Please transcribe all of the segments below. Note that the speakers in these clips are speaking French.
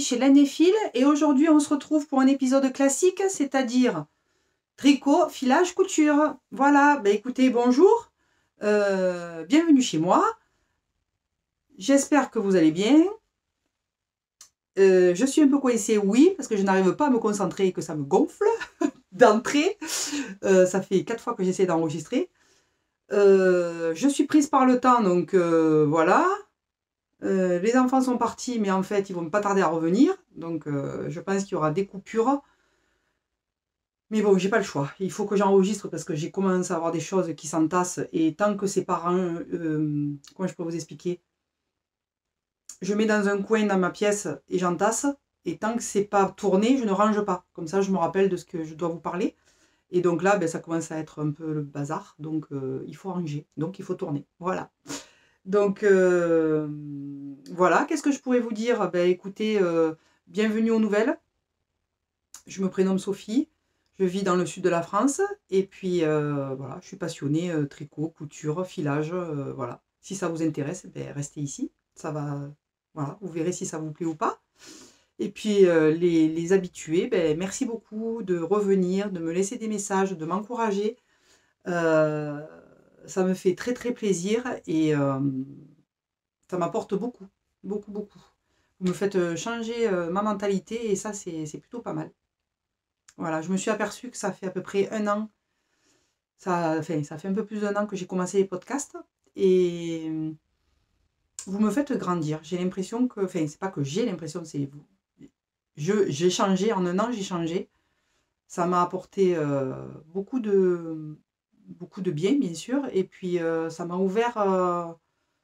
chez Laine et Fil et aujourd'hui on se retrouve pour un épisode classique, c'est-à-dire tricot, filage, couture. Voilà, bah écoutez, bonjour, bienvenue chez moi. J'espère que vous allez bien. Je suis un peu coincée, oui, parce que je n'arrive pas à me concentrer et que ça me gonfle d'entrée. Ça fait 4 fois que j'essaie d'enregistrer. Je suis prise par le temps, donc voilà. Les enfants sont partis, mais en fait, ils vont pas tarder à revenir. Donc, je pense qu'il y aura des coupures. Mais bon, j'ai pas le choix. Il faut que j'enregistre parce que j'ai commencé à avoir des choses qui s'entassent. Et tant que c'est pas comment je peux vous expliquer? Je mets dans un coin dans ma pièce et j'entasse. Et tant que c'est pas tourné, je ne range pas. Comme ça, je me rappelle de ce que je dois vous parler. Et donc là, ben, ça commence à être un peu le bazar. Donc, il faut ranger. Donc, il faut tourner. Voilà. Donc, voilà. Qu'est-ce que je pourrais vous dire? Ben, écoutez, bienvenue aux nouvelles. Je me prénomme Sophie. Je vis dans le sud de la France. Et puis, voilà, je suis passionnée tricot, couture, filage. Voilà. Si ça vous intéresse, ben, restez ici. Ça va, voilà, vous verrez si ça vous plaît ou pas. Et puis, les habitués, ben, merci beaucoup de revenir, de me laisser des messages, de m'encourager. Ça me fait très, très plaisir et ça m'apporte beaucoup, beaucoup, beaucoup. Vous me faites changer ma mentalité et ça, c'est plutôt pas mal. Voilà, je me suis aperçue que ça fait à peu près 1 an, ça fait un peu plus d'1 an que j'ai commencé les podcasts et vous me faites grandir. J'ai l'impression que, enfin, c'est pas que j'ai l'impression, c'est vous. J'ai changé, en 1 an, j'ai changé. Ça m'a apporté beaucoup de bien sûr, et puis ça m'a ouvert.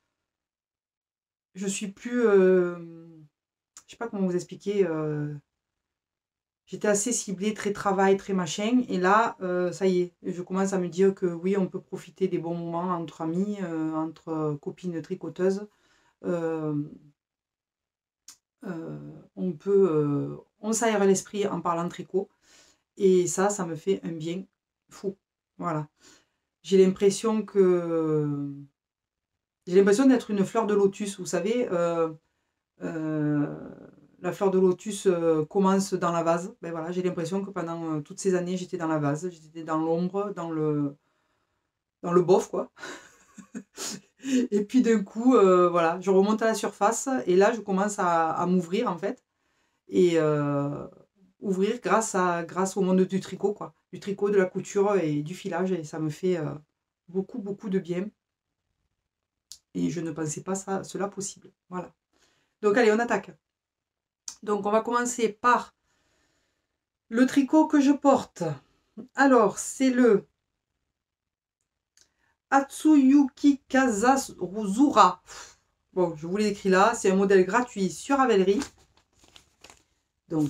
Je suis plus, je sais pas comment vous expliquer. J'étais assez ciblée, très travail, très machin, et là, ça y est, je commence à me dire que oui, on peut profiter des bons moments entre amis, entre copines tricoteuses. On s'aère l'esprit en parlant tricot, et ça me fait un bien fou. Voilà. J'ai l'impression d'être une fleur de lotus, vous savez. La fleur de lotus commence dans la vase. Ben voilà, j'ai l'impression que pendant toutes ces années, j'étais dans la vase, j'étais dans l'ombre, dans le bof, quoi. Et puis d'un coup, voilà, je remonte à la surface et là, je commence à m'ouvrir, en fait. Et ouvrir grâce au monde du tricot, quoi. Du tricot, de la couture et du filage. Et ça me fait beaucoup, beaucoup de bien. Et je ne pensais pas cela possible. Voilà. Donc allez, on attaque. Donc on va commencer par le tricot que je porte. Alors, c'est le Hatsuyuki Kazazura. Bon, je vous l'ai écrit là. C'est un modèle gratuit sur Ravelry. Donc,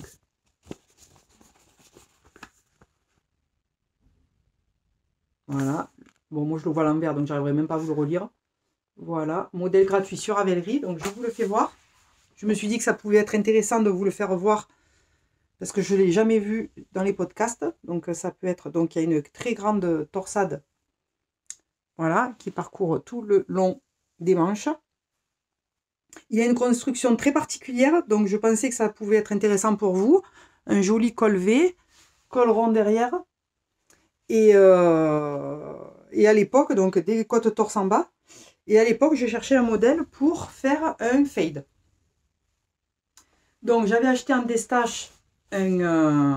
voilà. Bon, moi je le vois à l'envers, donc j'arriverai même pas à vous le relire. Voilà, modèle gratuit sur Ravelry. Donc, je vous le fais voir. Je me suis dit que ça pouvait être intéressant de vous le faire voir parce que je ne l'ai jamais vu dans les podcasts. Donc, ça peut être... Donc, il y a une très grande torsade, voilà, qui parcourt tout le long des manches. Il y a une construction très particulière, donc je pensais que ça pouvait être intéressant pour vous. Un joli col V, col rond derrière. Et à l'époque, donc des côtes torse en bas. Et à l'époque, je cherchais un modèle pour faire un fade. Donc, j'avais acheté en Destache un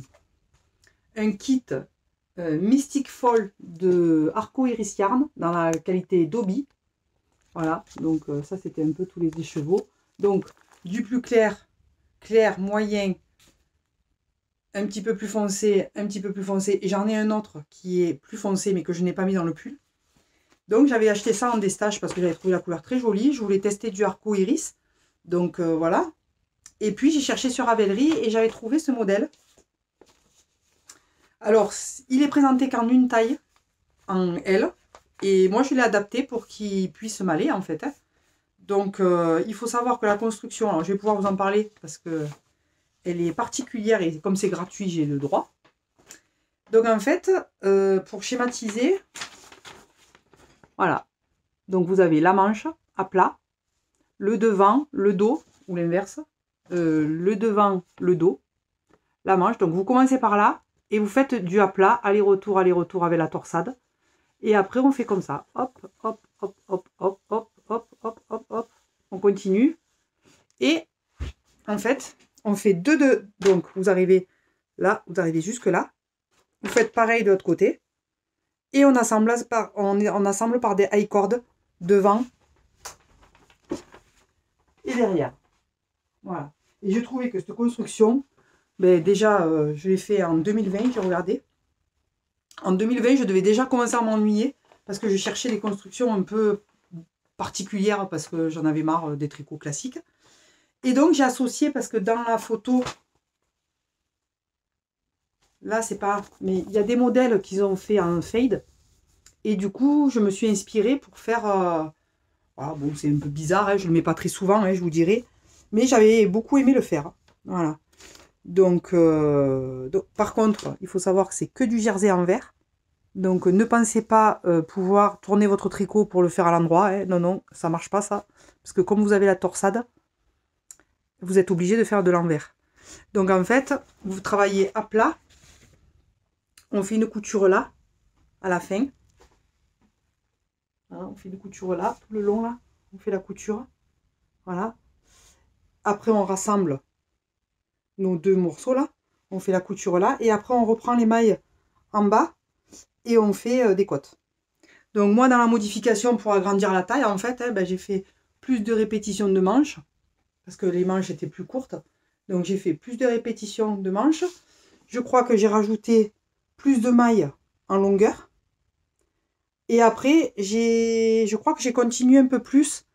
kit Mystic Fall de Arco Iris Yarn dans la qualité Dobby. Voilà, donc ça c'était un peu tous les écheveaux. Donc, du plus clair, moyen, un petit peu plus foncé, un petit peu plus foncé. Et j'en ai un autre qui est plus foncé mais que je n'ai pas mis dans le pull. Donc, j'avais acheté ça en Destache parce que j'avais trouvé la couleur très jolie. Je voulais tester du Arco Iris. Donc, voilà. Et puis, j'ai cherché sur Ravelry et j'avais trouvé ce modèle. Alors, il est présenté qu'en une taille, en L. Et moi, je l'ai adapté pour qu'il puisse m'aller, en fait. Donc, il faut savoir que la construction, alors je vais pouvoir vous en parler parce que elle est particulière et comme c'est gratuit, j'ai le droit. Donc, en fait, pour schématiser, voilà. Donc, vous avez la manche à plat, le devant, le dos, ou l'inverse, le devant, le dos, la manche. Donc vous commencez par là et vous faites du à plat, aller-retour avec la torsade. Et après on fait comme ça. Hop, hop, hop, hop, hop, hop, hop, hop, hop, hop. On continue. Et en fait, on fait deux. Donc vous arrivez là, vous arrivez jusque là. Vous faites pareil de l'autre côté. Et on assemble par des high cords devant et derrière. Voilà. Et j'ai trouvé que cette construction, ben déjà, je l'ai fait en 2020, j'ai regardé. En 2020, je devais déjà commencer à m'ennuyer parce que je cherchais des constructions un peu particulières parce que j'en avais marre des tricots classiques. Et donc, j'ai associé parce que dans la photo, là, c'est pas... Mais il y a des modèles qu'ils ont fait en fade. Et du coup, je me suis inspirée pour faire... Voilà, bon, c'est un peu bizarre, hein, je ne le mets pas très souvent, hein, je vous dirai. Mais j'avais beaucoup aimé le faire. Voilà. Donc, par contre, il faut savoir que c'est que du jersey en vert. Donc, ne pensez pas pouvoir tourner votre tricot pour le faire à l'endroit. Hein. Non, non, ça marche pas ça. Parce que comme vous avez la torsade, vous êtes obligé de faire de l'envers. Donc, en fait, vous travaillez à plat. On fait une couture là, à la fin. Hein, on fait une couture là, tout le long là. On fait la couture. Voilà. Après, on rassemble nos deux morceaux là. On fait la couture là. Et après, on reprend les mailles en bas. Et on fait des côtes. Donc moi, dans la modification pour agrandir la taille, en fait, hein, ben, j'ai fait plus de répétitions de manches, parce que les manches étaient plus courtes. Donc j'ai fait plus de répétitions de manches. Je crois que j'ai rajouté plus de mailles en longueur. Et après, je crois que j'ai continué un peu plus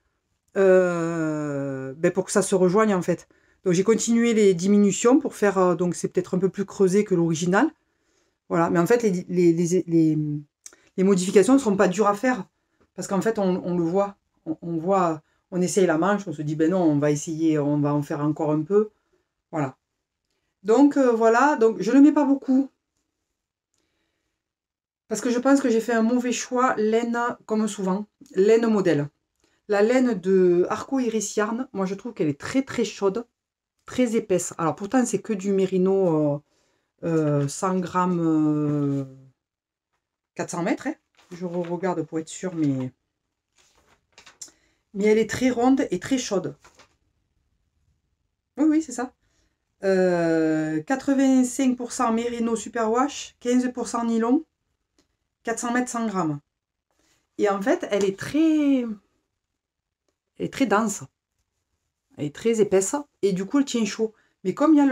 ben, pour que ça se rejoigne en fait. Donc j'ai continué les diminutions pour faire, donc c'est peut-être un peu plus creusé que l'original. Voilà, mais en fait, les modifications ne seront pas dures à faire. Parce qu'en fait, on le voit. On voit, on essaye la manche, on se dit, ben non, on va essayer, on va en faire encore un peu. Voilà. Donc, voilà. Donc, je ne le mets pas beaucoup. Parce que je pense que j'ai fait un mauvais choix. Laine, comme souvent. Laine modèle. La laine de Arco Iris Yarn, moi, je trouve qu'elle est très, très chaude. Très épaisse. Alors, pourtant, c'est que du mérino 100 grammes 400 mètres. Hein. Je regarde pour être sûre, mais elle est très ronde et très chaude. Oui, oui, c'est ça. 85% mérino superwash, 15% nylon, 400 mètres 100 grammes. Et en fait, elle est très dense. Elle est très épaisse. Et du coup, elle tient chaud. Mais comme il y a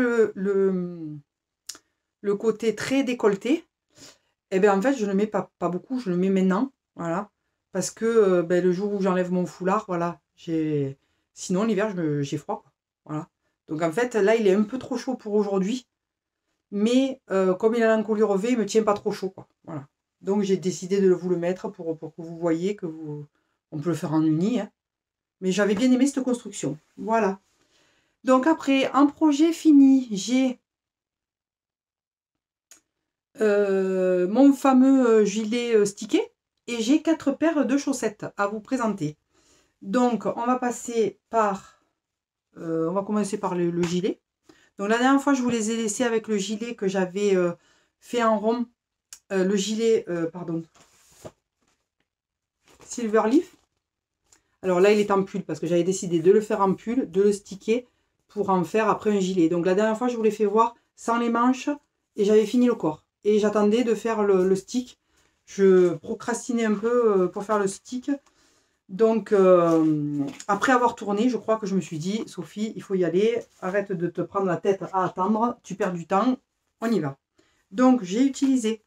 le côté très décolleté, eh bien en fait, je ne le mets pas beaucoup. Je le mets maintenant. Voilà. Parce que ben, le jour où j'enlève mon foulard, voilà. Sinon, l'hiver, j'ai froid. Quoi. Voilà. Donc en fait, là, il est un peu trop chaud pour aujourd'hui. Mais comme il a l'encolure V, il ne me tient pas trop chaud. Quoi. Voilà. Donc j'ai décidé de vous le mettre pour que vous voyez que on peut le faire en uni. Hein. Mais j'avais bien aimé cette construction. Voilà. Donc après, un projet fini, j'ai mon fameux gilet stické. Et j'ai 4 paires de chaussettes à vous présenter. Donc on va passer par... on va commencer par le gilet. Donc la dernière fois, je vous les ai laissés avec le gilet que j'avais fait en rond. Le gilet, pardon, Silverleaf. Alors là, il est en pull parce que j'avais décidé de le faire en pull, de le sticker pour en faire après un gilet. Donc la dernière fois, je vous l'ai fait voir sans les manches et j'avais fini le corps. Et j'attendais de faire le stick. Je procrastinais un peu pour faire le stick. Donc, après avoir tourné, je crois que je me suis dit, Sophie, il faut y aller. Arrête de te prendre la tête à attendre. Tu perds du temps. On y va. Donc, j'ai utilisé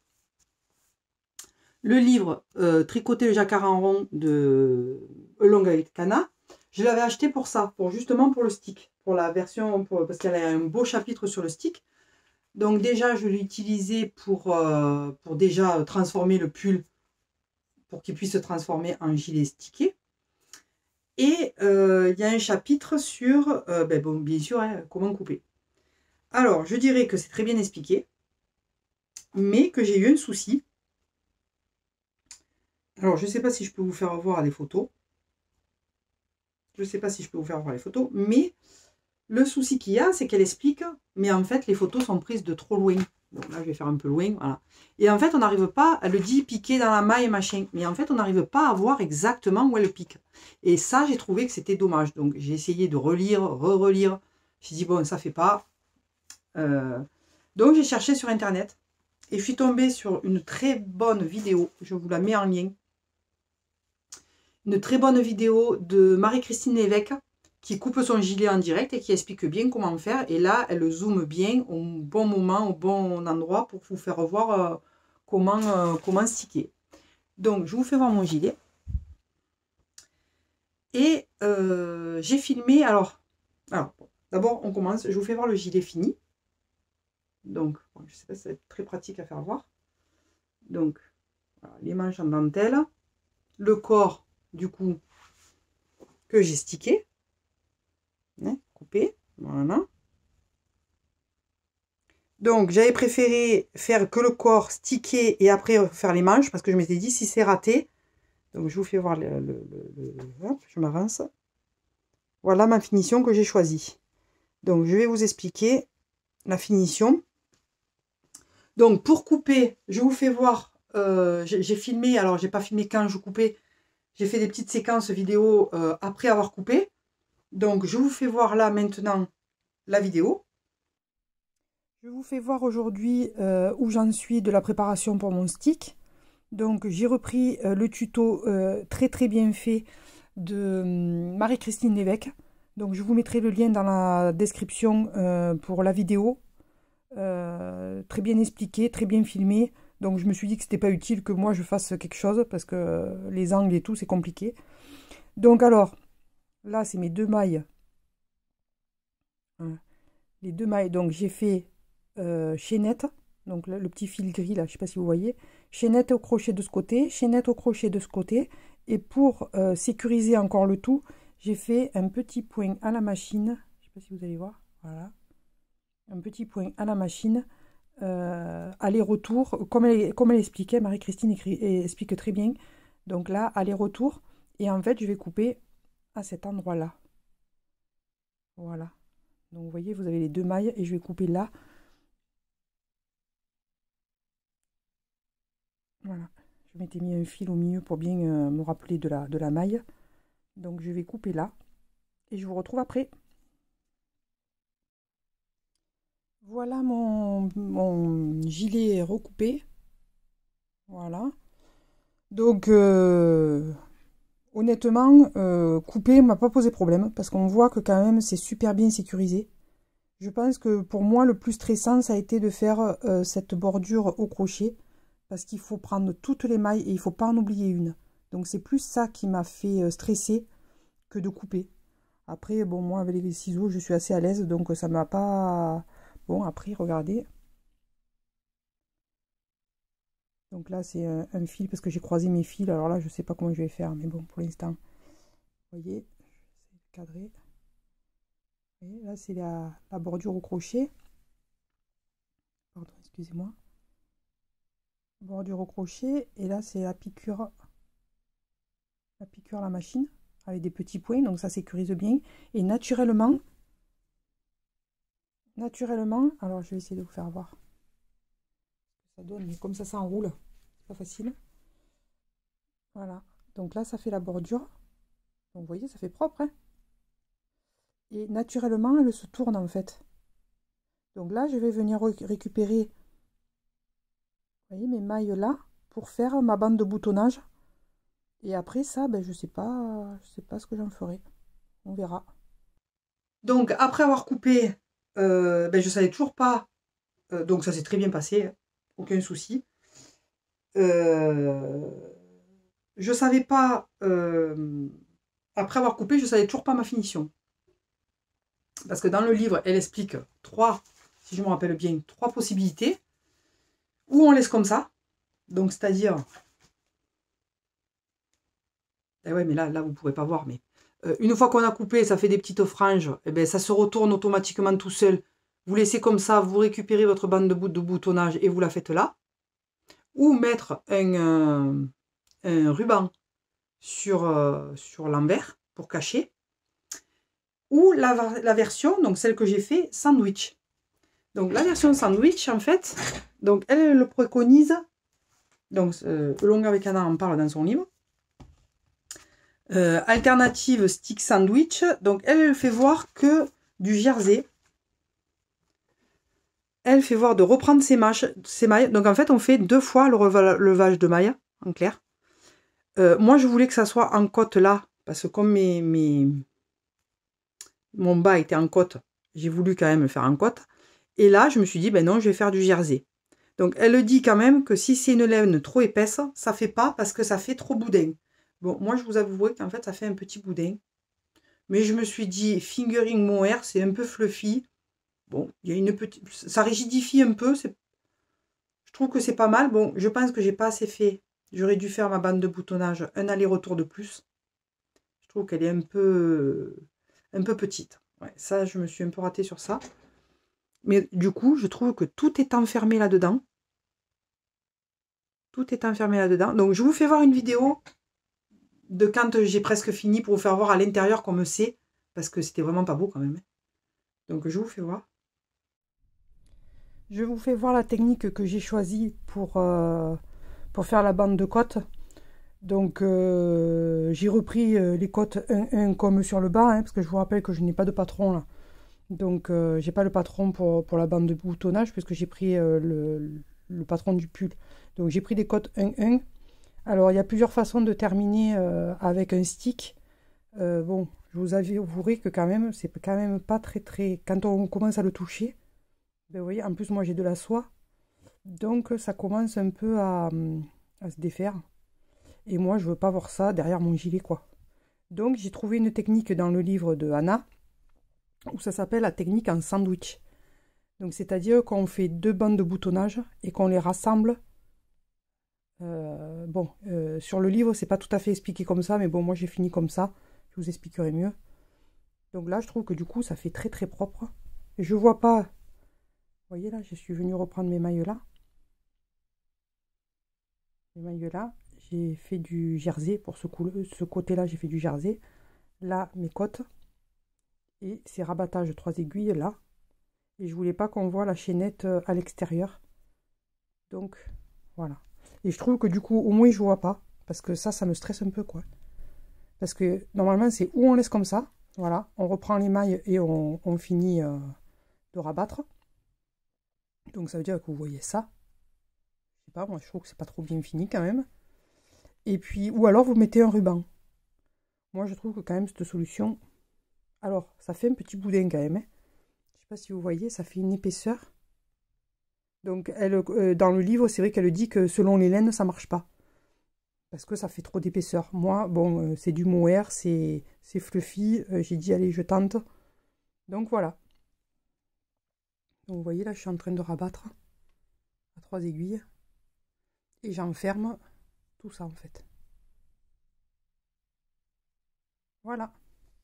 le livre Tricoter le jacquard en rond de Elongaitkana. Je l'avais acheté pour ça, justement pour le stick. Pour la version, parce qu'elle a un beau chapitre sur le stick. Donc déjà, je l'ai utilisé pour déjà transformer le pull pour qu'il puisse se transformer en gilet stické. Et il y a un chapitre sur, bon, bien sûr, hein, comment couper. Alors, je dirais que c'est très bien expliqué, mais que j'ai eu un souci. Alors, je ne sais pas si je peux vous faire voir les photos. Je ne sais pas si je peux vous faire voir les photos, mais Le souci qu'il y a, c'est qu'elle explique, mais en fait, les photos sont prises de trop loin. Bon, là, je vais faire un peu loin, voilà. Et en fait, on n'arrive pas, elle le dit piquer dans la maille, machin. Mais en fait, on n'arrive pas à voir exactement où elle pique. Et ça, j'ai trouvé que c'était dommage. Donc, j'ai essayé de relire, re-relire. J'ai dit, bon, ça fait pas. Donc, j'ai cherché sur Internet. Et je suis tombée sur une très bonne vidéo. Je vous la mets en lien. Une très bonne vidéo de Marie-Christine Lévesque qui coupe son gilet en direct et qui explique bien comment faire. Et là, elle zoome bien au bon moment, au bon endroit pour vous faire voir comment sticker. Donc, je vous fais voir mon gilet. Et j'ai filmé, alors d'abord, on commence, je vous fais voir le gilet fini. Donc, bon, je ne sais pas si ça va être très pratique à faire voir. Donc, voilà, les manches en dentelle, le corps, du coup, que j'ai stické, hein, coupé, voilà. Donc, j'avais préféré faire que le corps stické et après faire les manches, parce que je m'étais dit, si c'est raté, donc je vous fais voir hop, je m'avance. Voilà ma finition que j'ai choisie. Donc, je vais vous expliquer la finition. Donc, pour couper, je vous fais voir, j'ai filmé, alors j'ai pas filmé quand je coupais, j'ai fait des petites séquences vidéo après avoir coupé. Donc, je vous fais voir là maintenant la vidéo. Je vous fais voir aujourd'hui où j'en suis de la préparation pour mon stick. Donc, j'ai repris le tuto très bien fait de Marie-Christine Lévesque. Donc, je vous mettrai le lien dans la description pour la vidéo. Très bien expliqué, très bien filmé. Donc, je me suis dit que c'était pas utile que moi je fasse quelque chose parce que les angles et tout, c'est compliqué. Donc, alors, là, c'est mes deux mailles. Les deux mailles, donc j'ai fait chaînette. Donc, le petit fil gris, là, je sais pas si vous voyez. Chaînette au crochet de ce côté, chaînette au crochet de ce côté. Et pour sécuriser encore le tout, j'ai fait un petit point à la machine. Je sais pas si vous allez voir. Voilà. Un petit point à la machine. Aller-retour. Comme elle expliquait, Marie-Christine explique très bien. Donc là, aller-retour. Et en fait, je vais couper à cet endroit-là. Voilà. Donc vous voyez, vous avez les deux mailles et je vais couper là. Voilà. Je m'étais mis un fil au milieu pour bien me rappeler de la maille. Donc je vais couper là. Et je vous retrouve après. Voilà mon gilet recoupé. Voilà. Donc, honnêtement, couper m'a pas posé problème. Parce qu'on voit que quand même, c'est super bien sécurisé. Je pense que pour moi, le plus stressant, ça a été de faire cette bordure au crochet. Parce qu'il faut prendre toutes les mailles et il ne faut pas en oublier une. Donc, c'est plus ça qui m'a fait stresser que de couper. Après, bon, moi, avec les ciseaux, je suis assez à l'aise. Donc, ça m'a pas... Bon, après, regardez. Donc là, c'est un fil parce que j'ai croisé mes fils. Alors là, je ne sais pas comment je vais faire. Mais bon, pour l'instant, vous voyez, je vais cadrer. Vous voyez, là, c'est la bordure au crochet. Pardon, excusez-moi. Bordure au crochet. Et là, c'est la piqûre à la machine. Avec des petits points. Donc ça sécurise bien. Et naturellement, alors je vais essayer de vous faire voir. Ça donne, mais comme ça s'enroule, c'est pas facile. Voilà. Donc là, ça fait la bordure. Donc vous voyez, ça fait propre, hein. Et naturellement, elle se tourne en fait. Donc là, je vais venir récupérer, vous voyez, mes mailles là pour faire ma bande de boutonnage. Et après ça, ben, je sais pas ce que j'en ferai. On verra. Donc après avoir coupé, ben, je savais toujours pas. Donc ça s'est très bien passé, hein, aucun souci. Je savais pas. Après avoir coupé, je savais toujours pas ma finition. Parce que dans le livre, elle explique si je me rappelle bien, 3 possibilités. Ou on laisse comme ça. Donc, c'est-à-dire... Eh ouais, mais là, vous ne pourrez pas voir. Mais une fois qu'on a coupé, ça fait des petites franges. Et ben, ça se retourne automatiquement tout seul. Vous laissez comme ça, vous récupérez votre bande de boutonnage et vous la faites là. Ou mettre un ruban sur l'envers pour cacher. ou la version, donc celle que j'ai fait, sandwich. Donc la version sandwich, en fait, donc elle le préconise, donc Longue avec Anna en parle dans son livre. Alternative stick sandwich, donc elle fait voir que du jersey. Elle fait voir de reprendre ses mailles. Donc en fait, on fait 2 fois le levage de mailles, en clair. Moi, je voulais que ça soit en côte là, parce que comme mon bas était en côte, j'ai voulu quand même le faire en côte. Et là, je me suis dit, ben non, je vais faire du jersey. Donc elle dit quand même que si c'est une laine trop épaisse, ça fait pas parce que ça fait trop boudin. Bon, moi, je vous avouerai qu'en fait, ça fait un petit boudin. Mais je me suis dit, fingering mohair, c'est un peu fluffy. Bon, il y a une petite... Ça rigidifie un peu. Je trouve que c'est pas mal. Bon, je pense que j'ai pas assez fait. J'aurais dû faire ma bande de boutonnage un aller-retour de plus. Je trouve qu'elle est un peu petite. Ouais, ça, je me suis un peu ratée sur ça. Mais du coup, je trouve que tout est enfermé là-dedans. Tout est enfermé là-dedans. Donc, je vous fais voir une vidéo de quand j'ai presque fini pour vous faire voir à l'intérieur qu'on me sait. Parce que c'était vraiment pas beau quand même. Donc, je vous fais voir. Je vous fais voir la technique que j'ai choisie pour faire la bande de côte. Donc j'ai repris les côtes 1-1 comme sur le bas, hein, parce que je vous rappelle que je n'ai pas de patron là. Donc j'ai pas le patron pour la bande de boutonnage, puisque j'ai pris le patron du pull. Donc j'ai pris des côtes 1-1. Alors il y a plusieurs façons de terminer avec un stick. Bon, je vous avouerai que quand même, c'est quand même pas très... Quand on commence à le toucher, ben, vous voyez, en plus moi j'ai de la soie. Donc ça commence un peu à se défaire. Et moi, je veux pas voir ça derrière mon gilet, quoi. Donc, j'ai trouvé une technique dans le livre de Anna, où ça s'appelle la technique en sandwich. Donc, c'est-à-dire qu'on fait 2 bandes de boutonnage et qu'on les rassemble. Sur le livre, c'est pas tout à fait expliqué comme ça, mais bon, moi, j'ai fini comme ça. Je vous expliquerai mieux. Donc là, je trouve que du coup, ça fait très propre. Et je vois pas... Vous voyez, là, je suis venue reprendre mes mailles là. Les mailles là. J'ai fait du jersey pour ce côté-là, j'ai fait du jersey. Là, mes côtes. Et ces rabattages 3 aiguilles là. Et je voulais pas qu'on voit la chaînette à l'extérieur. Donc, voilà. Et je trouve que du coup, au moins, je vois pas. Parce que ça me stresse un peu, quoi. Parce que normalement, c'est où on laisse comme ça. Voilà. On reprend les mailles et on finit de rabattre. Donc, ça veut dire que vous voyez ça. Je sais pas, moi, je trouve que c'est pas trop bien fini quand même. Et puis, ou alors vous mettez un ruban. Moi, je trouve que quand même cette solution... Alors, ça fait un petit boudin quand même. Hein. Je sais pas si vous voyez, ça fait une épaisseur. Donc, elle, dans le livre, c'est vrai qu'elle dit que selon les laines, ça marche pas. Parce que ça fait trop d'épaisseur. Moi, bon, c'est du mohair, c'est fluffy. J'ai dit, allez, je tente. Donc, voilà. Donc, vous voyez, là, je suis en train de rabattre à 3 aiguilles. Et j'enferme tout ça, en fait. Voilà.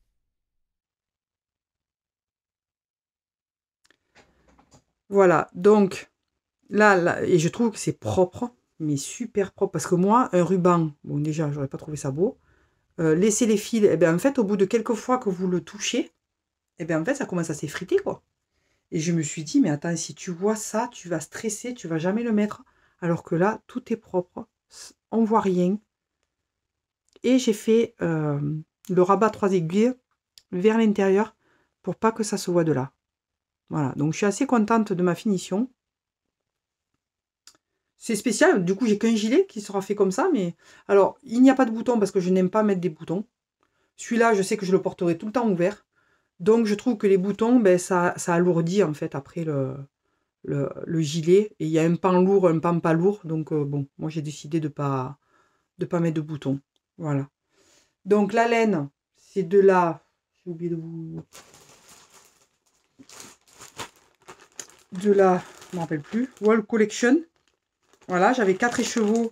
Voilà, donc là, et je trouve que c'est propre, mais super propre. Parce que moi, un ruban, bon déjà, j'aurais pas trouvé ça beau. Laisser les fils, et bien en fait, au bout de quelques fois que vous le touchez, et bien en fait, ça commence à s'effriter, quoi. Et je me suis dit, mais attends, si tu vois ça, tu vas stresser, tu vas jamais le mettre. Alors que là, tout est propre, on voit rien. Et j'ai fait le rabat 3 aiguilles vers l'intérieur pour pas que ça se voit de là. Voilà, donc je suis assez contente de ma finition. C'est spécial, du coup j'ai qu'un gilet qui sera fait comme ça, mais... Alors, il n'y a pas de bouton parce que je n'aime pas mettre des boutons. Celui-là, je sais que je le porterai tout le temps ouvert. Donc je trouve que les boutons, ben, ça alourdit en fait après le gilet. Et il y a un pan lourd, un pan pas lourd. Donc bon, moi j'ai décidé de pas mettre de boutons. Voilà. Donc la laine, c'est de la... J'ai oublié de vous... De la... Je ne me rappelle plus. Wall Collection. Voilà, j'avais 4 écheveaux.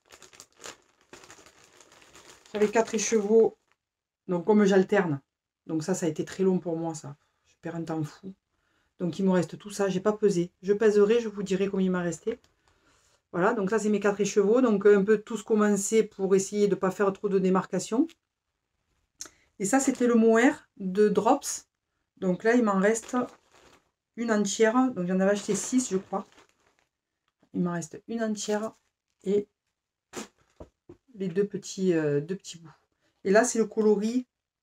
Donc comme j'alterne. Donc ça a été très long pour moi, ça. Je perds un temps fou. Donc il me reste tout ça, j'ai pas pesé. Je pèserai, je vous dirai combien il m'a resté. Voilà, donc ça c'est mes 4 écheveaux. Donc un peu tous commencer pour essayer de ne pas faire trop de démarcation. Et ça c'était le mohair de Drops. Donc là, il m'en reste une entière. Donc j'en avais acheté 6, je crois. Il m'en reste une entière et les deux petits bouts. Et là, c'est le coloris.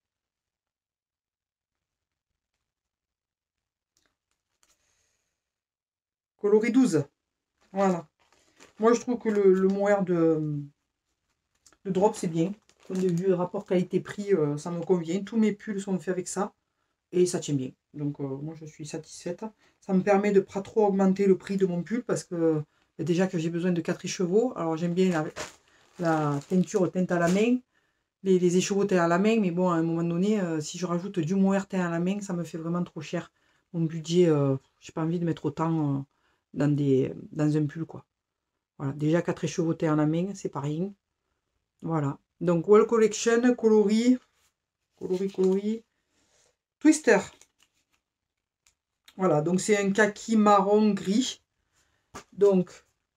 Coloris 12. Voilà. Moi, je trouve que le mohair de drop, c'est bien. Point de vue rapport qualité-prix, ça me convient. Tous mes pulls sont faits avec ça. Et ça tient bien. Donc, moi, je suis satisfaite. Ça me permet de pas trop augmenter le prix de mon pull parce que déjà que j'ai besoin de 4 écheveaux. Alors, j'aime bien la teinture teinte à la main. Les écheveaux teints à la main. Mais bon, à un moment donné, si je rajoute du mohair teint à la main, ça me fait vraiment trop cher. Mon budget, j'ai pas envie de mettre autant dans un pull, quoi. Voilà, déjà 4 écheveaux teints à la main, c'est pas rien. Voilà. Donc, Wall Collection, coloris, Twister. Voilà, donc c'est un kaki marron gris. Donc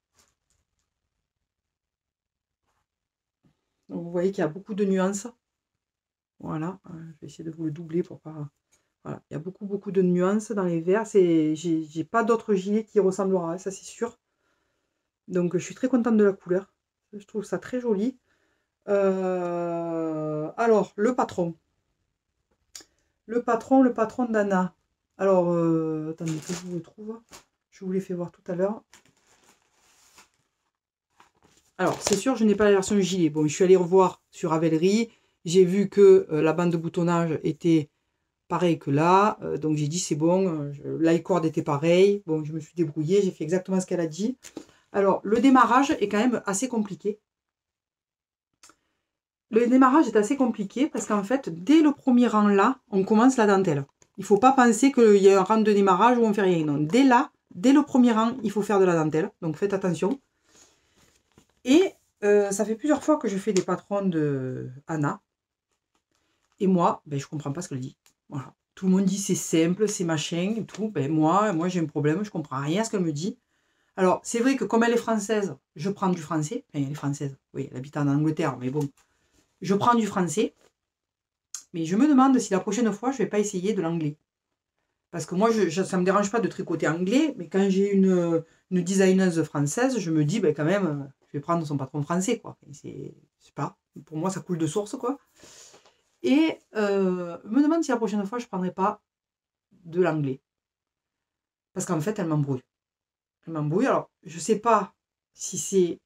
vous voyez qu'il y a beaucoup de nuances. Voilà, je vais essayer de vous le doubler pour pas... Voilà, il y a beaucoup de nuances dans les verts. J'ai pas d'autre gilet qui ressemblera, ça c'est sûr. Donc je suis très contente de la couleur. Je trouve ça très joli. Alors, le patron. Le patron d'Anna. Alors, attendez que je vous le trouve. Je vous l'ai fait voir tout à l'heure. Alors, c'est sûr, je n'ai pas la version gilet. Bon, je suis allée revoir sur Ravelry. J'ai vu que la bande de boutonnage était pareille que là. Donc, j'ai dit, c'est bon. La corde était pareille. Bon, je me suis débrouillée. J'ai fait exactement ce qu'elle a dit. Alors, le démarrage est quand même assez compliqué. Le démarrage est assez compliqué parce qu'en fait, dès le premier rang là, on commence la dentelle. Il ne faut pas penser qu'il y a un rang de démarrage où on ne fait rien. Non, dès là, dès le premier rang, il faut faire de la dentelle. Donc, faites attention. Et ça fait plusieurs fois que je fais des patrons de Anna. Et moi, ben, je ne comprends pas ce qu'elle dit. Voilà. Tout le monde dit c'est simple, c'est machin et tout. Ben, moi j'ai un problème, je ne comprends rien à ce qu'elle me dit. Alors, c'est vrai que comme elle est française, je prends du français. Enfin, elle est française, oui, elle habite en Angleterre, mais bon. Je prends du français. Mais je me demande si la prochaine fois, je ne vais pas essayer de l'anglais. Parce que moi, ça ne me dérange pas de tricoter anglais, mais quand j'ai une designeuse française, je me dis, ben, quand même, je vais prendre son patron français, quoi. C'est pas, pour moi, ça coule de source, quoi. Et me demande si la prochaine fois, je ne prendrai pas de l'anglais. Parce qu'en fait, elle m'embrouille. Elle m'embrouille. Alors, je ne sais pas si c'est...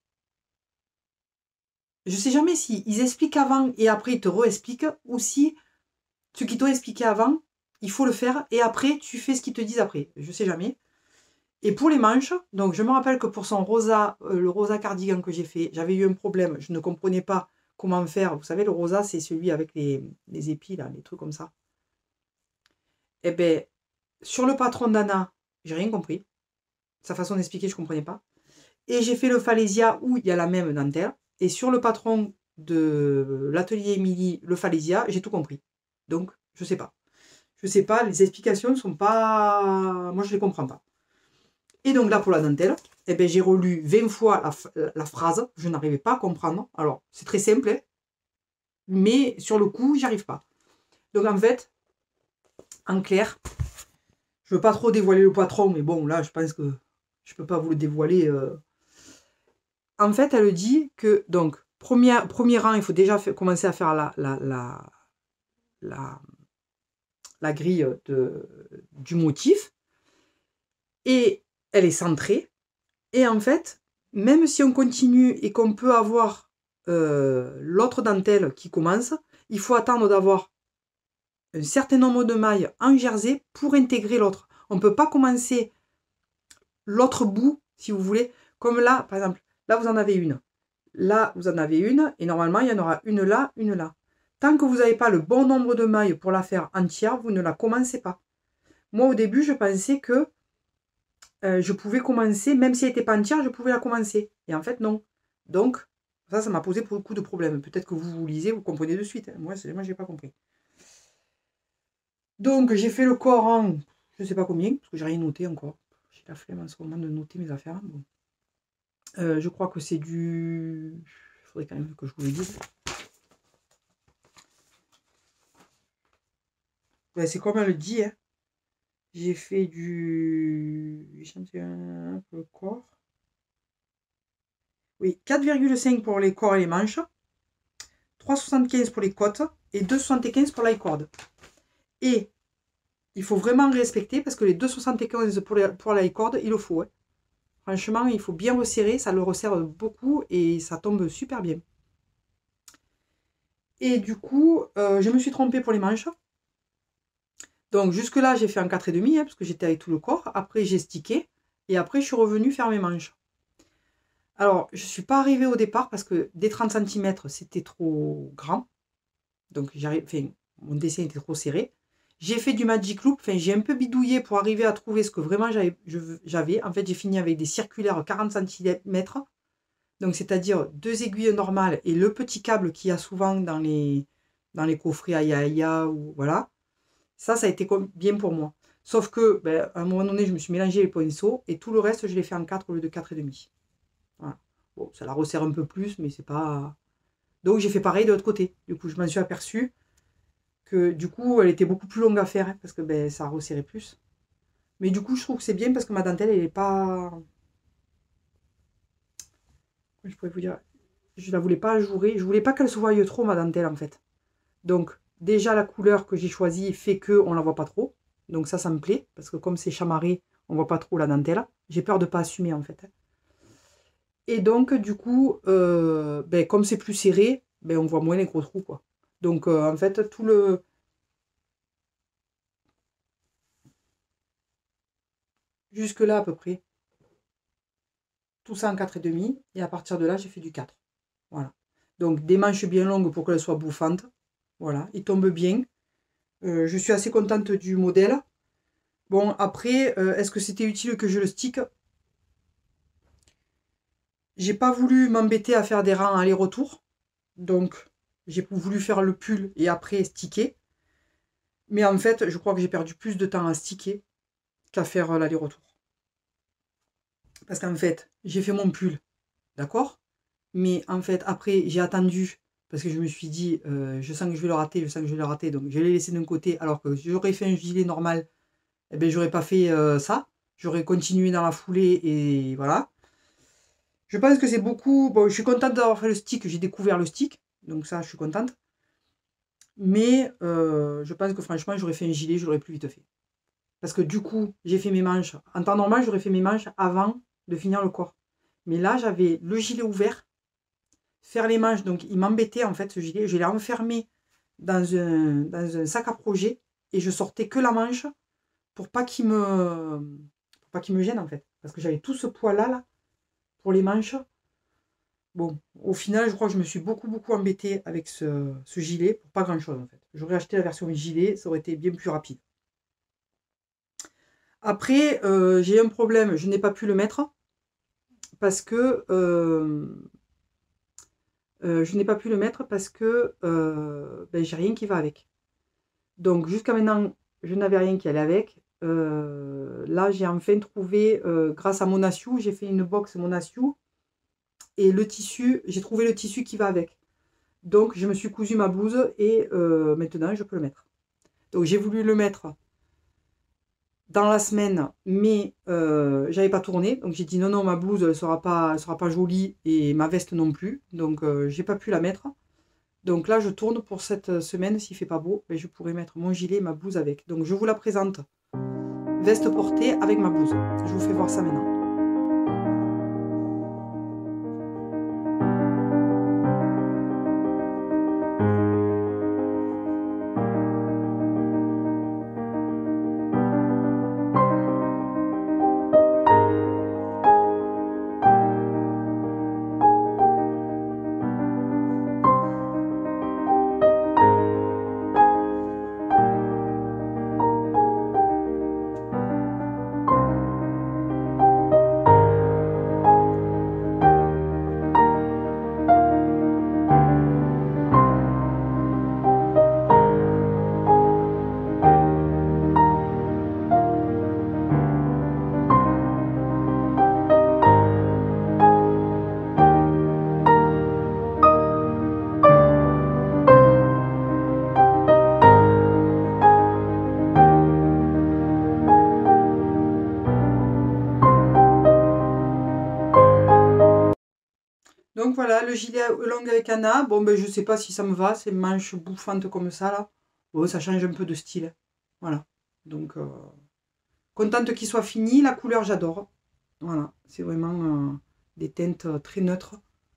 Je ne sais jamais si ils expliquent avant et après ils te re-expliquent, ou si ce qu'ils t'ont expliqué avant, il faut le faire, et après, tu fais ce qu'ils te disent après. Je ne sais jamais. Et pour les manches, donc je me rappelle que pour son rosa, le rosa cardigan que j'ai fait, j'avais eu un problème. Je ne comprenais pas comment faire. Vous savez, le rosa, c'est celui avec les épis, là, les trucs comme ça. Eh bien, sur le patron d'Anna, j'ai rien compris. Sa façon d'expliquer, je ne comprenais pas. Et j'ai fait le Falaisia où il y a la même dentelle. Et sur le patron de l'atelier Émilie, le Falaisia, j'ai tout compris. Donc, je ne sais pas. Je ne sais pas, les explications ne sont pas... Moi, je ne les comprends pas. Et donc là, pour la dentelle, eh ben, j'ai relu 20 fois la phrase. Je n'arrivais pas à comprendre. Alors, c'est très simple, hein, mais sur le coup, j'y arrive pas. Donc en fait, en clair, je ne veux pas trop dévoiler le patron, mais bon, là, je pense que je ne peux pas vous le dévoiler. En fait, elle dit que, donc, premier rang, il faut déjà commencer à faire la grille du motif. Et elle est centrée. Et en fait, même si on continue et qu'on peut avoir l'autre dentelle qui commence, il faut attendre d'avoir un certain nombre de mailles en jersey pour intégrer l'autre. On ne peut pas commencer l'autre bout, si vous voulez, comme là, par exemple, là vous en avez une. Là, vous en avez une, et normalement, il y en aura une là, une là. Tant que vous n'avez pas le bon nombre de mailles pour la faire entière, vous ne la commencez pas. Moi, au début, je pensais que je pouvais commencer, même si elle n'était pas entière, je pouvais la commencer. Et en fait, non. Donc, ça m'a posé beaucoup de problèmes. Peut-être que vous lisez, vous comprenez de suite. Moi, je n'ai pas compris. Donc, j'ai fait le corps en, je ne sais pas combien, parce que j'ai rien noté encore. J'ai la flemme en ce moment de noter mes affaires. Bon. Je crois que c'est du... Il faudrait quand même que je vous le dise. Ouais, c'est comme elle le dit, hein. J'ai fait du échantillon pour le corps. Oui, 4,5 pour les corps et les manches, 3,75 pour les côtes et 2,75 pour la corde. Et il faut vraiment respecter parce que les 2,75 pour la corde, il le faut. Hein. Franchement, il faut bien resserrer, ça le resserre beaucoup et ça tombe super bien. Et du coup, je me suis trompée pour les manches. Donc jusque-là, j'ai fait en 4,5 parce que j'étais avec tout le corps. Après, j'ai stické et après, je suis revenue faire mes manches. Alors, je ne suis pas arrivée au départ parce que des 30 cm, c'était trop grand. Donc, mon dessin était trop serré. J'ai fait du magic loop, j'ai un peu bidouillé pour arriver à trouver ce que vraiment j'avais. En fait, j'ai fini avec des circulaires 40 cm. Donc, c'est-à-dire 2 aiguilles normales et le petit câble qu'il y a souvent dans les coffrets Aya ou voilà. Ça a été bien pour moi. Sauf que, à un moment donné, je me suis mélangé les pinceaux et tout le reste, je l'ai fait en 4 au lieu de 4,5. Voilà. Bon, ça la resserre un peu plus, mais c'est pas... Donc, j'ai fait pareil de l'autre côté. Du coup, je m'en suis aperçue que, du coup, elle était beaucoup plus longue à faire, hein, parce que ça resserrait plus. Mais du coup, je trouve que c'est bien parce que ma dentelle, elle est pas... Je pourrais vous dire... Je la voulais pas ajourer. Je voulais pas qu'elle se voie trop, ma dentelle, en fait. Donc, déjà, la couleur que j'ai choisie fait qu'on la voit pas trop. Donc ça me plaît, parce que comme c'est chamarré, on voit pas trop la dentelle. J'ai peur de pas assumer, en fait. Et donc, du coup, comme c'est plus serré, on voit moins les gros trous, quoi. Donc, en fait, tout le... Jusque là, à peu près, tout ça en 4,5. Et à partir de là, j'ai fait du 4. Voilà. Donc, des manches bien longues pour qu'elles soient bouffantes. Voilà, il tombe bien. Je suis assez contente du modèle. Bon, après, est-ce que c'était utile que je le stick? J'ai pas voulu m'embêter à faire des rangs aller-retour. Donc, j'ai voulu faire le pull et après sticker. Mais en fait, je crois que j'ai perdu plus de temps à sticker qu'à faire l'aller-retour. Parce qu'en fait, j'ai fait mon pull, d'accord? Mais en fait, après, j'ai attendu parce que je me suis dit, je sens que je vais le rater, je sens que je vais le rater. Donc, je l'ai laissé d'un côté. Alors que si j'aurais fait un gilet normal, eh ben, j'aurais pas fait ça. J'aurais continué dans la foulée et voilà. Je pense que c'est beaucoup... Bon, je suis contente d'avoir fait le stick, j'ai découvert le stick. Donc ça, je suis contente. Mais je pense que franchement, j'aurais fait un gilet, je l'aurais plus vite fait. Parce que du coup, j'ai fait mes manches. En temps normal, j'aurais fait mes manches avant de finir le corps. Mais là, j'avais le gilet ouvert, faire les manches. Donc, il m'embêtait en fait, ce gilet. Je l'ai enfermé dans un sac à projet et je sortais que la manche pour pas qu'il me gêne en fait. Parce que j'avais tout ce poids-là là, pour les manches. Bon, au final, je crois que je me suis beaucoup embêtée avec ce gilet pour pas grand-chose en fait. J'aurais acheté la version gilet, ça aurait été bien plus rapide. Après, j'ai un problème, je n'ai pas pu le mettre parce que j'ai rien qui va avec. Donc jusqu'à maintenant, je n'avais rien qui allait avec. Là, j'ai enfin trouvé, grâce à Monaciou, j'ai fait une box Monaciou et le tissu, j'ai trouvé le tissu qui va avec. Donc je me suis cousu ma blouse et maintenant je peux le mettre. Donc j'ai voulu le mettre dans la semaine, mais j'avais pas tourné. Donc j'ai dit non, ma blouse elle sera pas jolie et ma veste non plus. Donc j'ai pas pu la mettre. Donc là je tourne pour cette semaine. S'il fait pas beau, je pourrais mettre mon gilet et ma blouse avec. Donc je vous la présente. Veste portée avec ma blouse. Je vous fais voir ça maintenant. le gilet long avec Anna, bon ben je sais pas si ça me va, ces manches bouffantes comme ça là. Bon, ça change un peu de style. Voilà. Donc, contente qu'il soit fini. La couleur, j'adore. Voilà. C'est vraiment des teintes très neutres.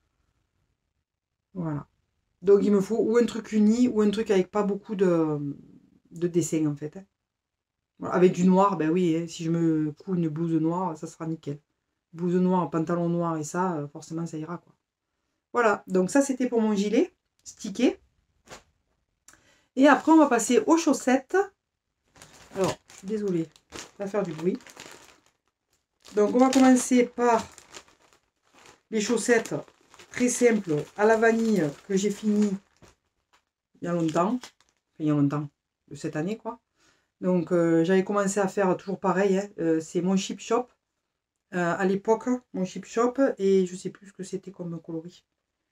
Voilà. Donc, il me faut ou un truc uni ou un truc avec pas beaucoup de dessin en fait. Voilà. Avec du noir, ben oui, hein, si je me couds une blouse noire, ça sera nickel. Blouse noire, pantalon noir et ça, forcément, ça ira quoi. Voilà. Donc, ça, c'était pour mon gilet stické. Et après, on va passer aux chaussettes. Alors, je suis désolée, ça va faire du bruit. Donc, on va commencer par les chaussettes très simples à la vanille que j'ai fini il y a longtemps. Enfin, il y a longtemps, cette année, quoi. Donc, j'avais commencé à faire toujours pareil. Hein. C'est mon Chip Shop. À l'époque, mon Chip Shop. Et je sais plus ce que c'était comme coloris.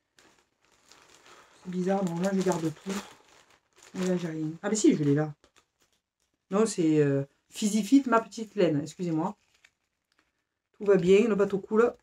C'est bizarre. Donc là, je garde tout. Et là, j'ai rien. Ah, mais si, je l'ai là. Non, c'est Fizzy Fit, ma petite laine. Excusez-moi. Tout va bien, le bateau coule.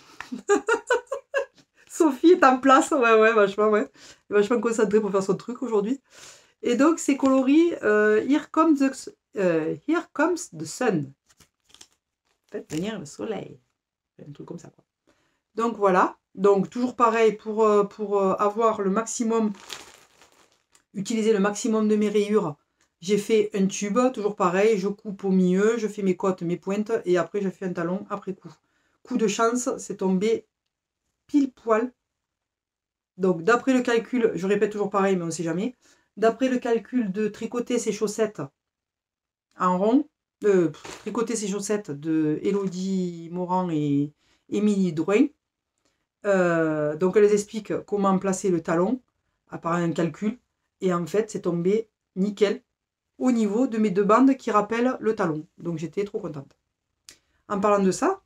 Sophie est en place, ouais, vachement, ouais. Elle est vachement concentrée pour faire son truc aujourd'hui. Et donc, c'est coloris Here comes the sun. Faites venir le soleil. Un truc comme ça, quoi. Donc, voilà. Donc, toujours pareil, pour avoir le maximum, utiliser le maximum de mes rayures, j'ai fait un tube, toujours pareil. Je coupe au milieu, je fais mes côtes, mes pointes, et après, je fais un talon après coup. Coup de chance, c'est tombé pile poil. Donc, d'après le calcul, je répète toujours pareil, mais on ne sait jamais. D'après le calcul de tricoter ces chaussettes en rond, tricoter ces chaussettes de Elodie Morand et Émilie Drouin. Donc, elles expliquent comment placer le talon à part un calcul. Et en fait, c'est tombé nickel au niveau de mes deux bandes qui rappellent le talon. Donc, j'étais trop contente. En parlant de ça,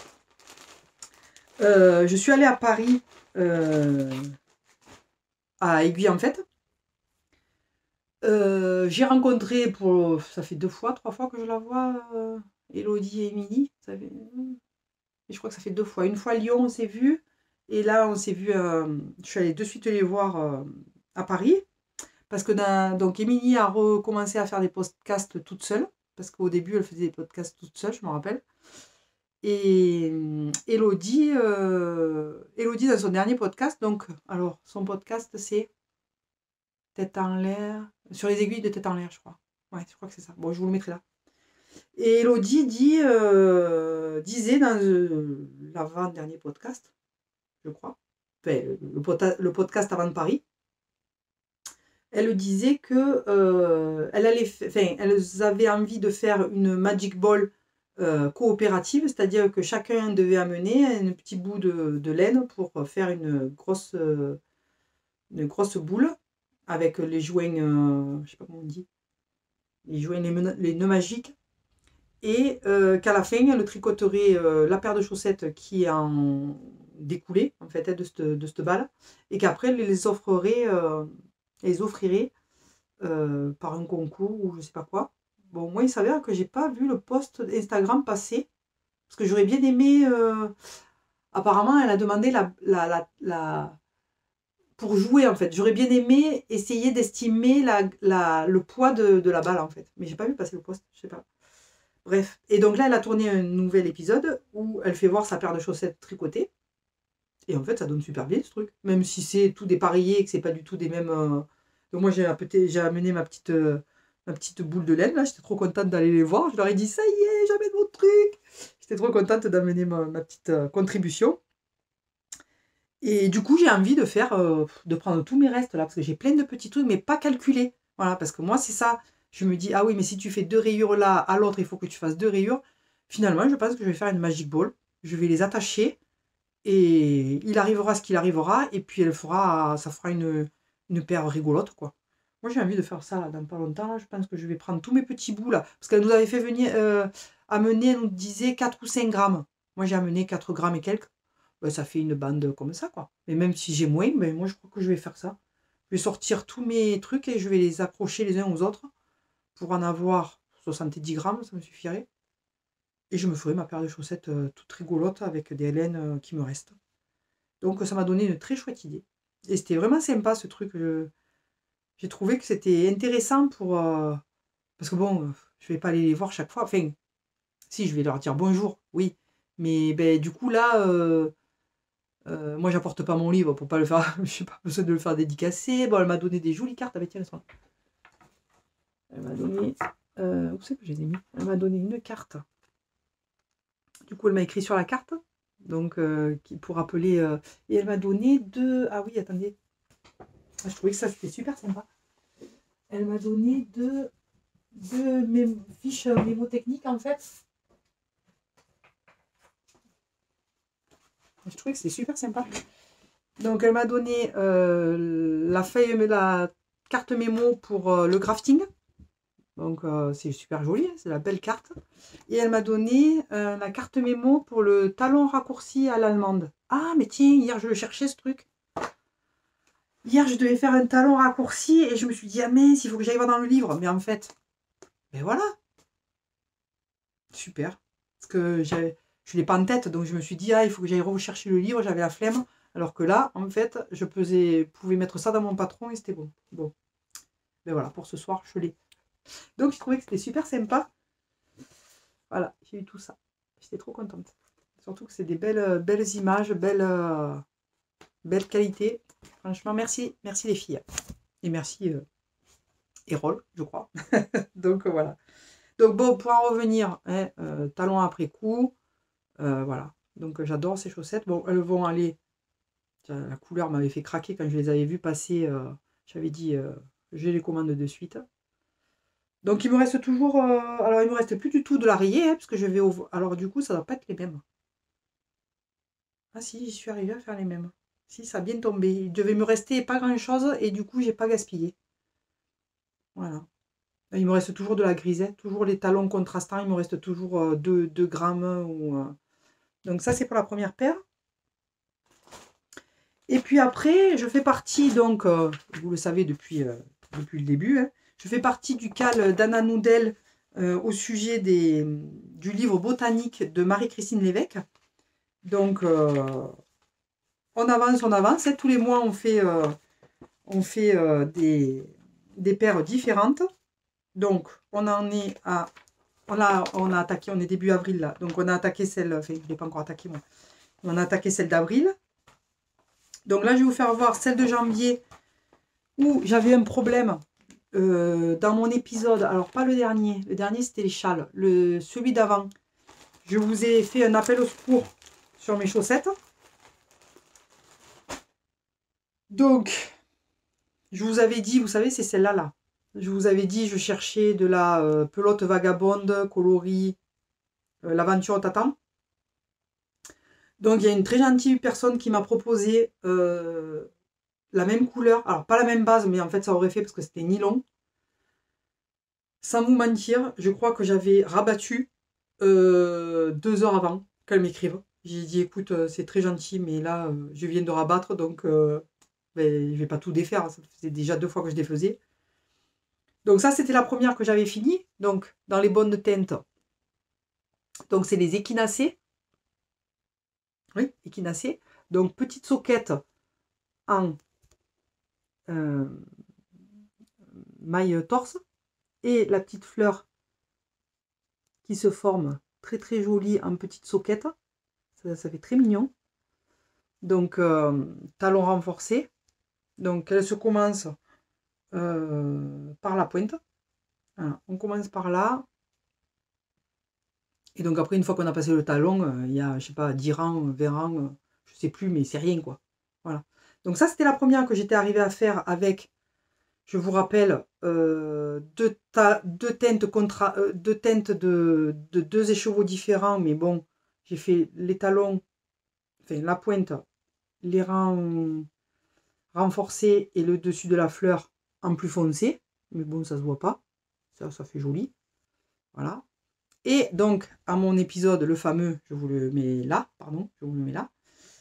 je suis allée à Paris à Aiguille en fait. J'ai rencontré ça fait 3 fois que je la vois, Elodie et Émilie. Je crois que ça fait 2 fois. Une fois à Lyon, on s'est vu. Et là, on s'est vu. Je suis allée de suite les voir à Paris. Parce que donc Émilie a recommencé à faire des podcasts toute seule. Parce qu'au début, elle faisait des podcasts toute seule, je me rappelle. Et Elodie, dans son dernier podcast, donc, alors, son podcast, c'est Tête en l'air, sur les aiguilles de Tête en l'air, je crois. Ouais, je crois que c'est ça. Bon, je vous le mettrai là. Et Elodie disait dans l'avant-dernier podcast, je crois, enfin, le podcast avant de Paris, elle disait que elles avaient envie de faire une Magic Ball coopérative, c'est-à-dire que chacun devait amener un petit bout de laine pour faire une grosse boule avec les joints, je sais pas comment on dit, les joints, les nœuds magiques, et qu'à la fin, elle tricoterait la paire de chaussettes qui en découlait, en fait, de cette balle, et qu'après, elle les offrirait par un concours ou je sais pas quoi. Bon, moi, il s'avère que j'ai pas vu le post Instagram passer, parce que j'aurais bien aimé. Apparemment, elle a demandé pour jouer en fait. J'aurais bien aimé essayer d'estimer le poids de la balle en fait, mais j'ai pas vu passer le post, je sais pas. Bref, et donc là, elle a tourné un nouvel épisode où elle fait voir sa paire de chaussettes tricotées. Et en fait, ça donne super bien ce truc. Même si c'est tout dépareillé et que c'est pas du tout des mêmes. Donc moi, j'ai amené ma petite boule de laine. Là, j'étais trop contente d'aller les voir. Je leur ai dit, ça y est, j'amène mon truc. J'étais trop contente d'amener ma petite contribution. Et du coup, j'ai envie de prendre tous mes restes là, parce que j'ai plein de petits trucs, mais pas calculés. Voilà, parce que moi, c'est ça. Je me dis, ah oui, mais si tu fais 2 rayures là, à l'autre, il faut que tu fasses 2 rayures. Finalement, je pense que je vais faire une Magic Ball. Je vais les attacher. Et il arrivera ce qu'il arrivera. Et puis, ça fera une paire rigolote, quoi. Moi, j'ai envie de faire ça là, dans pas longtemps. Je pense que je vais prendre tous mes petits bouts là. Parce qu'elle nous avait fait venir, amener, elle nous disait 4 ou 5 grammes. Moi, j'ai amené 4 grammes et quelques. Ben, ça fait une bande comme ça, quoi. Et même si j'ai moins, ben, moi, je crois que je vais faire ça. Je vais sortir tous mes trucs et je vais les accrocher les uns aux autres pour en avoir 70 grammes, ça me suffirait. Et je me ferai ma paire de chaussettes toute rigolote avec des laines qui me restent. Donc ça m'a donné une très chouette idée. Et c'était vraiment sympa ce truc. J'ai trouvé que c'était intéressant pour... parce que bon, je vais pas aller les voir chaque fois. Enfin, si, je vais leur dire bonjour, oui. Mais ben, du coup, là, moi, j'apporte pas mon livre pour pas le faire. Je n'ai pas besoin de le faire dédicacer. Bon, elle m'a donné des jolies cartes. Ah, ben, tiens, laisse-moi. Elle m'a donné... où c'est que je les ai mis? Elle m'a donné une carte. Du coup, elle m'a écrit sur la carte. Donc, pour appeler... et elle m'a donné deux... Ah oui, attendez. Je trouvais que ça, c'était super sympa. Elle m'a donné deux fiches mémotechniques, en fait. Je trouvais que c'était super sympa. Donc, elle m'a donné la carte mémo pour le crafting. Donc, c'est super joli, hein, c'est la belle carte. Et elle m'a donné la carte mémo pour le talon raccourci à l'allemande. Ah, mais tiens, hier, je le cherchais, ce truc. Hier, je devais faire un talon raccourci et je me suis dit, ah mince, il faut que j'aille voir dans le livre. Mais en fait, ben voilà. Super. Parce que je ne l'ai pas en tête, donc je me suis dit, ah, il faut que j'aille rechercher le livre, j'avais la flemme. Alors que là, en fait, je pouvais mettre ça dans mon patron et c'était bon. Bon. Ben voilà, pour ce soir, je l'ai. Donc, je trouvais que c'était super sympa. Voilà, j'ai eu tout ça. J'étais trop contente. Surtout que c'est des belles images, belle qualité. Franchement, merci les filles. Et merci Erol, je crois. Donc, voilà. Donc, bon, pour en revenir, hein, talons après coup. Voilà. Donc, j'adore ces chaussettes. Bon, elles vont aller... La couleur m'avait fait craquer quand je les avais vues passer. J'avais dit, je les commande de suite. Donc, il me reste toujours... alors, il me reste plus du tout de la rayée, hein, parce que je vais au... Alors, du coup, ça ne doit pas être les mêmes. Ah si, j'y suis arrivée à faire les mêmes. Si, ça a bien tombé. Il devait me rester pas grand-chose et du coup, j'ai pas gaspillé. Voilà. Il me reste toujours de la grisette, toujours les talons contrastants. Il me reste toujours 2 grammes. Donc ça, c'est pour la première paire. Et puis après, je fais partie, donc, vous le savez depuis le début, hein, je fais partie du CAL d'Anna Noudel au sujet du livre botanique de Marie-Christine Lévesque. Donc, on avance. Et tous les mois, on fait des paires différentes. Donc, on en est à... On a attaqué, on est début avril là. Donc, on a attaqué celle... Enfin, je ne l'ai pas encore attaqué moi. On a attaqué celle d'avril. Donc là, je vais vous faire voir celle de janvier où j'avais un problème dans mon épisode. Alors, pas le dernier. Le dernier, c'était les châles. Celui d'avant, je vous ai fait un appel au secours sur mes chaussettes. Donc, je vous avais dit, vous savez, c'est celle-là, là. Je vous avais dit, je cherchais de la pelote vagabonde coloris l'aventure t'attend. Donc, il y a une très gentille personne qui m'a proposé la même couleur. Alors, pas la même base, mais en fait, ça aurait fait parce que c'était nylon. Sans vous mentir, je crois que j'avais rabattu 2 heures avant qu'elle m'écrive. J'ai dit, écoute, c'est très gentil, mais là, je viens de rabattre, donc ben, je ne vais pas tout défaire. Ça faisait déjà 2 fois que je défaisais. Donc ça, c'était la première que j'avais finie. Donc, dans les bonnes teintes. Donc, c'est les échinacées. Oui, échinacées. Donc, petite soquette en maille torse. Et la petite fleur qui se forme très très jolie en petite soquette. Ça fait très mignon. Donc, talon renforcé. Donc, elle se commence par la pointe. Voilà, on commence par là. Et donc après, une fois qu'on a passé le talon, il y a, je sais pas, 10 rangs, 20 rangs, je sais plus, mais c'est rien, quoi. Voilà. Donc ça, c'était la première que j'étais arrivée à faire avec, je vous rappelle, deux teintes de 2 écheveaux différents, mais bon, j'ai fait les talons, enfin la pointe, les rangs renforcés et le dessus de la fleur en plus foncé, mais bon, ça se voit pas, ça fait joli. Voilà. Et donc, à mon épisode, le fameux, je vous le mets là, pardon, je vous le mets là,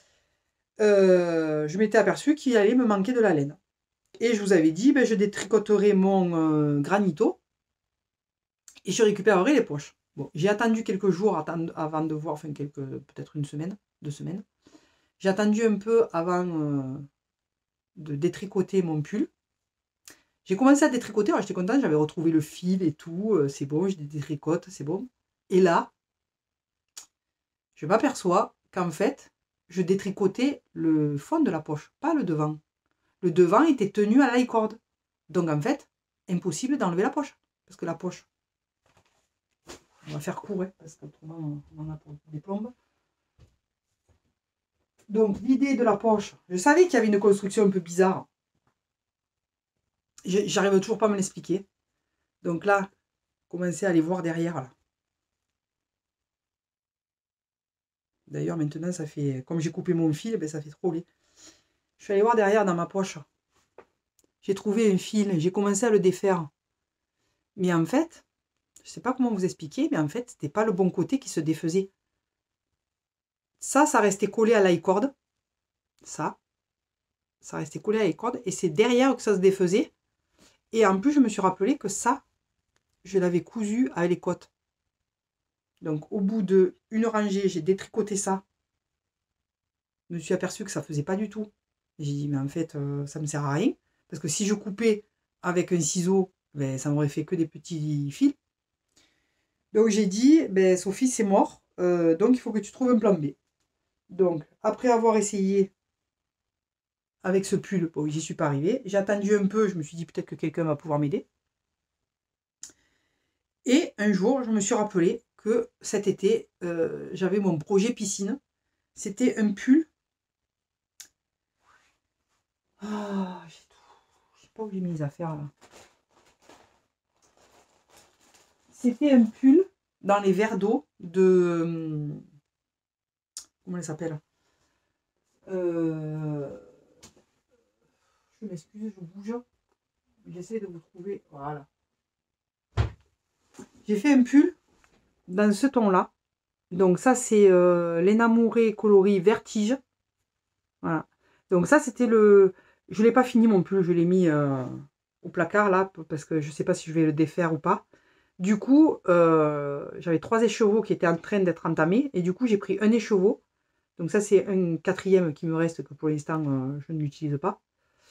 je m'étais aperçu qu'il allait me manquer de la laine. Et je vous avais dit, ben, je détricoterai mon granito et je récupérerai les poches. Bon, j'ai attendu quelques jours avant de voir, enfin peut-être une semaine, 2 semaines. J'ai attendu un peu avant de détricoter mon pull. J'ai commencé à détricoter, alors j'étais contente, j'avais retrouvé le fil et tout, c'est bon, je détricote, c'est bon. Et là, je m'aperçois qu'en fait, je détricotais le fond de la poche, pas le devant. Le devant était tenu à la corde. Donc en fait, impossible d'enlever la poche. Parce que la poche, on va faire court, hein, parce qu'autrement on en a pour des plombes. Donc l'idée de la poche, je savais qu'il y avait une construction un peu bizarre. J'arrive toujours pas à me l'expliquer. Donc là, commencez à aller voir derrière là. D'ailleurs maintenant ça fait, comme j'ai coupé mon fil, ben, ça fait trop laid. Je suis allée voir derrière dans ma poche. J'ai trouvé un fil, j'ai commencé à le défaire. Mais en fait, je sais pas comment vous expliquer, mais en fait, c'était pas le bon côté qui se défaisait. Ça restait collé à la corde. Ça restait collé à la corde. Et c'est derrière que ça se défaisait. Et en plus, je me suis rappelé que ça, je l'avais cousu avec les côtes. Donc, au bout d'une rangée, j'ai détricoté ça. Je me suis aperçu que ça faisait pas du tout. J'ai dit, mais en fait, ça me sert à rien. Parce que si je coupais avec un ciseau, ben, ça m'aurait fait que des petits fils. Donc, j'ai dit, ben, Sophie, c'est mort. Donc, il faut que tu trouves un plan B. Donc, après avoir essayé avec ce pull, bon, j'y suis pas arrivée. J'ai attendu un peu, je me suis dit peut-être que quelqu'un va pouvoir m'aider. Et un jour, je me suis rappelé que cet été, j'avais mon projet piscine. C'était un pull. Ah, j'ai tout. Je sais pas où j'ai mis les affaires là. C'était un pull dans les verres d'eau de. Comment elle s'appelle? Je m'excuse, je bouge. J'essaie de vous trouver. Voilà. J'ai fait un pull dans ce ton-là. Donc ça, c'est l'Enamouré coloris Vertige. Voilà. Donc ça, c'était le... Je ne l'ai pas fini mon pull, je l'ai mis au placard là, parce que je ne sais pas si je vais le défaire ou pas. Du coup, j'avais 3 écheveaux qui étaient en train d'être entamés. Et du coup, j'ai pris un écheveau. Donc ça, c'est un 4e qui me reste, que pour l'instant, je ne l'utilise pas.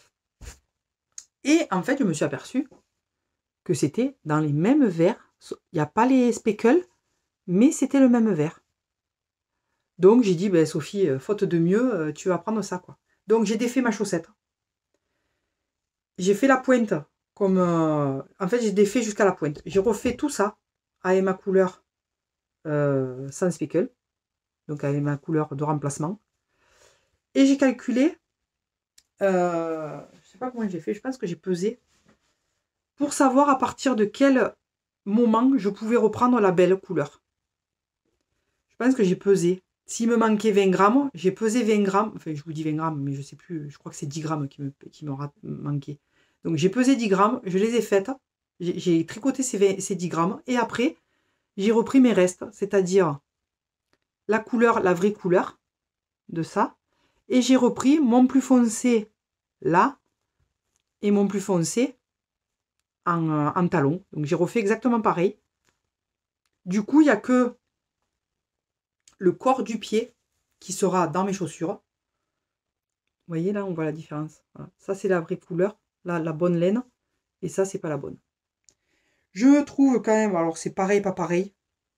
Et en fait, je me suis aperçue que c'était dans les mêmes verres. Il n'y a pas les speckles, mais c'était le même verre. Donc j'ai dit, ben, Sophie, faute de mieux, tu vas prendre ça, quoi. Donc j'ai défait ma chaussette. J'ai fait la pointe comme... en fait, j'ai défait jusqu'à la pointe. J'ai refait tout ça avec ma couleur sans speckle. Donc avec ma couleur de remplacement. Et j'ai calculé... je sais pas comment j'ai fait, je pense que j'ai pesé. Pour savoir à partir de quel moment je pouvais reprendre la belle couleur. Je pense que j'ai pesé. S'il me manquait 20 grammes, j'ai pesé 20 grammes. Enfin, je vous dis 20 grammes, mais je ne sais plus. Je crois que c'est 10 grammes qui me manquaient. Donc, j'ai pesé 10 grammes. Je les ai faites. J'ai tricoté ces 10 grammes. Et après, j'ai repris mes restes. C'est-à-dire la couleur, la vraie couleur de ça. Et j'ai repris mon plus foncé là. Et mon plus foncé en talon. Donc, j'ai refait exactement pareil. Du coup, il n'y a que le corps du pied qui sera dans mes chaussures. Vous voyez là, on voit la différence. Voilà. Ça, c'est la vraie couleur, la bonne laine. Et ça, c'est pas la bonne. Je trouve quand même, alors c'est pareil, pas pareil.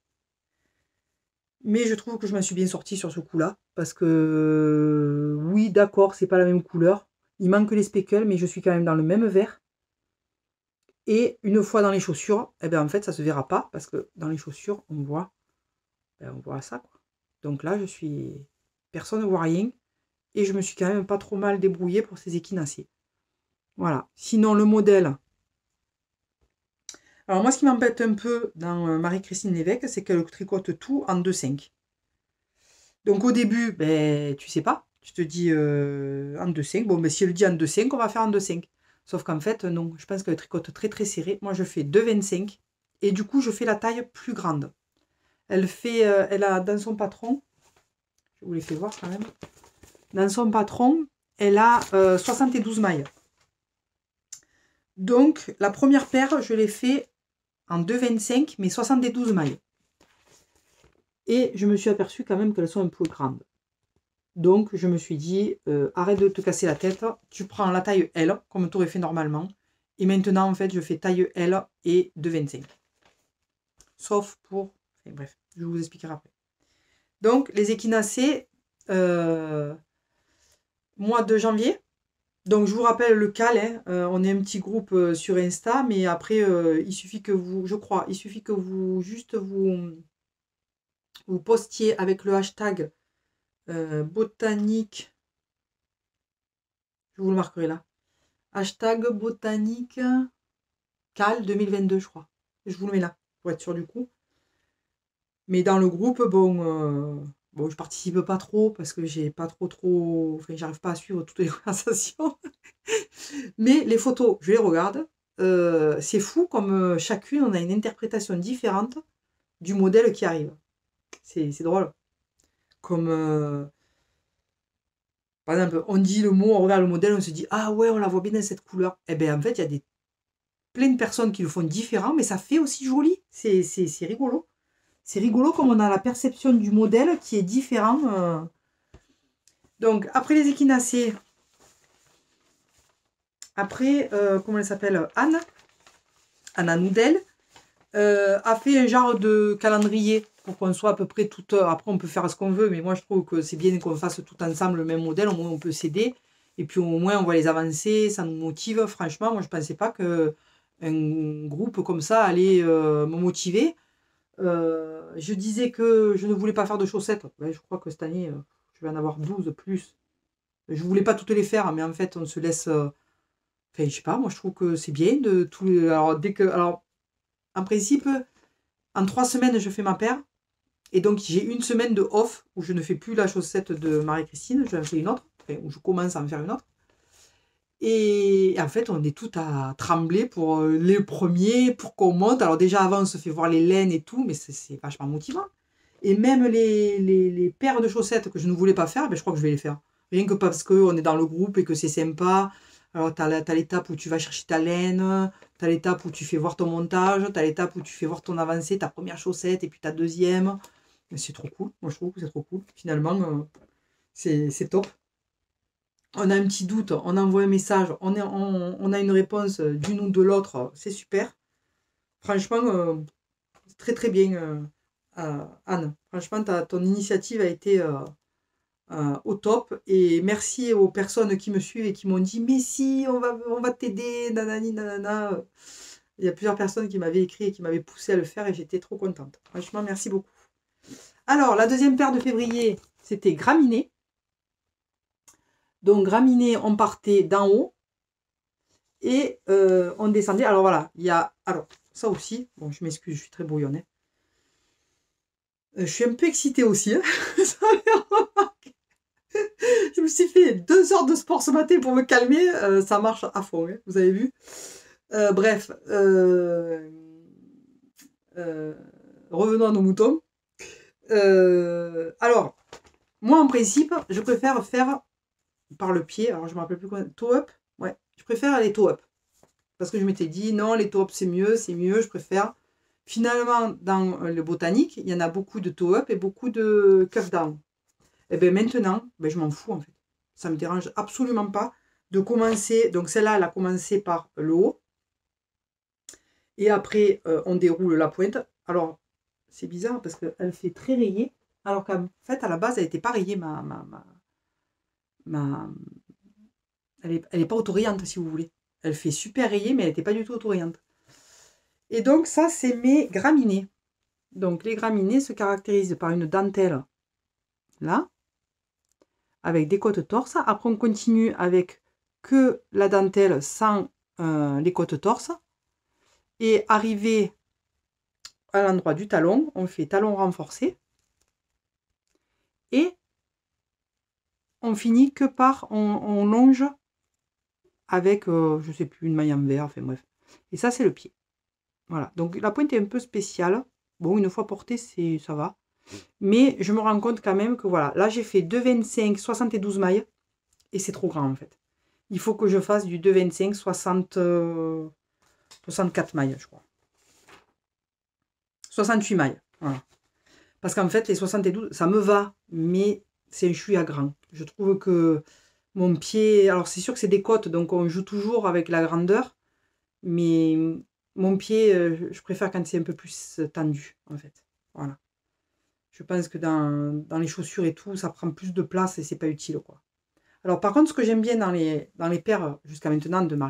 Mais je trouve que je m'en suis bien sortie sur ce coup-là. Parce que, oui, d'accord, c'est pas la même couleur. Il manque les speckles, mais je suis quand même dans le même vert. Et une fois dans les chaussures, eh bien, en fait, ça se verra pas. Parce que dans les chaussures, on voit ça, quoi. Donc là, personne ne voit rien. Et je me suis quand même pas trop mal débrouillée pour ces équinaciers. Voilà. Sinon, le modèle. Alors moi, ce qui m'embête un peu dans Marie-Christine Lévesque, c'est qu'elle tricote tout en 2,5. Donc au début, ben, tu sais pas. Tu te dis en 2,5. Bon, ben, si elle dit en 2,5, on va faire en 2,5. Sauf qu'en fait, non. Je pense qu'elle tricote très très serré. Moi, je fais 2,25. Et du coup, je fais la taille plus grande. Elle a dans son patron, je vous l'ai fait voir quand même. Dans son patron, elle a 72 mailles. Donc, la première paire, je l'ai fait en 2,25, mais 72 mailles. Et je me suis aperçue quand même qu'elles sont un peu grandes. Donc, je me suis dit, arrête de te casser la tête. Tu prends la taille L, comme tu aurais fait normalement. Et maintenant, en fait, je fais taille L et de 25. Sauf pour... Enfin, bref, je vous expliquerai après. Donc, les échinacées, mois de janvier. Donc, je vous rappelle le cal. Hein, on est un petit groupe sur Insta. Mais après, il suffit que vous... Je crois, il suffit que vous... Juste vous postiez avec le hashtag botanique. Je vous le marquerai là. Hashtag botanique cal 2022, je crois. Je vous le mets là, pour être sûr du coup. Mais dans le groupe, bon, je participe pas trop parce que j'ai pas trop. Enfin, j'arrive pas à suivre toutes les conversations. Mais les photos, je les regarde. C'est fou comme chacune, on a une interprétation différente du modèle qui arrive. C'est drôle. Comme, par exemple, on dit le mot, on regarde le modèle, on se dit ah ouais, on la voit bien dans cette couleur. Eh bien, en fait, il y a plein de personnes qui le font différent, mais ça fait aussi joli. C'est rigolo. C'est rigolo comme on a la perception du modèle qui est différent. Donc, après les échinacées, après, comment elle s'appelle, Anna Noudel, a fait un genre de calendrier pour qu'on soit à peu près tout. Après, on peut faire ce qu'on veut, mais moi, je trouve que c'est bien qu'on fasse tout ensemble le même modèle. Au moins, on peut s'aider. Et puis, au moins, on voit les avancées, ça nous motive. Franchement, moi, je ne pensais pas qu'un groupe comme ça allait me motiver. Je disais que je ne voulais pas faire de chaussettes. Ouais, je crois que cette année, je vais en avoir 12 plus. Je voulais pas toutes les faire, mais en fait, on se laisse. Enfin, je sais pas, moi je trouve que c'est bien de tout. Alors, alors, en principe, en 3 semaines, je fais ma paire. Et donc, j'ai une semaine de off où je ne fais plus la chaussette de Marie-Christine, je en fais une autre, enfin, où je commence à en faire une autre. Et en fait, on est tout à trembler pour les premiers, pour qu'on monte. Alors déjà, avant, on se fait voir les laines et tout, mais c'est vachement motivant. Et même les paires de chaussettes que je ne voulais pas faire, ben, je crois que je vais les faire. Rien que parce qu'on est dans le groupe et que c'est sympa. Alors, tu as l'étape où tu vas chercher ta laine, tu as l'étape où tu fais voir ton montage, tu as l'étape où tu fais voir ton avancée, ta première chaussette et puis ta deuxième. C'est trop cool. Moi, je trouve que c'est trop cool. Finalement, c'est top. On a un petit doute, on envoie un message, on a une réponse d'une ou de l'autre, c'est super. Franchement, très très bien, Anne. Franchement, ton initiative a été au top. Et merci aux personnes qui me suivent et qui m'ont dit mais si, on va t'aider, nanani, nanana. Il y a plusieurs personnes qui m'avaient écrit et qui m'avaient poussé à le faire et j'étais trop contente. Franchement, merci beaucoup. Alors, la deuxième paire de février, c'était Graminées. Donc, Graminées, on partait d'en haut et on descendait. Alors, voilà, il y a... Alors, ça aussi, bon, je m'excuse, je suis très brouillonne. Hein. Je suis un peu excitée aussi. Hein. Je me suis fait 2 heures de sport ce matin pour me calmer. Ça marche à fond, hein, vous avez vu. Bref. Revenons à nos moutons. Alors, moi, en principe, je préfère faire par le pied. Alors, je ne me rappelle plus quoi. Toe-up. Ouais, je préfère les toe-up. Parce que je m'étais dit, non, les toe-up, c'est mieux, je préfère. Finalement, dans le botanique, il y en a beaucoup de toe-up et beaucoup de cuff-down. Et bien maintenant, ben, je m'en fous en fait. Ça ne me dérange absolument pas de commencer. Donc celle-là, elle a commencé par le haut. Et après, on déroule la pointe. Alors, c'est bizarre parce qu'elle fait très rayée. Alors qu'en fait, à la base, elle n'était pas rayée, Elle n'est pas autorayante, si vous voulez. Elle fait super rayée, mais elle n'était pas du tout autorayante. Et donc, ça, c'est mes graminées. Donc, les graminées se caractérisent par une dentelle, là, avec des côtes torses. Après, on continue avec que la dentelle sans les côtes torses. Et arrivé à l'endroit du talon, on fait talon renforcé. Et on finit que par, on longe avec, je ne sais plus, une maille en verre, enfin bref. Et ça, c'est le pied. Voilà, donc la pointe est un peu spéciale. Bon, une fois portée, ça va. Mais je me rends compte quand même que voilà, là j'ai fait 2,25, 72 mailles. Et c'est trop grand en fait. Il faut que je fasse du 2,25, 64 mailles, je crois. 68 mailles, voilà. Parce qu'en fait, les 72, ça me va. Mais c'est un chouïa grand. Je trouve que mon pied, alors c'est sûr que c'est des côtes, donc on joue toujours avec la grandeur, mais mon pied, je préfère quand c'est un peu plus tendu, en fait. Voilà. Je pense que dans les chaussures et tout, ça prend plus de place et c'est pas utile, quoi. Alors par contre, ce que j'aime bien dans les paires jusqu'à maintenant de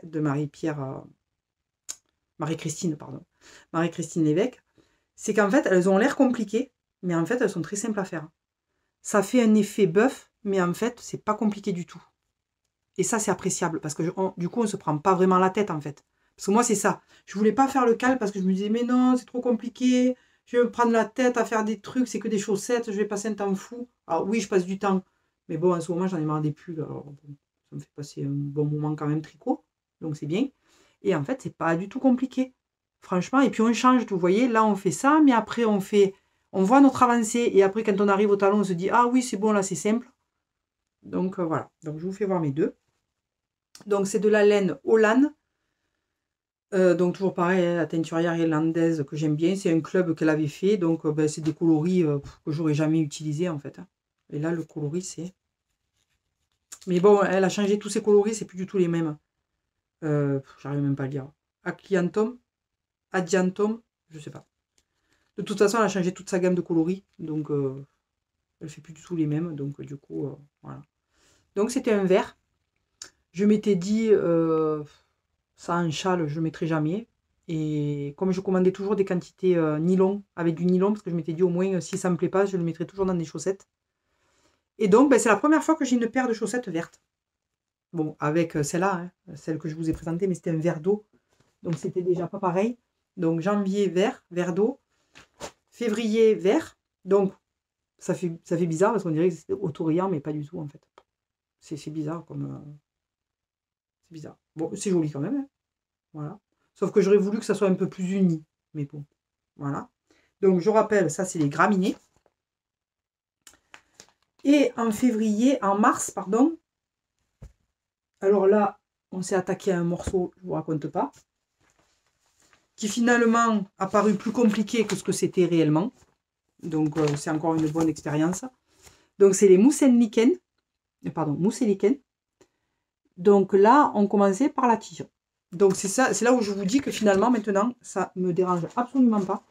Marie-Christine, pardon, Marie-Christine Lévesque, c'est qu'en fait, elles ont l'air compliquées, mais en fait, elles sont très simples à faire. Ça fait un effet bœuf, mais en fait, c'est pas compliqué du tout. Et ça, c'est appréciable, parce que du coup, on se prend pas vraiment la tête, en fait. Parce que moi, c'est ça. Je voulais pas faire le cal parce que je me disais, mais non, c'est trop compliqué, je vais me prendre la tête à faire des trucs, c'est que des chaussettes, je vais passer un temps fou. Alors oui, je passe du temps, mais bon, en ce moment, j'en ai marre des pulls, alors bon, ça me fait passer un bon moment quand même tricot, donc c'est bien. Et en fait, c'est pas du tout compliqué. Franchement, et puis on change, vous voyez, là on fait ça, mais après on voit notre avancée, et après quand on arrive au talon, on se dit, ah oui, c'est bon, là c'est simple. Donc voilà, donc je vous fais voir mes deux. Donc c'est de la laine Holland, donc toujours pareil, la teinturière irlandaise que j'aime bien, c'est un club qu'elle avait fait, donc ben, c'est des coloris que j'aurais jamais utilisé en fait. Et là le coloris c'est... Mais bon, elle a changé tous ses coloris, c'est plus du tout les mêmes. J'arrive même pas à le dire. Acliantum, Adiantum, je sais pas. De toute façon, elle a changé toute sa gamme de coloris, donc elle fait plus du tout les mêmes, donc du coup, voilà. Donc c'était un vert. Je m'étais dit, ça en châle, je ne mettrai jamais. Et comme je commandais toujours des quantités nylon, avec du nylon, parce que je m'étais dit au moins, si ça ne me plaît pas, je le mettrai toujours dans des chaussettes. Et donc, ben, c'est la première fois que j'ai une paire de chaussettes vertes. Bon, avec celle-là, hein, celle que je vous ai présentée, mais c'était un vert d'eau. Donc c'était déjà pas pareil. Donc janvier vert, vert d'eau. Février vert. Donc ça fait bizarre parce qu'on dirait que c'est autoriant, mais pas du tout en fait. C'est bizarre comme... c'est bizarre. Bon, c'est joli quand même. Hein. Voilà. Sauf que j'aurais voulu que ça soit un peu plus uni. Mais bon, voilà. Donc je rappelle, ça c'est les graminées. Et en mars, pardon. Alors là, on s'est attaqué à un morceau, je ne vous raconte pas. Qui finalement a paru plus compliqué que ce que c'était réellement. Donc c'est encore une bonne expérience. Donc c'est les Mousselniken. Pardon, Mousselniken. Donc là, on commençait par la tige. Donc c'est là où je vous dis que finalement, maintenant, ça ne me dérange absolument pas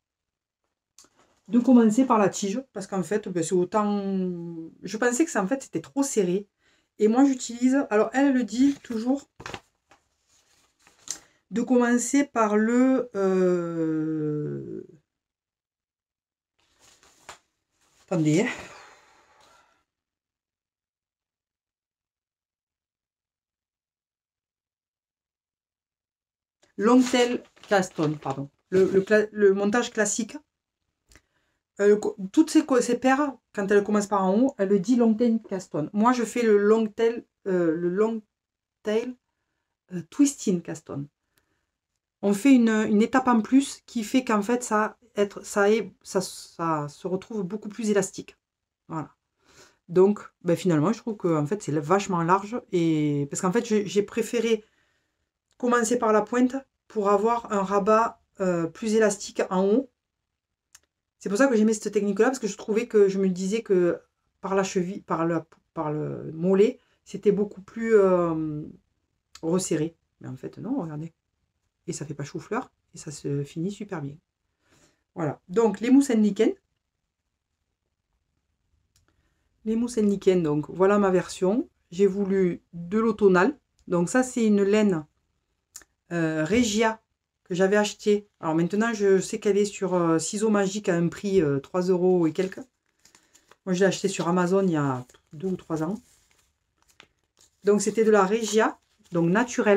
de commencer par la tige. Parce qu'en fait, ben, c'est autant... Je pensais que ça, en fait, c'était trop serré. Et moi, j'utilise... Alors, elle le dit toujours de commencer par le... Attendez. Longtail Caston, pardon. Le montage classique. Toutes ces paires, quand elles commencent par en haut, elle le dit Longtail Caston. Moi, je fais le Longtail Twisting Caston. On fait une étape en plus qui fait qu'en fait, ça se retrouve beaucoup plus élastique. Voilà. Donc, ben, finalement, je trouve que en fait, c'est vachement large. Et... Parce qu'en fait, j'ai préféré commencer par la pointe pour avoir un rabat plus élastique en haut. C'est pour ça que j'aimais cette technique-là, parce que je trouvais que je me disais que par la cheville, par le mollet, c'était beaucoup plus resserré. Mais en fait, non, regardez. Et ça fait pas chou-fleur, et ça se finit super bien. Voilà. Donc, les mousses Lichen. Les mousses Lichen, donc voilà ma version. J'ai voulu de l'automnal. Donc ça, c'est une laine Regia que j'avais acheté. Alors maintenant, je sais qu'elle est sur Ciseaux Magiques à un prix 3 € et quelques. Moi, je l'ai acheté sur Amazon il y a 2 ou 3 ans. Donc, c'était de la Regia, donc naturelle,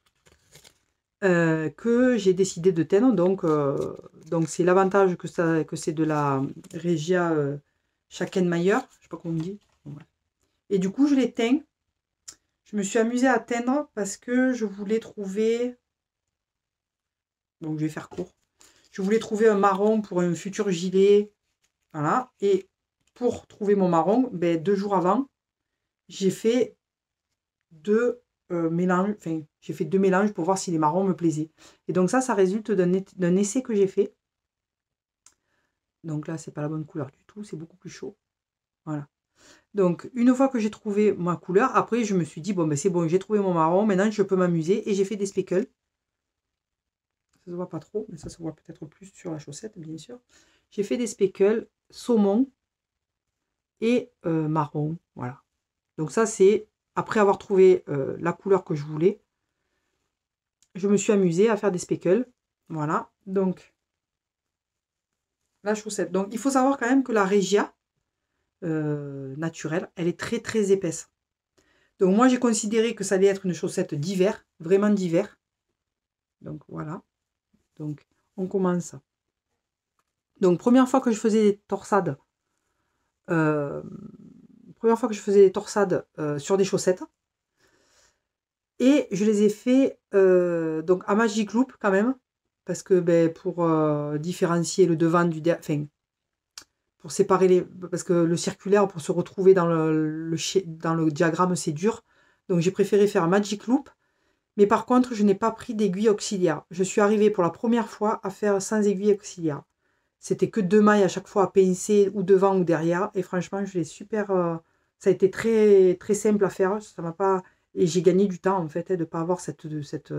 que j'ai décidé de teindre. Donc c'est l'avantage que c'est de la Regia Schackenmayer. Je ne sais pas comment on dit. Bon, ouais. Et du coup, je l'ai teint. Je me suis amusée à teindre parce que je voulais trouver... Donc, je vais faire court. Je voulais trouver un marron pour un futur gilet. Voilà. Et pour trouver mon marron, ben, 2 jours avant, j'ai fait 2 mélanges. Enfin, j'ai fait 2 mélanges pour voir si les marrons me plaisaient. Et donc ça résulte d'un essai que j'ai fait. Donc là, c'est pas la bonne couleur du tout. C'est beaucoup plus chaud. Voilà. Donc, une fois que j'ai trouvé ma couleur, après, je me suis dit, bon, ben c'est bon, j'ai trouvé mon marron, maintenant, je peux m'amuser. Et j'ai fait des speckles. Ça se voit pas trop, mais ça se voit peut-être plus sur la chaussette, bien sûr. J'ai fait des speckles saumon et marron, voilà. Donc ça, c'est après avoir trouvé la couleur que je voulais, je me suis amusée à faire des speckles. Voilà, donc la chaussette. Donc il faut savoir quand même que la Regia naturelle, elle est très très épaisse. Donc moi j'ai considéré que ça allait être une chaussette d'hiver, vraiment d'hiver. Donc voilà. Donc on commence. Donc première fois que je faisais des torsades, sur des chaussettes. Et je les ai fait donc à Magic Loop quand même, parce que ben, pour différencier le devant du derrière, enfin, pour séparer les. Parce que le circulaire, pour se retrouver dans dans le diagramme, c'est dur. Donc j'ai préféré faire Magic Loop. Mais par contre, je n'ai pas pris d'aiguille auxiliaire. Je suis arrivée pour la première fois à faire sans aiguille auxiliaire. C'était que 2 mailles à chaque fois à pincer, ou devant ou derrière. Et franchement, je l'ai super. Ça a été très, très simple à faire. Ça m'a pas. Et j'ai gagné du temps en fait, de ne pas avoir cette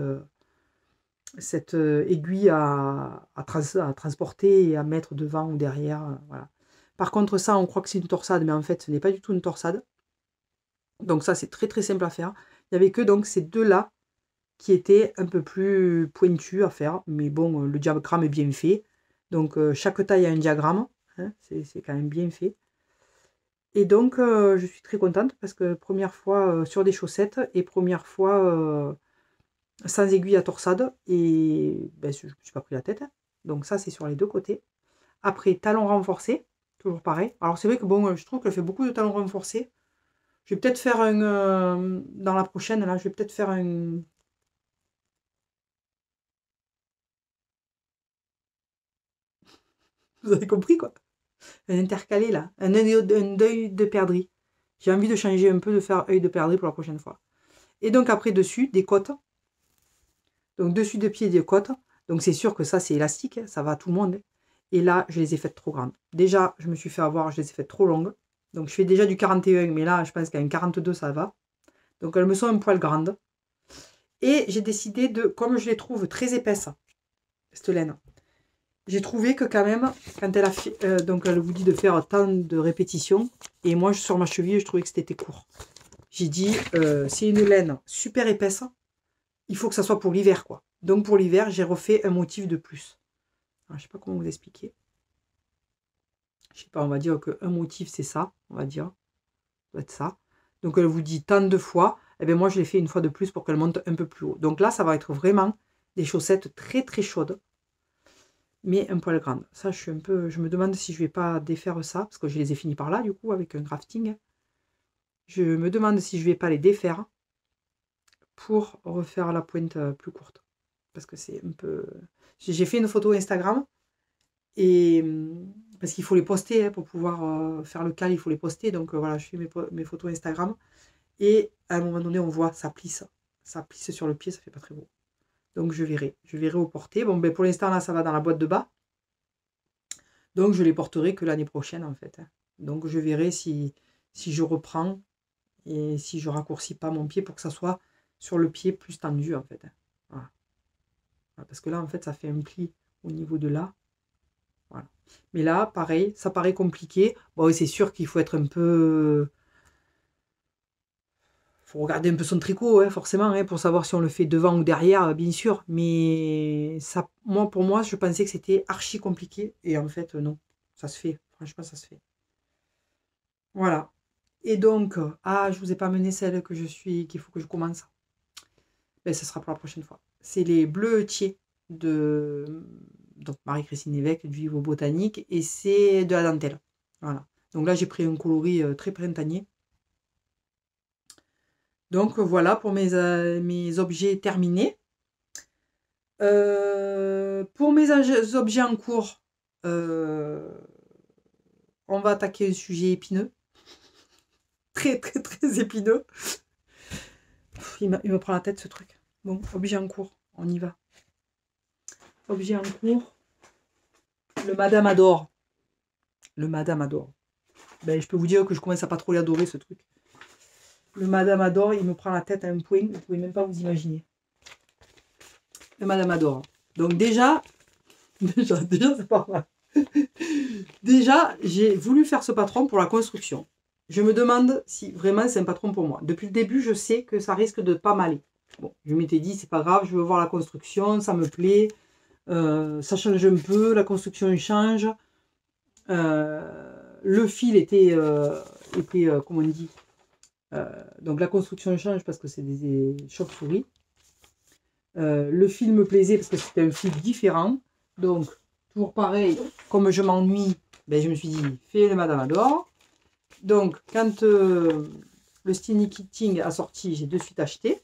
aiguille à transporter et à mettre devant ou derrière. Voilà. Par contre, ça, on croit que c'est une torsade, mais en fait, ce n'est pas du tout une torsade. Donc ça, c'est très très simple à faire. Il n'y avait que donc ces deux-là qui étaient un peu plus pointus à faire. Mais bon, le diagramme est bien fait. Donc chaque taille a un diagramme. Hein, c'est quand même bien fait. Et donc, je suis très contente parce que première fois sur des chaussettes et première fois sans aiguille à torsade. Et ben, je ne me suis pas pris la tête. Hein. Donc ça, c'est sur les deux côtés. Après, talons renforcés, toujours pareil. Alors c'est vrai que bon, je trouve qu'elle fait beaucoup de talons renforcés. Je vais peut-être faire un... dans la prochaine, là, je vais peut-être faire un... Vous avez compris, quoi? Un intercalé, là. Un œil de perdrix. J'ai envie de changer un peu, de faire œil de perdrix pour la prochaine fois. Et donc après, dessus, des côtes. Donc dessus de pied, des côtes. Donc c'est sûr que ça, c'est élastique. Hein, ça va à tout le monde. Hein. Et là, je les ai faites trop grandes. Déjà, je me suis fait avoir, je les ai faites trop longues. Donc je fais déjà du 41, mais là, je pense qu'à un 42, ça va. Donc elles me sont un poil grandes. Et j'ai décidé de, comme je les trouve très épaisses, cette laine, j'ai trouvé que quand même, quand elle a fait, donc elle vous dit de faire tant de répétitions, et moi sur ma cheville, je trouvais que c'était court. J'ai dit, c'est une laine super épaisse, il faut que ça soit pour l'hiver, quoi. Donc pour l'hiver, j'ai refait un motif de plus. Alors, je sais pas comment vous expliquer. Je sais pas, on va dire qu'un motif, c'est ça, on va dire. Ça doit être ça. Donc elle vous dit tant de fois, et bien moi je l'ai fait une fois de plus pour qu'elle monte un peu plus haut. Donc là, ça va être vraiment des chaussettes très très chaudes, mais un poil grande. Ça, je me demande si je vais pas défaire ça, parce que je les ai finis par là, du coup, avec un crafting. Je me demande si je vais pas les défaire pour refaire la pointe plus courte. Parce que c'est un peu... J'ai fait une photo Instagram, et parce qu'il faut les poster, hein, pour pouvoir faire le cal, il faut les poster. Donc voilà, je fais mes photos Instagram. Et à un moment donné, on voit, ça plisse. Ça plisse sur le pied, ça fait pas très beau. Donc je verrai au porter. Bon, ben pour l'instant, là, ça va dans la boîte de bas. Donc je les porterai que l'année prochaine, en fait. Hein. Donc je verrai si je reprends et si je raccourcis pas mon pied pour que ça soit sur le pied plus tendu, en fait. Hein. Voilà. Parce que là, en fait, ça fait un pli au niveau de là. Voilà. Mais là, pareil, ça paraît compliqué. Bon, c'est sûr qu'il faut être un peu... faut regarder un peu son tricot, hein, forcément, hein, pour savoir si on le fait devant ou derrière, bien sûr. Mais ça, pour moi, je pensais que c'était archi compliqué. Et en fait, non. Ça se fait. Franchement, ça se fait. Voilà. Et donc, je vous ai pas mené celle que je suis, qu'il faut que je commence. Ben, ce sera pour la prochaine fois. C'est les bleutiers de donc Marie-Christine Évêque du livre botanique, et c'est de la dentelle. Voilà. Donc là, j'ai pris un coloris très printanier. Donc voilà pour mes objets terminés. Pour mes objets en cours, on va attaquer un sujet épineux. Très très très épineux. Il me prend la tête ce truc. Bon, objet en cours, on y va. Objet en cours. Le Madame Adore. Le Madame Adore. Ben, je peux vous dire que je commence à pas trop l'adorer, ce truc. Le Madame Adore, il me prend la tête à un point, vous pouvez même pas vous imaginer. Le Madame Adore. Donc déjà c'est pas mal. Déjà, j'ai voulu faire ce patron pour la construction. Je me demande si vraiment c'est un patron pour moi. Depuis le début, je sais que ça risque de pas m'aller. Bon, je m'étais dit, c'est pas grave, je veux voir la construction, ça me plaît. Ça change un peu, la construction change. Le fil était comment on dit, donc la construction change parce que c'est des chauves-souris. Le fil me plaisait parce que c'était un fil différent. Donc, toujours pareil, comme je m'ennuie, ben, je me suis dit, fais le Madame Adore. Donc, quand le Stiny Kitting a sorti, j'ai de suite acheté.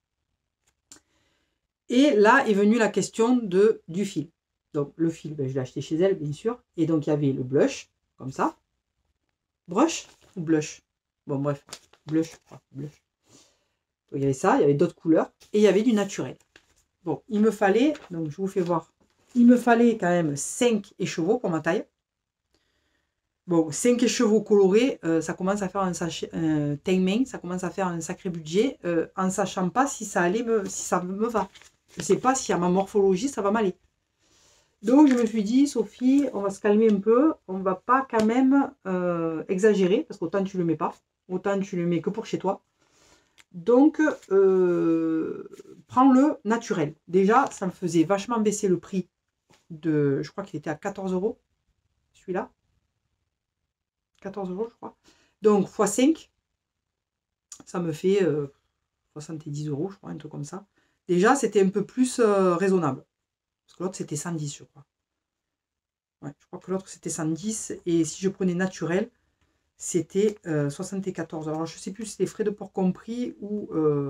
Et là est venue la question du fil. Donc, le fil, ben, je l'ai acheté chez elle, bien sûr. Et donc, il y avait le blush, comme ça. Brush ou blush? Bon, bref, blush, je crois, blush. Donc, il y avait ça, il y avait d'autres couleurs. Et il y avait du naturel. Bon, il me fallait, donc je vous fais voir, il me fallait quand même 5 écheveaux pour ma taille. Bon, 5 écheveaux colorés, ça commence à faire un sachet, timing, ça commence à faire un sacré budget, en sachant pas si ça me va. Je ne sais pas si à ma morphologie, ça va m'aller. Donc, je me suis dit, Sophie, on va se calmer un peu, on ne va pas quand même exagérer, parce qu'autant tu ne le mets pas, autant tu le mets que pour chez toi. Donc, prends-le naturel. Déjà, ça me faisait vachement baisser le prix de... Je crois qu'il était à 14 €, celui-là. 14 €, je crois. Donc, x 5, ça me fait 70 €, je crois, un truc comme ça. Déjà, c'était un peu plus raisonnable. Parce que l'autre, c'était 110, je crois. Ouais, je crois que l'autre, c'était 110. Et si je prenais naturel, c'était 74. Alors, je ne sais plus si c'était frais de port compris ou...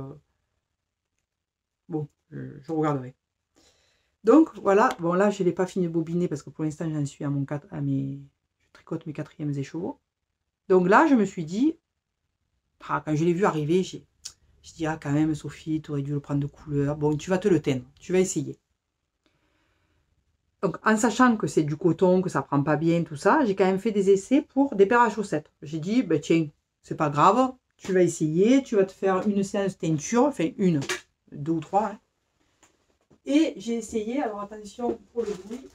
Bon, je regarderai. Donc, voilà. Bon, là, je ne l'ai pas fini de bobiner parce que pour l'instant, j'en suis je tricote mes 4e écheveaux. Donc là, je me suis dit... Ah, quand je l'ai vu arriver, j'ai dit, ah, quand même, Sophie, tu aurais dû le prendre de couleur. Bon, tu vas te le teindre. Tu vas essayer. Donc, en sachant que c'est du coton, que ça ne prend pas bien, tout ça, j'ai quand même fait des essais pour des paires à chaussettes. J'ai dit, ben, tiens, c'est pas grave, tu vas essayer, tu vas te faire une séance de teinture, enfin une, 2 ou 3. Hein. Et j'ai essayé, alors attention pour le bruit.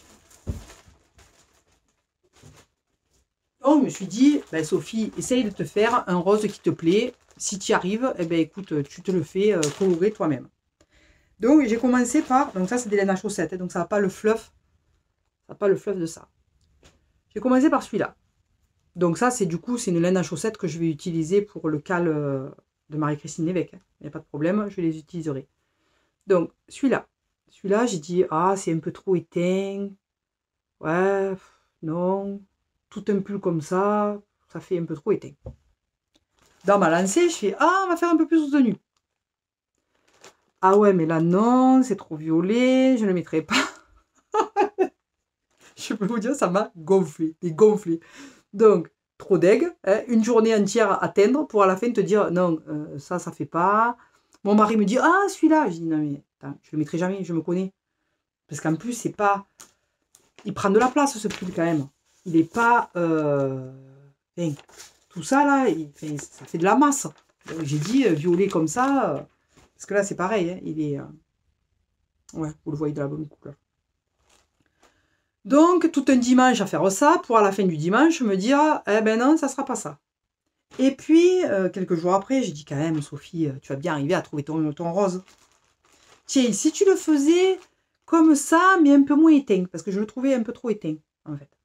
Donc, je me suis dit, ben, Sophie, essaye de te faire un rose qui te plaît. Si tu y arrives, eh ben, écoute, tu te le fais colorer toi-même. Donc, j'ai commencé par... Donc, ça, c'est des laines à chaussettes. Hein, donc, ça n'a pas le fluff. Ça n'a pas le fluff de ça. J'ai commencé par celui-là. Donc, ça, c'est du coup, c'est une laine à chaussettes que je vais utiliser pour le cal de Marie-Christine Lévesque. Hein. Il n'y a pas de problème, je les utiliserai. Donc, celui-là. Celui-là, j'ai dit, ah, c'est un peu trop éteint. Ouais, non. Tout un pull comme ça fait un peu trop éteint. Dans ma lancée, je fais, ah, on va faire un peu plus soutenu. Ah ouais, mais là, non, c'est trop violet, je ne le mettrai pas. Je peux vous dire, ça m'a gonflé, et gonflé. Donc, trop deg, hein, une journée entière à atteindre pour à la fin te dire, non, ça fait pas. Mon mari me dit, ah, celui-là. Je dis, non, mais attends, je le mettrai jamais, je me connais. Parce qu'en plus, c'est pas... Il prend de la place, ce pull, quand même. Il n'est pas... Enfin, tout ça, là, ça fait de la masse. J'ai dit, violet comme ça... Parce que là, c'est pareil, hein, il est... Ouais, vous le voyez de la bonne couleur. Donc, tout un dimanche à faire ça, pour à la fin du dimanche me dire, eh ben non, ça sera pas ça. Et puis, quelques jours après, j'ai dit quand même, Sophie, tu vas bien arriver à trouver ton rose. Tiens, si tu le faisais comme ça, mais un peu moins éteint, parce que je le trouvais un peu trop éteint, en fait.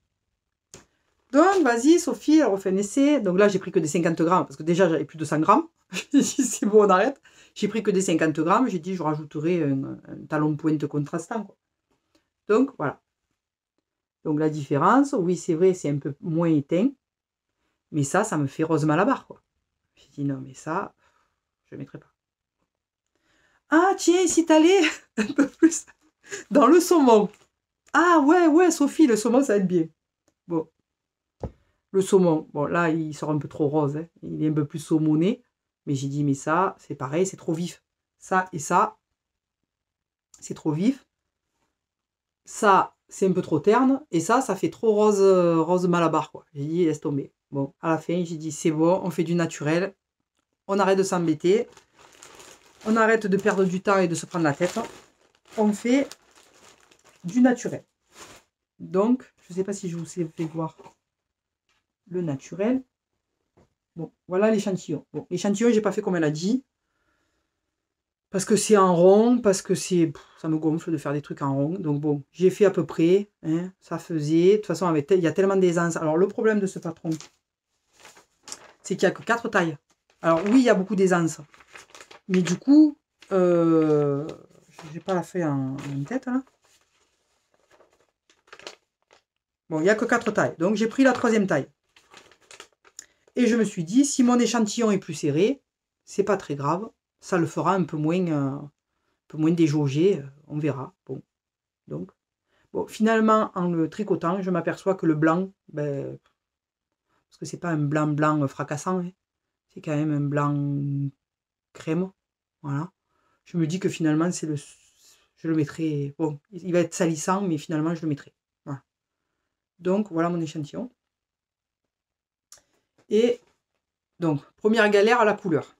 Donc, vas-y, Sophie, elle refait un essai. Donc là, j'ai pris que des 50 grammes, parce que déjà, j'avais plus de 100 grammes. J'ai dit, c'est bon, on arrête. J'ai pris que des 50 grammes. J'ai dit, je rajouterai un talon pointe contrastant. Quoi. Donc, voilà. Donc, la différence, oui, c'est vrai, c'est un peu moins éteint. Mais ça me fait rose malabar, quoi. J'ai dit, non, mais ça, je ne mettrai pas. Ah, tiens, si t'allais un peu plus dans le saumon. Ah, ouais, Sophie, le saumon, ça va être bien. Bon. Le saumon, bon, là, il sort un peu trop rose. Hein. Il est un peu plus saumoné. Mais j'ai dit, mais ça, c'est pareil, c'est trop vif. Ça et ça, c'est trop vif. Ça, c'est un peu trop terne. Et ça fait trop rose, rose malabar, quoi. J'ai dit, laisse tomber. Bon, à la fin, j'ai dit, c'est bon, on fait du naturel. On arrête de s'embêter. On arrête de perdre du temps et de se prendre la tête. On fait du naturel. Donc, je ne sais pas si je vous ai fait voir le naturel. Bon, voilà l'échantillon. Bon, l'échantillon, j'ai pas fait comme elle a dit. Parce que c'est en rond, parce que c'est, ça me gonfle de faire des trucs en rond. Donc bon, j'ai fait à peu près. Hein, ça faisait. De toute façon, il y a tellement d'aisance. Alors, le problème de ce patron, c'est qu'il n'y a que 4 tailles. Alors oui, il y a beaucoup d'aisance. Mais du coup, je n'ai pas la feuille en tête là. Bon, il n'y a que 4 tailles. Donc j'ai pris la 3e taille. Et je me suis dit, si mon échantillon est plus serré, c'est pas très grave. Ça le fera un peu moins déjaugé. On verra. Bon. Donc, bon, finalement, en le tricotant, je m'aperçois que le blanc, ben, parce que c'est pas un blanc fracassant, hein, c'est quand même un blanc crème. Voilà. Je me dis que finalement, je le mettrai. Bon, il va être salissant, mais finalement, je le mettrai. Voilà. Donc, voilà mon échantillon. Et donc, première galère à la couleur.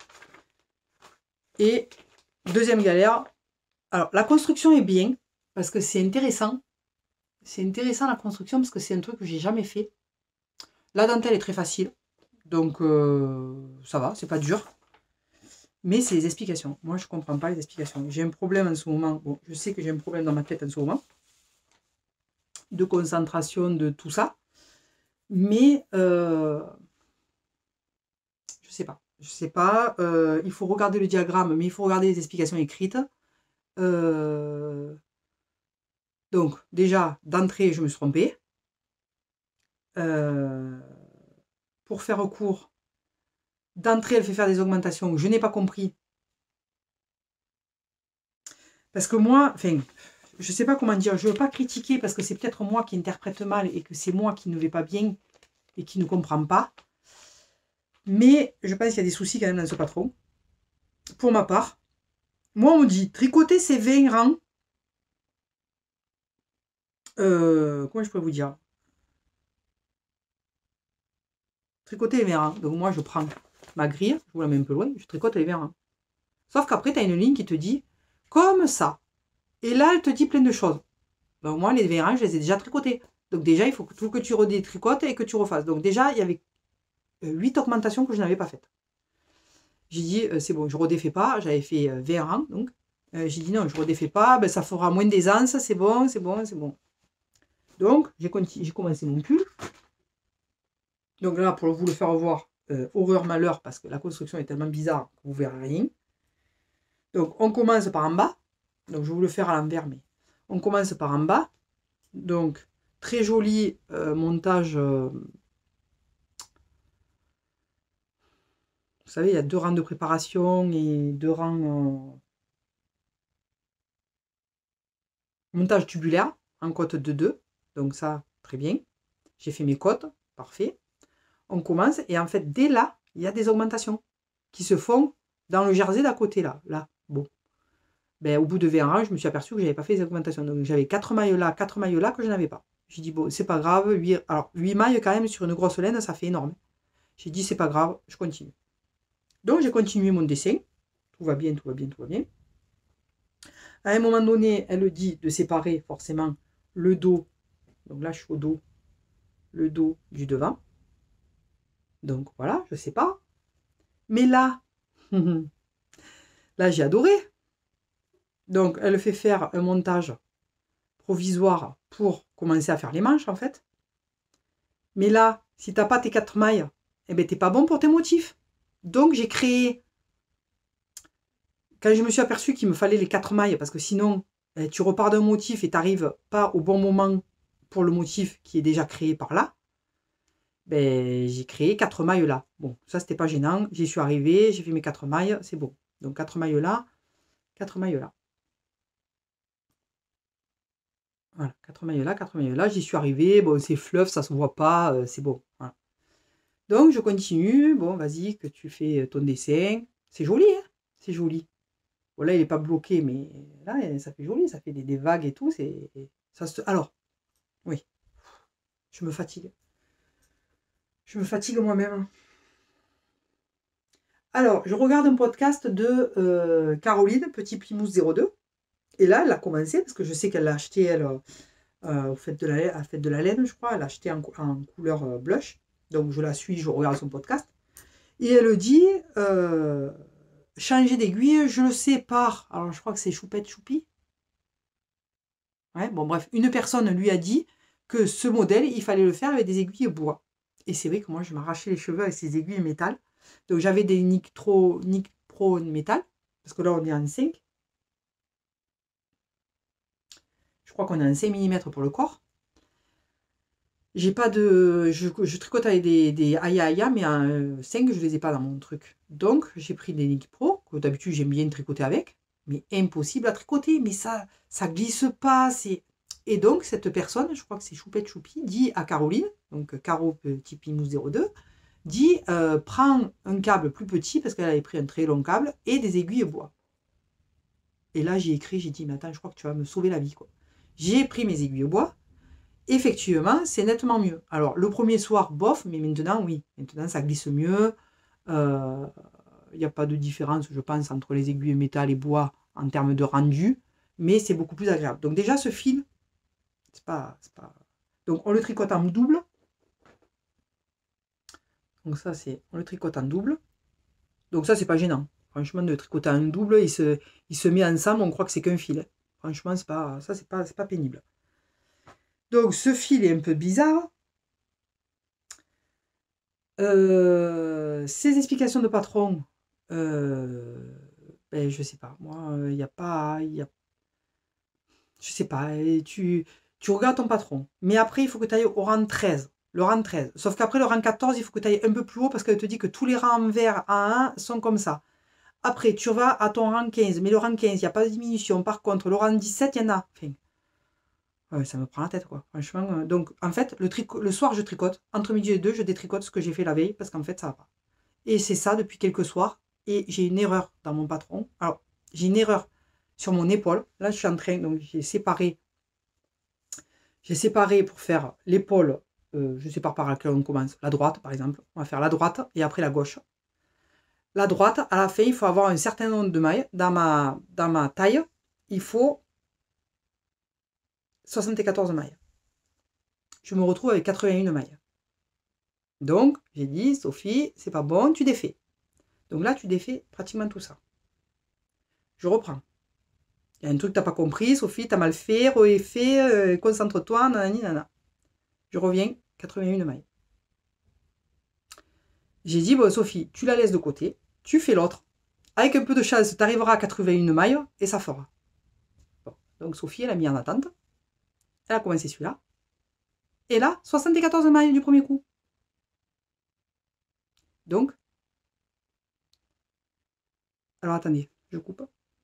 Et deuxième galère. Alors, la construction est bien, parce que c'est intéressant. C'est intéressant la construction, parce que c'est un truc que j'ai jamais fait. La dentelle est très facile. Donc, ça va, c'est pas dur. Mais c'est les explications. Moi, je ne comprends pas les explications. J'ai un problème en ce moment. Bon, je sais que j'ai un problème dans ma tête en ce moment. De concentration, de tout ça. Mais, je sais pas. Je sais pas. Il faut regarder le diagramme, mais il faut regarder les explications écrites. Donc, déjà, d'entrée, je me suis trompée. Pour faire court, d'entrée, elle fait faire des augmentations. Je n'ai pas compris. Parce que moi, enfin, je ne sais pas comment dire, je ne veux pas critiquer parce que c'est peut-être moi qui interprète mal et que c'est moi qui ne vais pas bien et qui ne comprend pas. Mais je pense qu'il y a des soucis quand même dans ce patron. Pour ma part, moi on me dit tricoter c'est 20 rangs. Comment je pourrais vous dire? Tricoter les 20 rangs. Donc moi je prends ma grille, je vous la mets un peu loin, je tricote les 20 rangs. Sauf qu'après tu as une ligne qui te dit comme ça. Et là elle te dit plein de choses. Donc moi les 20 rangs je les ai déjà tricotés. Donc déjà il faut que tout que tu redétricotes et que tu refasses. Donc déjà il y avait 8 augmentations que je n'avais pas faites. J'ai dit, c'est bon, je ne redéfais pas. J'avais fait 20 rangs, donc. J'ai dit, non, je ne redéfais pas. Ben, ça fera moins d'aisance. C'est bon, c'est bon, c'est bon. Donc, j'ai commencé mon pull. Donc là, pour vous le faire voir, horreur, malheur, parce que la construction est tellement bizarre que vous ne verrez rien. Donc, on commence par en bas. Donc, je vais vous le faire à l'envers, mais on commence par en bas. Donc, très joli montage. Vous savez, il y a 2 rangs de préparation et 2 rangs montage tubulaire en côte de 2. Donc ça, très bien. J'ai fait mes côtes, parfait. On commence et en fait, dès là, il y a des augmentations qui se font dans le jersey d'à côté là. Là, bon. Ben, au bout de 20 rangs, je me suis aperçu que je n'avais pas fait les augmentations. Donc j'avais 4 mailles là que je n'avais pas. J'ai dit, bon, c'est pas grave. 8 mailles quand même sur une grosse laine, ça fait énorme. J'ai dit, c'est pas grave, je continue. Donc j'ai continué mon dessin. Tout va bien, tout va bien, tout va bien. À un moment donné, elle dit de séparer forcément le dos. Donc là, je suis au dos, le dos du devant. Donc voilà, je sais pas. Mais là, là, j'ai adoré. Donc, elle fait faire un montage provisoire pour commencer à faire les manches, en fait. Mais là, si tu n'as pas tes 4 mailles, eh ben, tu n'es pas bon pour tes motifs. Donc, j'ai créé... Quand je me suis aperçu qu'il me fallait les 4 mailles, parce que sinon, tu repars d'un motif et tu n'arrives pas au bon moment pour le motif qui est déjà créé par là, ben, j'ai créé 4 mailles là. Bon, ça, c'était pas gênant. J'y suis arrivée, j'ai fait mes 4 mailles, c'est bon. Donc, 4 mailles là, 4 mailles là. Voilà, 4 mailles là, 4 mailles là. J'y suis arrivée. Bon, c'est fluff, ça se voit pas, c'est bon. Voilà. Donc, je continue. Bon, vas-y, que tu fais ton dessin. C'est joli, hein? C'est joli. Bon, là, il n'est pas bloqué, mais là, ça fait joli. Ça fait des vagues et tout. Ça Alors, oui, je me fatigue. Je me fatigue moi-même. Alors, je regarde un podcast de Caroline, Petit Plymouth 02. Et là, elle a commencé, parce que je sais qu'elle l'a acheté, elle, au fait de la laine, je crois. Elle l'a acheté en couleur blush. Donc, je la suis, je regarde son podcast. Et elle dit, changer d'aiguille, je le sais par... Alors, je crois que c'est Choupette Choupi. Ouais, bon, bref, une personne lui a dit que ce modèle, il fallait le faire avec des aiguilles bois. Et c'est vrai que moi, je m'arrachais les cheveux avec ces aiguilles métal. Donc, j'avais des Nick Pro métal, parce que là, on est en 5. Je crois qu'on est en 5 mm pour le corps. J'ai pas de... Je tricote avec des Aya, mais en 5, je ne les ai pas dans mon truc. Donc, j'ai pris des Nick Pro, que d'habitude, j'aime bien tricoter avec, mais impossible à tricoter, mais ça glisse pas, c'est... Et donc, cette personne, je crois que c'est Choupette Choupi, dit à Caroline, donc Caro Petit Plymouth 02, dit prends un câble plus petit, parce qu'elle avait pris un très long câble, et des aiguilles bois. Et là, j'ai écrit, j'ai dit, mais attends, je crois que tu vas me sauver la vie, quoi. J'ai pris mes aiguilles bois, effectivement, c'est nettement mieux. Alors, le premier soir, bof, mais maintenant, oui. Maintenant, ça glisse mieux. Il n'y a pas de différence, je pense, entre les aiguilles métal et bois en termes de rendu, mais c'est beaucoup plus agréable. Donc déjà, ce fil, c'est pas... Donc, on le tricote en double. Donc ça, on le tricote en double. Donc ça, c'est pas gênant. Franchement, de tricoter en double, il se met ensemble, on croit que c'est qu'un fil. Franchement, c'est pas pénible. Donc, ce fil est un peu bizarre. Ces explications de patron, ben, je sais pas. Moi, il n'y a pas... je sais pas. Tu regardes ton patron. Mais après, il faut que tu ailles au rang 13. Le rang 13. Sauf qu'après, le rang 14, il faut que tu ailles un peu plus haut parce qu'elle te dit que tous les rangs en vert à 1 sont comme ça. Après, tu vas à ton rang 15. Mais le rang 15, il n'y a pas de diminution. Par contre, le rang 17, il y en a. Enfin, ouais, ça me prend la tête, quoi. Franchement. Donc, en fait, le soir, je tricote. Entre midi et 2, je détricote ce que j'ai fait la veille parce qu'en fait, ça va pas. Et c'est ça depuis quelques soirs. Et j'ai une erreur dans mon patron. Alors, j'ai une erreur sur mon épaule. Là, je suis en train, donc j'ai séparé pour faire l'épaule. Je sépare par laquelle on commence. La droite, par exemple. On va faire la droite et après la gauche. La droite, à la fin, il faut avoir un certain nombre de mailles. Dans ma taille, il faut 74 mailles. Je me retrouve avec 81 mailles. Donc, j'ai dit, Sophie, c'est pas bon, tu défais. Donc là, tu défais pratiquement tout ça. Je reprends. Il y a un truc que tu n'as pas compris, Sophie, tu as mal fait, refait, concentre-toi, nanani, nanana. Je reviens, 81 mailles. J'ai dit, bon, Sophie, tu la laisses de côté, tu fais l'autre. Avec un peu de chance, tu arriveras à 81 mailles et ça fera. Bon. Donc Sophie, elle a mis en attente. Elle a commencé celui-là. Et là, 74 mailles du premier coup. Donc, alors attendez, je coupe.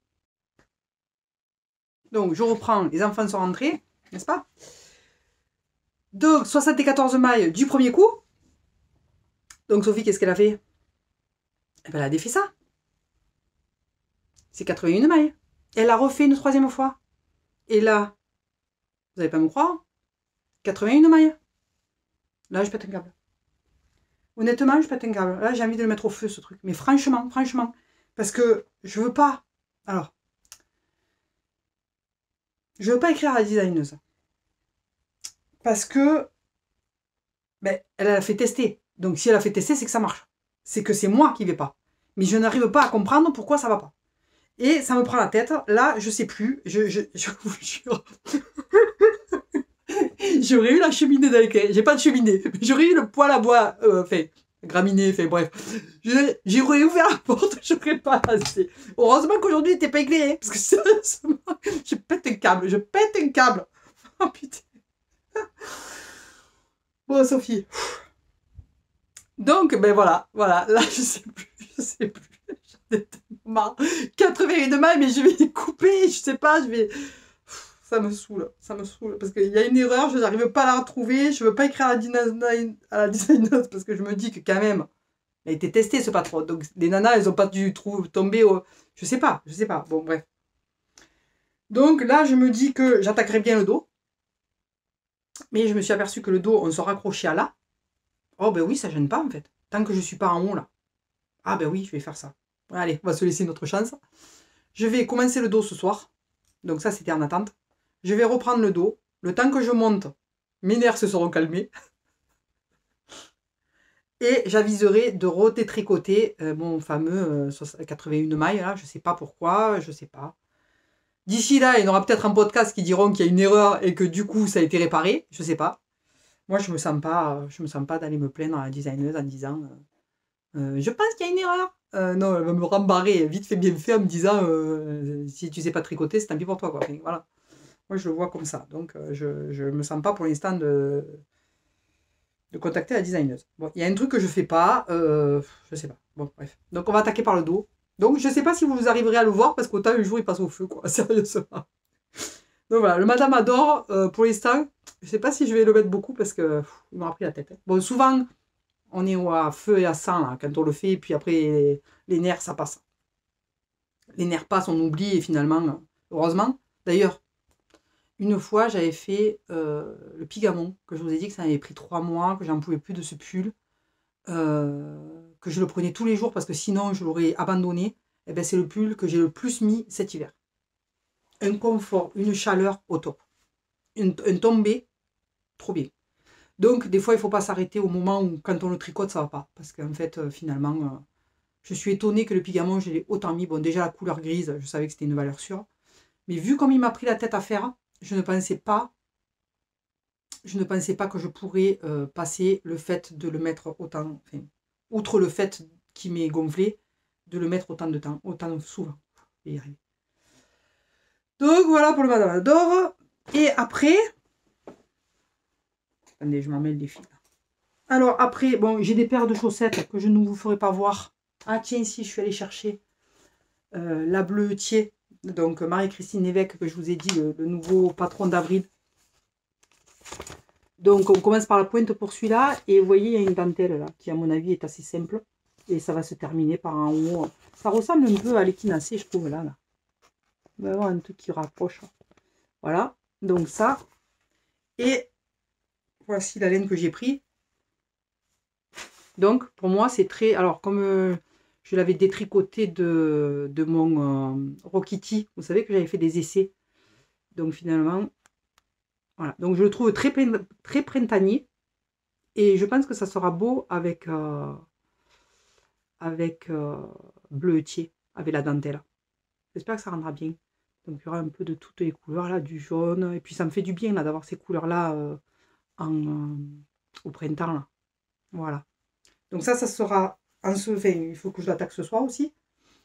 Donc, je reprends, les enfants sont rentrés, n'est-ce pas? Donc, 74 mailles du premier coup. Donc, Sophie, qu'est-ce qu'elle a fait? Elle a défait ça. C'est 81 mailles. Elle a refait une troisième fois. Et là, vous n'allez pas me croire, 81 mailles. Là, je pète un câble. Honnêtement, je pète un câble. Là, j'ai envie de le mettre au feu, ce truc. Mais franchement. Parce que je veux pas... Alors, je veux pas écrire à la designeuse. Parce que... Ben, elle a fait tester. Donc, si elle a fait tester, c'est que ça marche. C'est que c'est moi qui ne vais pas. Mais je n'arrive pas à comprendre pourquoi ça ne va pas. Et ça me prend la tête. Là, je ne sais plus. Je vous jure. J'aurais eu la cheminée dans lequel... J'ai pas de cheminée. J'aurais eu le poêle à bois... graminé, bref. J'aurais ouvert la porte, j'aurais pas lancé. Heureusement qu'aujourd'hui, il n'était pas éclairé. Parce que sérieusement, je pète un câble. Oh putain. Bon, Sophie. Donc, ben voilà. Là, je sais plus. J'en ai tellement marre. 81 mailles, mais je vais les couper. Je sais pas, ça me saoule. Parce qu'il y a une erreur, je n'arrive pas à la retrouver. Je veux pas écrire à la designeuse parce que je me dis que quand même, elle a été testée ce patron. Donc, les nanas, elles ont pas dû tomber au... Je sais pas. Bon, bref. Donc là, je me dis que j'attaquerai bien le dos. Mais je me suis aperçue que le dos, on se raccrochait à là. Oh ben oui, ça gêne pas en fait. Tant que je suis pas en haut là. Ah ben oui, je vais faire ça. Allez, on va se laisser notre chance. Je vais commencer le dos ce soir. Donc ça, c'était en attente. Je vais reprendre le dos. Le temps que je monte, mes nerfs se seront calmés. Et j'aviserai de redétricoter mon fameux 81 mailles. Là. Je ne sais pas pourquoi, je ne sais pas. D'ici là, il y aura peut-être un podcast qui diront qu'il y a une erreur et que du coup, ça a été réparé. Je ne sais pas. Moi, je me sens pas d'aller me plaindre à la designeuse en disant je pense qu'il y a une erreur. Non, elle va me rembarrer vite fait bien fait en me disant si tu sais pas tricoter, c'est tant pis pour toi. Quoi. Enfin, voilà. Moi, je le vois comme ça. Donc, je ne me sens pas pour l'instant de contacter la designeuse. Bon, il y a un truc que je fais pas. Je sais pas. Bon, bref. Donc, on va attaquer par le dos. Donc, je sais pas si vous arriverez à le voir parce qu'autant le jour, il passe au feu, quoi. Sérieusement. Donc, voilà. Le Madame Adore, pour l'instant, je sais pas si je vais le mettre beaucoup parce que il m'a pris la tête. Hein. Bon, souvent, on est à feu et à sang là, quand on le fait. Et puis après, les nerfs, ça passe. Les nerfs passent, on oublie et finalement, heureusement. D'ailleurs, une fois, j'avais fait le Pigamon, que je vous ai dit que ça avait pris 3 mois, que j'en pouvais plus de ce pull, que je le prenais tous les jours parce que sinon je l'aurais abandonné. Et ben, c'est le pull que j'ai le plus mis cet hiver. Un confort, une chaleur au top. Un tombé, trop bien. Donc, des fois, il ne faut pas s'arrêter au moment où, quand on le tricote, ça ne va pas. Parce qu'en fait, finalement, je suis étonnée que le Pigamon, je l'ai autant mis. Bon, déjà, la couleur grise, je savais que c'était une valeur sûre. Mais vu comme il m'a pris la tête à faire, je ne pensais pas que je pourrais passer le fait de le mettre autant, enfin, outre le fait qu'il m'est gonflé, de le mettre autant de temps, autant souvent. Donc voilà pour le Madame Adore. Et après, attendez, je m'en mêle des fils. Alors après, bon, j'ai des paires de chaussettes que je ne vous ferai pas voir. Ah tiens, ici, je suis allée chercher la Bleutier, donc Marie-Christine Évêque, que je vous ai dit, le nouveau patron d'Avril. Donc on commence par la pointe pour celui-là. Et vous voyez, il y a une dentelle là, qui à mon avis est assez simple. Et ça va se terminer par en haut. Ça ressemble un peu à l'équinacée, je trouve, là. Il va y avoir un truc qui rapproche. Voilà, donc ça. Et voici la laine que j'ai pris. Donc pour moi, c'est très... Alors comme je l'avais détricoté de mon Rokiti, vous savez que j'avais fait des essais. Donc finalement... Voilà, donc je le trouve très printanier et je pense que ça sera beau avec Bleutier, avec la dentelle. J'espère que ça rendra bien. Donc il y aura un peu de toutes les couleurs là, du jaune, et puis ça me fait du bien là d'avoir ces couleurs là au printemps là. Voilà. Donc ça sera en ce, enfin, il faut que je l'attaque ce soir aussi.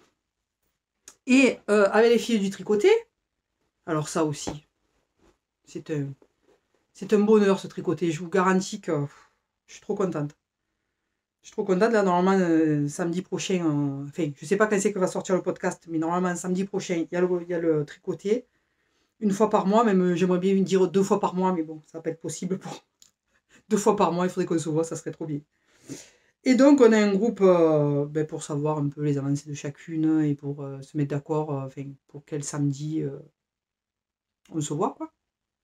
Et avec les filles du tricoté, alors ça aussi, c'est un bonheur ce tricoté. Je vous garantis que je suis trop contente. Je suis trop contente. Là, normalement, samedi prochain, enfin, je ne sais pas quand c'est que va sortir le podcast, mais normalement, samedi prochain, il y a le tricoté. Une fois par mois, même j'aimerais bien dire 2 fois par mois, mais bon, ça va pas être possible pour 2 fois par mois, il faudrait qu'on se voit, ça serait trop bien. Et donc, on a un groupe pour savoir un peu les avancées de chacune et pour se mettre d'accord, enfin, pour quel samedi on se voit, quoi.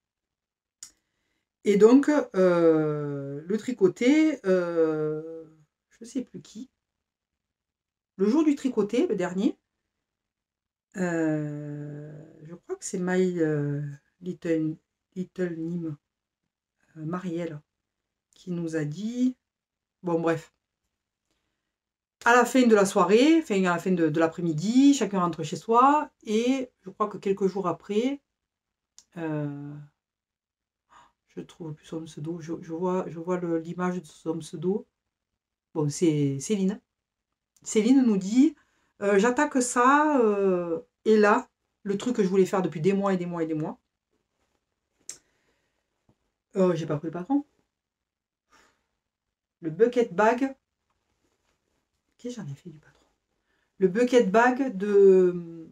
Et donc, le tricoté, je ne sais plus qui. Le jour du tricoté, le dernier, je crois que c'est My Little Nîmes, Marielle, qui nous a dit... Bon, bref. À la fin de la soirée, enfin à la fin de l'après-midi, chacun rentre chez soi. Et je crois que quelques jours après, je trouve plus son pseudo, je vois l'image de son pseudo. Bon, c'est Céline. Céline nous dit j'attaque ça, et là, le truc que je voulais faire depuis des mois et des mois et des mois. J'ai pas pris le patron. Le bucket bag. Qu'est-ce que j'en ai fait du patron? Le bucket bag de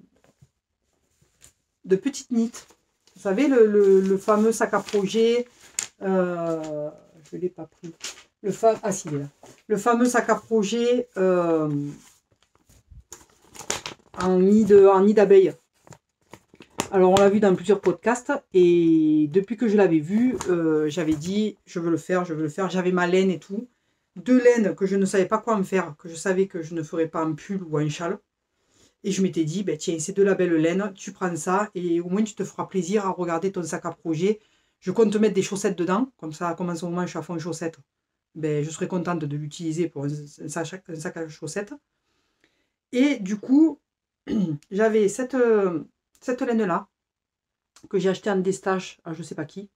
petite knit. Vous savez, le fameux sac à projet. Je ne l'ai pas pris. Ah si, il est là. Le fameux sac à projet en nid d'abeille. Alors, on l'a vu dans plusieurs podcasts. Et depuis que je l'avais vu, j'avais dit, je veux le faire, je veux le faire. J'avais ma laine et tout. 2 laines que je ne savais pas quoi en faire, que je savais que je ne ferais pas un pull ou un châle. Et je m'étais dit, ben, tiens, c'est de la belle laine, tu prends ça et au moins tu te feras plaisir à regarder ton sac à projet. Je compte te mettre des chaussettes dedans, comme ça, comme en ce moment je suis à fond de chaussettes, ben, je serais contente de l'utiliser pour un sac à chaussettes. Et du coup, j'avais cette laine-là, que j'ai acheté en déstache à je sais pas qui.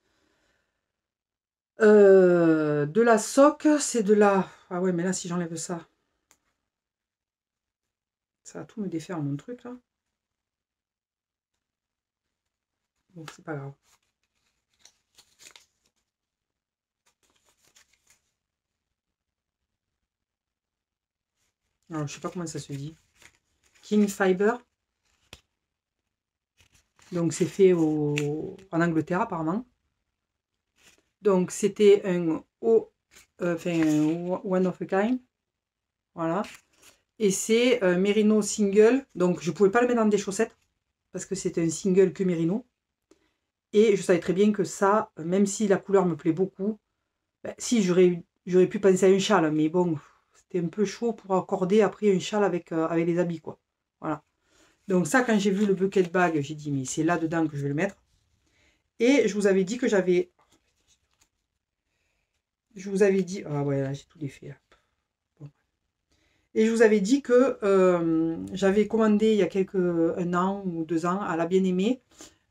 De la soque, c'est de la... Ah ouais, mais là, si j'enlève ça, ça va tout me défaire mon truc, là. Bon, c'est pas grave. Alors, je sais pas comment ça se dit. King Fiber. Donc, c'est fait en Angleterre, apparemment. Donc, c'était un One of a Kind. Voilà. Et c'est un Merino single. Donc, je pouvais pas le mettre dans des chaussettes. Parce que c'était un single que Merino. Et je savais très bien que ça, même si la couleur me plaît beaucoup, ben, si j'aurais pu penser à un châle. Mais bon, c'était un peu chaud pour accorder après un châle avec les habits, quoi. Voilà. Donc ça, quand j'ai vu le bucket bag, j'ai dit, mais c'est là-dedans que je vais le mettre. Et je vous avais dit que j'avais... Je vous avais dit... Ah ouais, là, j'ai tout défait. Bon. Et je vous avais dit que j'avais commandé il y a un an ou 2 ans à la Bien-Aimée.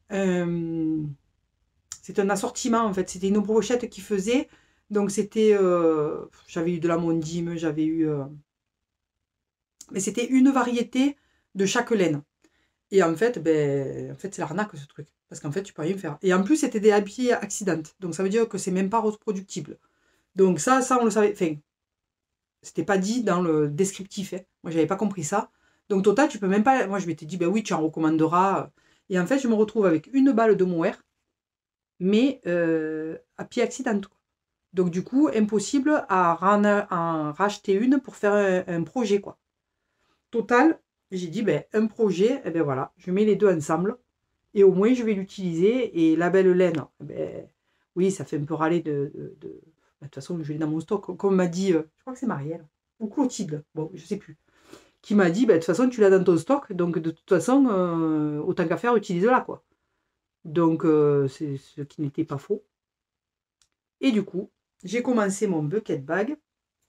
C'est un assortiment, en fait. C'était une brochette qui faisait. Donc c'était... j'avais eu de la Mondime, j'avais eu... Mais c'était une variété de chaque laine. Et en fait, c'est l'arnaque ce truc. Parce qu'en fait, tu peux rien faire. Et en plus, c'était des habits accidentes. Donc ça veut dire que c'est même pas reproductible. Donc ça, on le savait. Enfin, c'était pas dit dans le descriptif. Hein. Moi, j'avais pas compris ça. Donc total, tu peux même pas... Moi, je m'étais dit, ben oui, tu en recommanderas. Et en fait, je me retrouve avec une balle de mohair, mais à pied accident. Donc du coup, impossible à en racheter une pour faire un projet, quoi. Total, j'ai dit, ben, un projet, et ben voilà, je mets les deux ensemble, et au moins je vais l'utiliser, et la belle laine, ben, oui, ça fait un peu râler de toute façon, je l'ai dans mon stock, comme m'a dit, je crois que c'est Marielle, ou Clotilde, bon, je sais plus, qui m'a dit, ben, de toute façon, tu l'as dans ton stock, donc de toute façon, autant qu'à faire, utilise-la, quoi. Donc, c'est ce qui n'était pas faux. Et du coup, j'ai commencé mon bucket bag.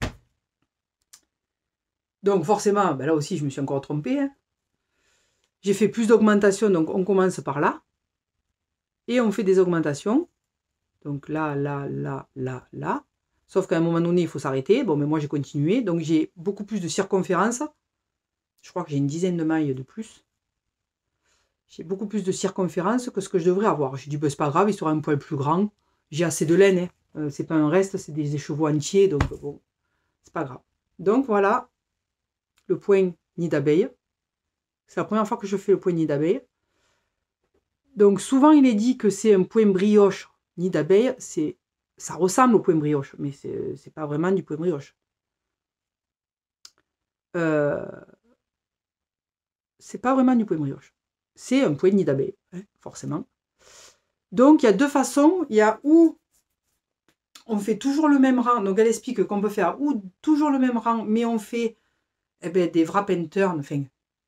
Donc forcément, ben là aussi, je me suis encore trompée. Hein. J'ai fait plus d'augmentation, donc on commence par là. Et on fait des augmentations. Donc là, là, là, là, là. Sauf qu'à un moment donné, il faut s'arrêter. Bon, mais moi, j'ai continué. Donc j'ai beaucoup plus de circonférence. Je crois que j'ai une dizaine de mailles de plus. J'ai beaucoup plus de circonférence que ce que je devrais avoir. J'ai dit, ben, c'est pas grave, il sera un poil plus grand. J'ai assez de laine. Hein. C'est pas un reste, c'est des écheveaux entiers. Donc bon, c'est pas grave. Donc voilà le point nid d'abeille. C'est la première fois que je fais le point nid d'abeille. Donc souvent il est dit que c'est un point brioche nid d'abeille. Ça ressemble au point brioche, mais c'est pas vraiment du point brioche. C'est pas vraiment du point brioche. C'est un point nid d'abeille, hein, forcément. Donc il y a deux façons. Il y a où on fait toujours le même rang. Donc elle explique qu'on peut faire ou toujours le même rang, mais on fait des wrap and turn. Enfin,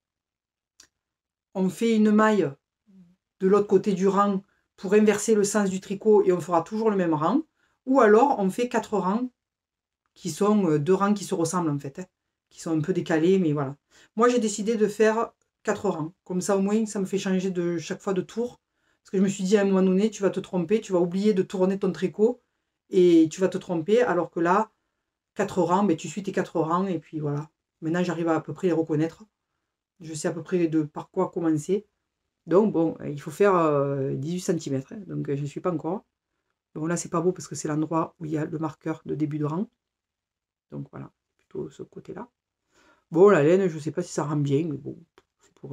on fait une maille de l'autre côté du rang pour inverser le sens du tricot et on fera toujours le même rang. Ou alors on fait 4 rangs qui sont 2 rangs qui se ressemblent en fait, hein, qui sont un peu décalés, mais voilà. Moi j'ai décidé de faire 4 rangs, comme ça au moins ça me fait changer de chaque fois de tour. Parce que je me suis dit à un moment donné, tu vas te tromper, tu vas oublier de tourner ton tricot et tu vas te tromper, alors que là, 4 rangs, tu suis tes 4 rangs et puis voilà. Maintenant j'arrive à peu près les reconnaître. Je sais à peu près par quoi commencer. Donc bon, il faut faire 18 cm, hein, donc je ne suis pas encore. Bon là c'est pas beau parce que c'est l'endroit où il y a le marqueur de début de rang. Donc voilà, plutôt ce côté-là. Bon la laine, je ne sais pas si ça rend bien, mais bon, c'est pour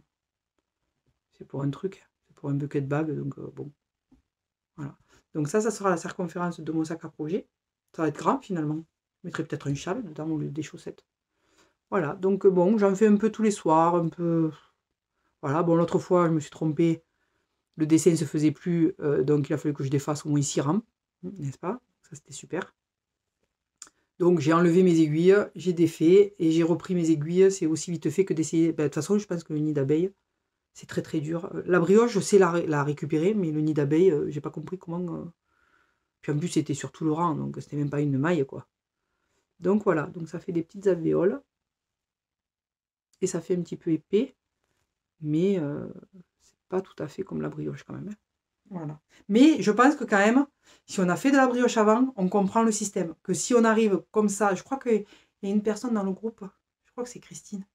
un truc, c'est pour un bucket bag, donc bon. Voilà. Donc ça sera la circonférence de mon sac à projet. Ça va être grand finalement. Je mettrai peut-être un châle dedans au lieu des chaussettes. Voilà, donc bon, j'en fais un peu tous les soirs, un peu... Voilà, bon, l'autre fois, je me suis trompée. Le dessin ne se faisait plus, donc il a fallu que je défasse au moins 6 rames, n'est-ce pas? Ça, c'était super. Donc, j'ai enlevé mes aiguilles, j'ai défait et j'ai repris mes aiguilles. C'est aussi vite fait que d'essayer. Ben, de toute façon, je pense que le nid d'abeille, c'est très très dur. La brioche, je sais la récupérer, mais le nid d'abeille, j'ai pas compris comment. Puis en plus, c'était sur tout le rang, donc c'était même pas une maille, quoi. Donc voilà, donc ça fait des petites alvéoles. Et ça fait un petit peu épais, mais c'est pas tout à fait comme la brioche quand même, hein. Voilà. Mais je pense que quand même, si on a fait de la brioche avant, on comprend le système. Que si on arrive comme ça, je crois qu'il y a une personne dans le groupe, je crois que c'est Christine,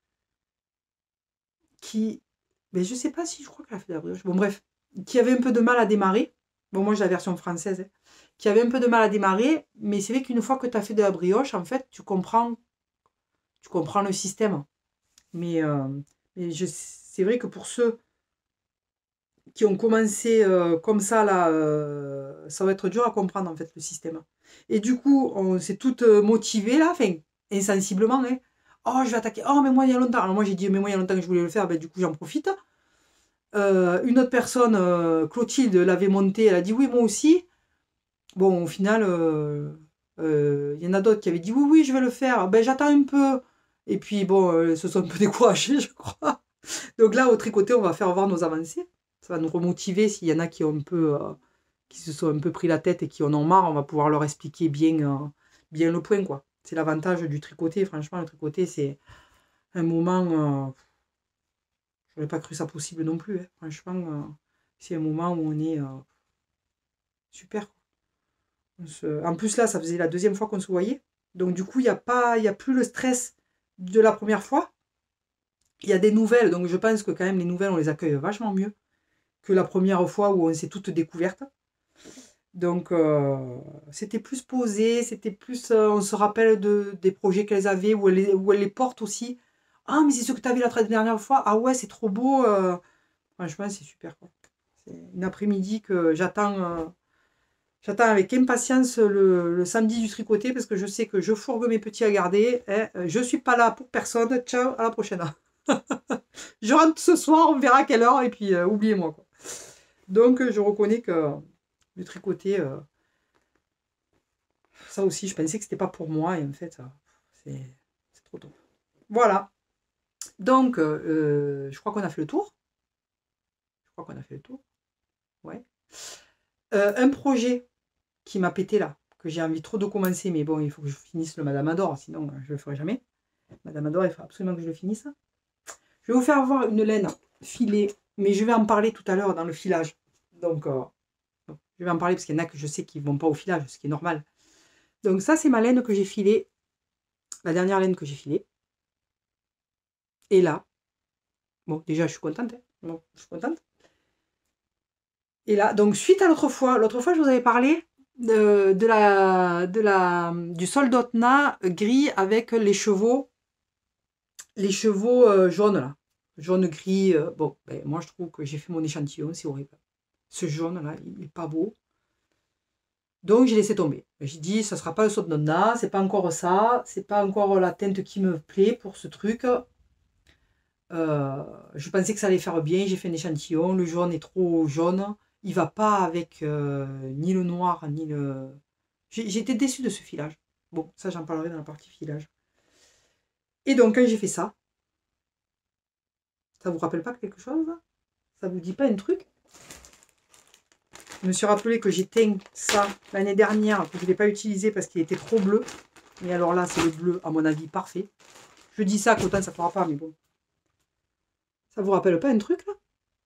qui, mais je sais pas si je crois qu'elle a fait de la brioche. Bon bref, qui avait un peu de mal à démarrer. Bon, moi j'ai la version française, hein, qui avait un peu de mal à démarrer, mais c'est vrai qu'une fois que tu as fait de la brioche, en fait, tu comprends le système. Mais c'est vrai que pour ceux qui ont commencé comme ça, là, ça va être dur à comprendre, en fait, le système. Et du coup, on s'est toutes motivées, là, enfin, insensiblement, hein. Oh, je vais attaquer. Oh, mais moi, il y a longtemps. Alors moi, j'ai dit, mais moi, il y a longtemps que je voulais le faire, ben, du coup, j'en profite. Une autre personne, Clotilde, l'avait monté, elle a dit, oui, moi aussi. Bon, au final, il y en a d'autres qui avaient dit, oui, oui, je vais le faire. Ben, j'attends un peu. Et puis, bon, elles se sont un peu découragées, je crois. Donc là, au tricoté, on va faire voir nos avancées. Ça va nous remotiver s'il y en a qui ont un peu, qui se sont un peu pris la tête et qui en ont marre. On va pouvoir leur expliquer bien, bien le point, quoi. C'est l'avantage du tricoté. Franchement, le tricoté, c'est un moment. Je n'aurais pas cru ça possible non plus, hein. Franchement, c'est un moment où on est super, quoi. En plus, là, ça faisait la deuxième fois qu'on se voyait. Donc, du coup, il y a plus le stress de la première fois. Il y a des nouvelles. Donc, je pense que quand même, les nouvelles, on les accueille vachement mieux que la première fois où on s'est toutes découvertes. Donc, c'était plus posé, c'était plus. On se rappelle des projets qu'elles avaient, où elles les portent aussi. Ah, mais c'est ce que tu avais la dernière fois. Ah ouais, c'est trop beau. Franchement, c'est super, quoi. C'est une après-midi que j'attends avec impatience le samedi du tricoté parce que je sais que je fourgue mes petits à garder. Hein. Je ne suis pas là pour personne. Ciao, à la prochaine. Je rentre ce soir, on verra à quelle heure et puis oubliez-moi, quoi. Donc, je reconnais que le tricoté, ça aussi, je pensais que c'était pas pour moi et en fait, c'est trop top. Voilà. Donc, je crois qu'on a fait le tour. Je crois qu'on a fait le tour. Ouais. Un projet qui m'a pété là, que j'ai envie trop de commencer, mais bon, il faut que je finisse le Madame Adore, sinon je le ferai jamais. Madame Adore, il faut absolument que je le finisse. Je vais vous faire voir une laine filée, mais je vais en parler tout à l'heure dans le filage. Donc, je vais en parler parce qu'il y en a que je sais qui ne vont pas au filage, ce qui est normal. Donc ça, c'est ma laine que j'ai filée, la dernière laine que j'ai filée. Et là, bon, déjà, je suis contente. Hein. Bon, je suis contente. Et là, donc suite à l'autre fois, je vous avais parlé du soldotna gris avec les chevaux jaunes là, jaune gris. Bon, ben, moi je trouve que j'ai fait mon échantillon, c'est horrible. Ce jaune là, il n'est pas beau. Donc j'ai laissé tomber. J'ai dit, ça sera pas le soldotna, c'est pas encore ça, c'est pas encore la teinte qui me plaît pour ce truc. Je pensais que ça allait faire bien, j'ai fait un échantillon, le jaune est trop jaune, il va pas avec ni le noir, ni le... J'étais déçue de ce filage. Bon, ça j'en parlerai dans la partie filage. Et donc quand j'ai fait ça, ça vous rappelle pas quelque chose? Ça vous dit pas un truc? Je me suis rappelé que j'ai teint ça l'année dernière, que je ne l'ai pas utilisé parce qu'il était trop bleu. Mais alors là, c'est le bleu, à mon avis, parfait. Je dis ça, qu'autant ça ne fera pas, mais bon. Ça vous rappelle pas un truc, là?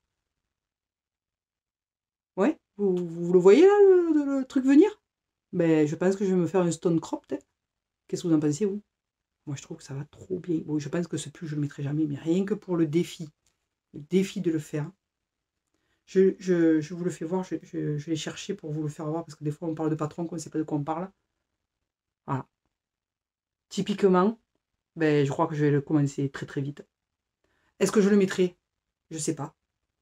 Ouais, vous le voyez, là, le truc venir? Ben, je pense que je vais me faire un stone crop, peut-être. Qu'est-ce que vous en pensez, vous? Moi, je trouve que ça va trop bien. Bon, je pense que ce pull, je ne le mettrai jamais, mais rien que pour le défi de le faire. Je vous le fais voir, je l'ai cherché pour vous le faire voir, parce que des fois, on parle de patron, qu'on ne sait pas de quoi on parle. Voilà. Typiquement, ben, je crois que je vais le commencer très très vite. Est-ce que je le mettrai? Je ne sais pas.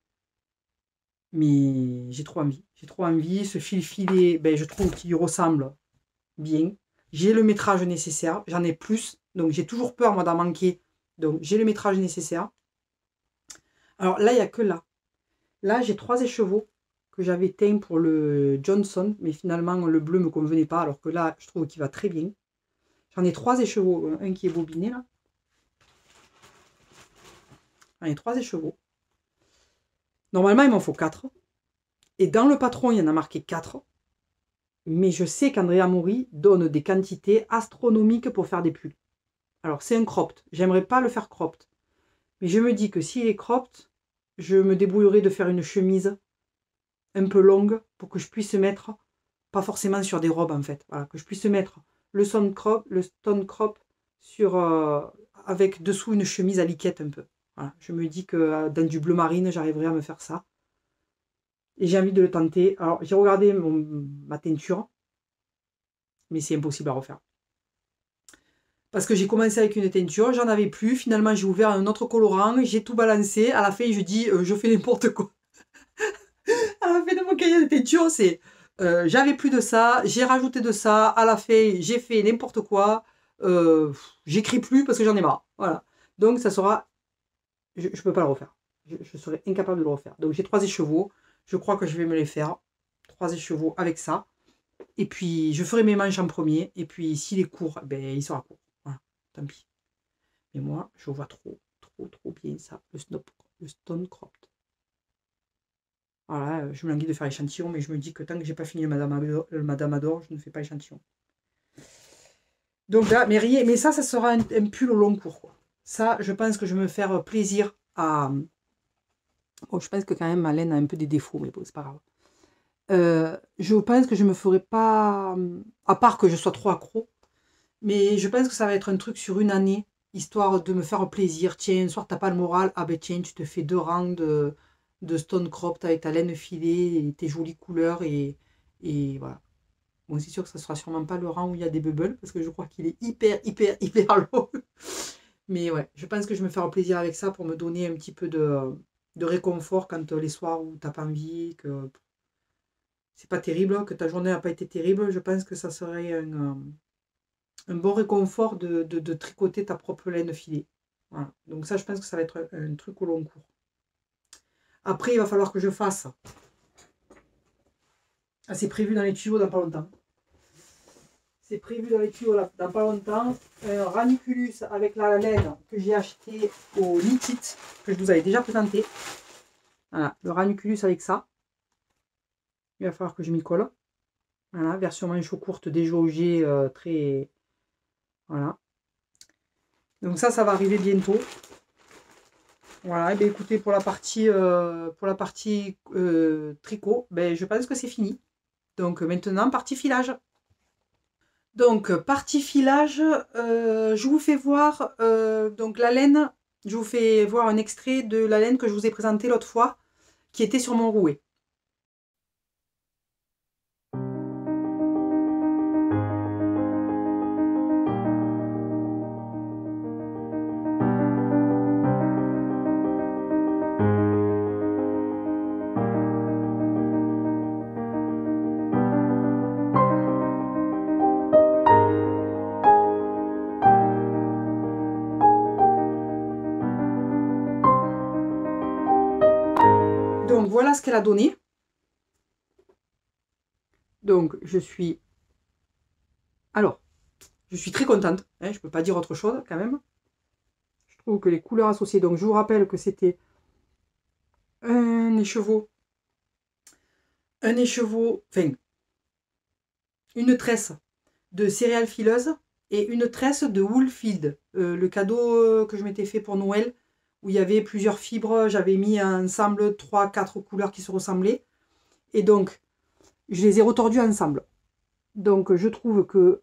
Mais j'ai trop envie. J'ai trop envie. Ce fil filé, ben, je trouve qu'il ressemble bien. J'ai le métrage nécessaire. J'en ai plus. Donc j'ai toujours peur, moi, d'en manquer. Donc j'ai le métrage nécessaire. Alors là, il n'y a que là. Là, j'ai 3 écheveaux que j'avais teints pour le Johnson, mais finalement, le bleu ne me convenait pas, alors que là, je trouve qu'il va très bien. J'en ai 3 écheveaux, un qui est bobiné, là. J'en ai 3 écheveaux. Normalement, il m'en faut 4. Et dans le patron, il y en a marqué 4. Mais je sais qu'Andrea Mori donne des quantités astronomiques pour faire des pulls. Alors, c'est un cropped. J'aimerais pas le faire cropped. Mais je me dis que s'il est cropped, je me débrouillerai de faire une chemise un peu longue pour que je puisse mettre, pas forcément sur des robes en fait, voilà, que je puisse mettre le stone crop sur, avec dessous une chemise à liquette un peu. Voilà. Je me dis que dans du bleu marine, j'arriverai à me faire ça. Et j'ai envie de le tenter. Alors, j'ai regardé ma teinture, mais c'est impossible à refaire. Parce que j'ai commencé avec une teinture, j'en avais plus. Finalement, j'ai ouvert un autre colorant, j'ai tout balancé. À la fin, je dis, je fais n'importe quoi. À la fin de mon cahier de teinture, c'est j'avais plus de ça, j'ai rajouté de ça. À la fin, j'ai fait n'importe quoi. J'écris plus parce que j'en ai marre. Voilà. Donc, ça sera. Je ne peux pas le refaire. Je serais incapable de le refaire. Donc, j'ai 3 écheveaux. Je crois que je vais me les faire. 3 écheveaux avec ça. Et puis, je ferai mes manches en premier. Et puis, s'il est court, ben, il sera court. Voilà. Tant pis. Mais moi, je vois trop bien ça. Le stone cropped. Voilà, je me languis de faire l'échantillon, mais je me dis que tant que j'ai pas fini le Madame Adore, je ne fais pas l'échantillon. Donc là, mais ça sera un pull au long cours, quoi. Ça, je pense que je vais me faire plaisir à. Bon, je pense que quand même ma laine a un peu des défauts, mais bon, c'est pas grave. Je pense que je me ferai pas. À part que je sois trop accro, mais je pense que ça va être un truc sur une année, histoire de me faire plaisir. Tiens, un soir, t'as pas le moral, ah ben tiens, tu te fais 2 rangs de stone cropped avec ta laine filée et tes jolies couleurs et voilà. Bon, c'est sûr que ça sera sûrement pas le rang où il y a des bubbles parce que je crois qu'il est hyper long. Mais ouais, je pense que je vais me faire plaisir avec ça pour me donner un petit peu de réconfort quand les soirs où t'as pas envie, que c'est pas terrible, que ta journée n'a pas été terrible. Je pense que ça serait un bon réconfort de tricoter ta propre laine filée. Voilà. Donc ça, je pense que ça va être un truc au long cours. Après, il va falloir que je fasse. Ah, c'est prévu dans les tuyaux dans pas longtemps. C'est prévu dans les tuyaux dans pas longtemps. Un ranunculus avec la laine que j'ai acheté au Knit It, que je vous avais déjà présenté. Voilà, le ranunculus avec ça. Il va falloir que je m'y colle. Voilà, version manche courte déjaugée, très. Voilà. Donc ça va arriver bientôt. Voilà, et bien écoutez, pour la partie tricot, ben, je pense que c'est fini. Donc maintenant, partie filage. Donc, partie filage, je vous fais voir donc la laine, je vous fais voir un extrait de la laine que je vous ai présentée l'autre fois, qui était sur mon rouet. Donc voilà ce qu'elle a donné. Donc je suis très contente, hein, je ne peux pas dire autre chose quand même. Je trouve que les couleurs associées, donc je vous rappelle que c'était un écheveau, enfin une tresse de céréales fileuses et une tresse de Woolfield, le cadeau que je m'étais fait pour Noël, où il y avait plusieurs fibres, j'avais mis ensemble 3-4 couleurs qui se ressemblaient, et donc je les ai retordus ensemble. Donc je trouve que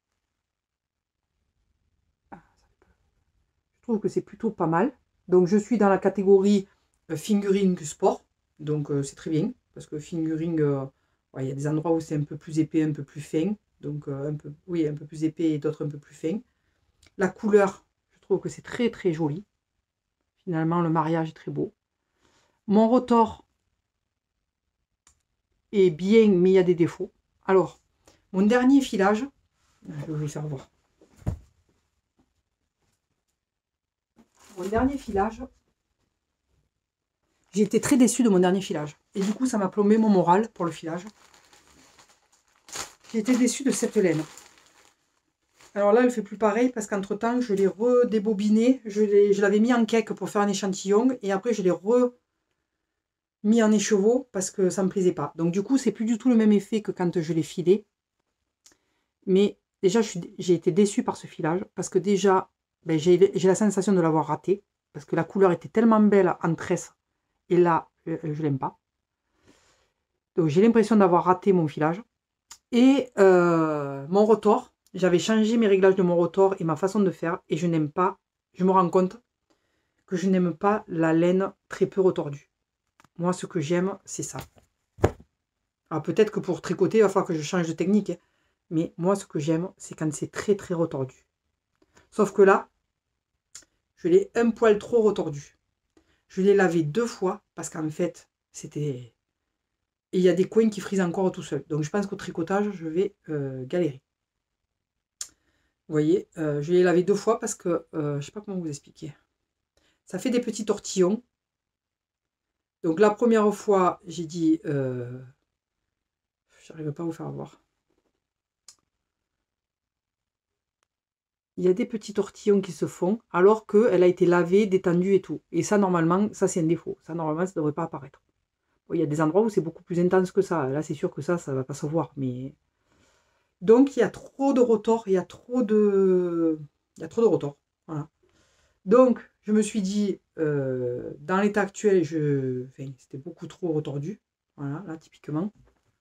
c'est plutôt pas mal. Donc je suis dans la catégorie fingering sport, donc c'est très bien, parce que fingering, ouais, il y a des endroits où c'est un peu plus épais, un peu plus fin, donc un peu plus épais et d'autres un peu plus fins. La couleur, je trouve que c'est très joli. Finalement, le mariage est très beau. Mon retors est bien, mais il y a des défauts. Alors, mon dernier filage, je vais vous le faire voir. Mon dernier filage, J'ai été très déçue de mon dernier filage. Et du coup, ça m'a plombé mon moral pour le filage. J'ai été déçue de cette laine. Alors là, elle ne fait plus pareil parce qu'entre-temps, je l'ai redébobiné. Je l'avais mis en cake pour faire un échantillon. Et après, je l'ai remis en écheveau parce que ça ne me plaisait pas. Donc du coup, c'est plus du tout le même effet que quand je l'ai filé. Mais déjà, j'ai été déçue par ce filage. Parce que déjà, ben, j'ai la sensation de l'avoir raté. Parce que la couleur était tellement belle en tresse. Et là, je ne l'aime pas. Donc j'ai l'impression d'avoir raté mon filage. Et mon rotor. J'avais changé mes réglages de mon rotor et ma façon de faire. Et je n'aime pas, je me rends compte que je n'aime pas la laine très peu retordue. Moi, ce que j'aime, c'est ça. Alors peut-être que pour tricoter, il va falloir que je change de technique. Hein. Mais moi, ce que j'aime, c'est quand c'est très très retordu. Sauf que là, je l'ai un poil trop retordu. Je l'ai lavé 2 fois parce qu'en fait, c'était... Et il y a des coins qui frisent encore tout seul. Donc je pense qu'au tricotage, je vais galérer. Vous voyez, je l'ai lavé 2 fois parce que, je ne sais pas comment vous expliquer. Ça fait des petits tortillons. Donc la première fois, j'ai dit, j'arrive pas à vous faire voir. Il y a des petits tortillons qui se font alors qu'elle a été lavée, détendue et tout. Et ça, normalement, ça c'est un défaut. Ça, normalement, ça ne devrait pas apparaître. Bon, il y a des endroits où c'est beaucoup plus intense que ça. Là, c'est sûr que ça ne va pas se voir. Mais... Donc, il y a trop de rotor. Il y a trop de rotor. Voilà. Donc, je me suis dit, dans l'état actuel, c'était beaucoup trop retordu. Voilà, là, typiquement. Vous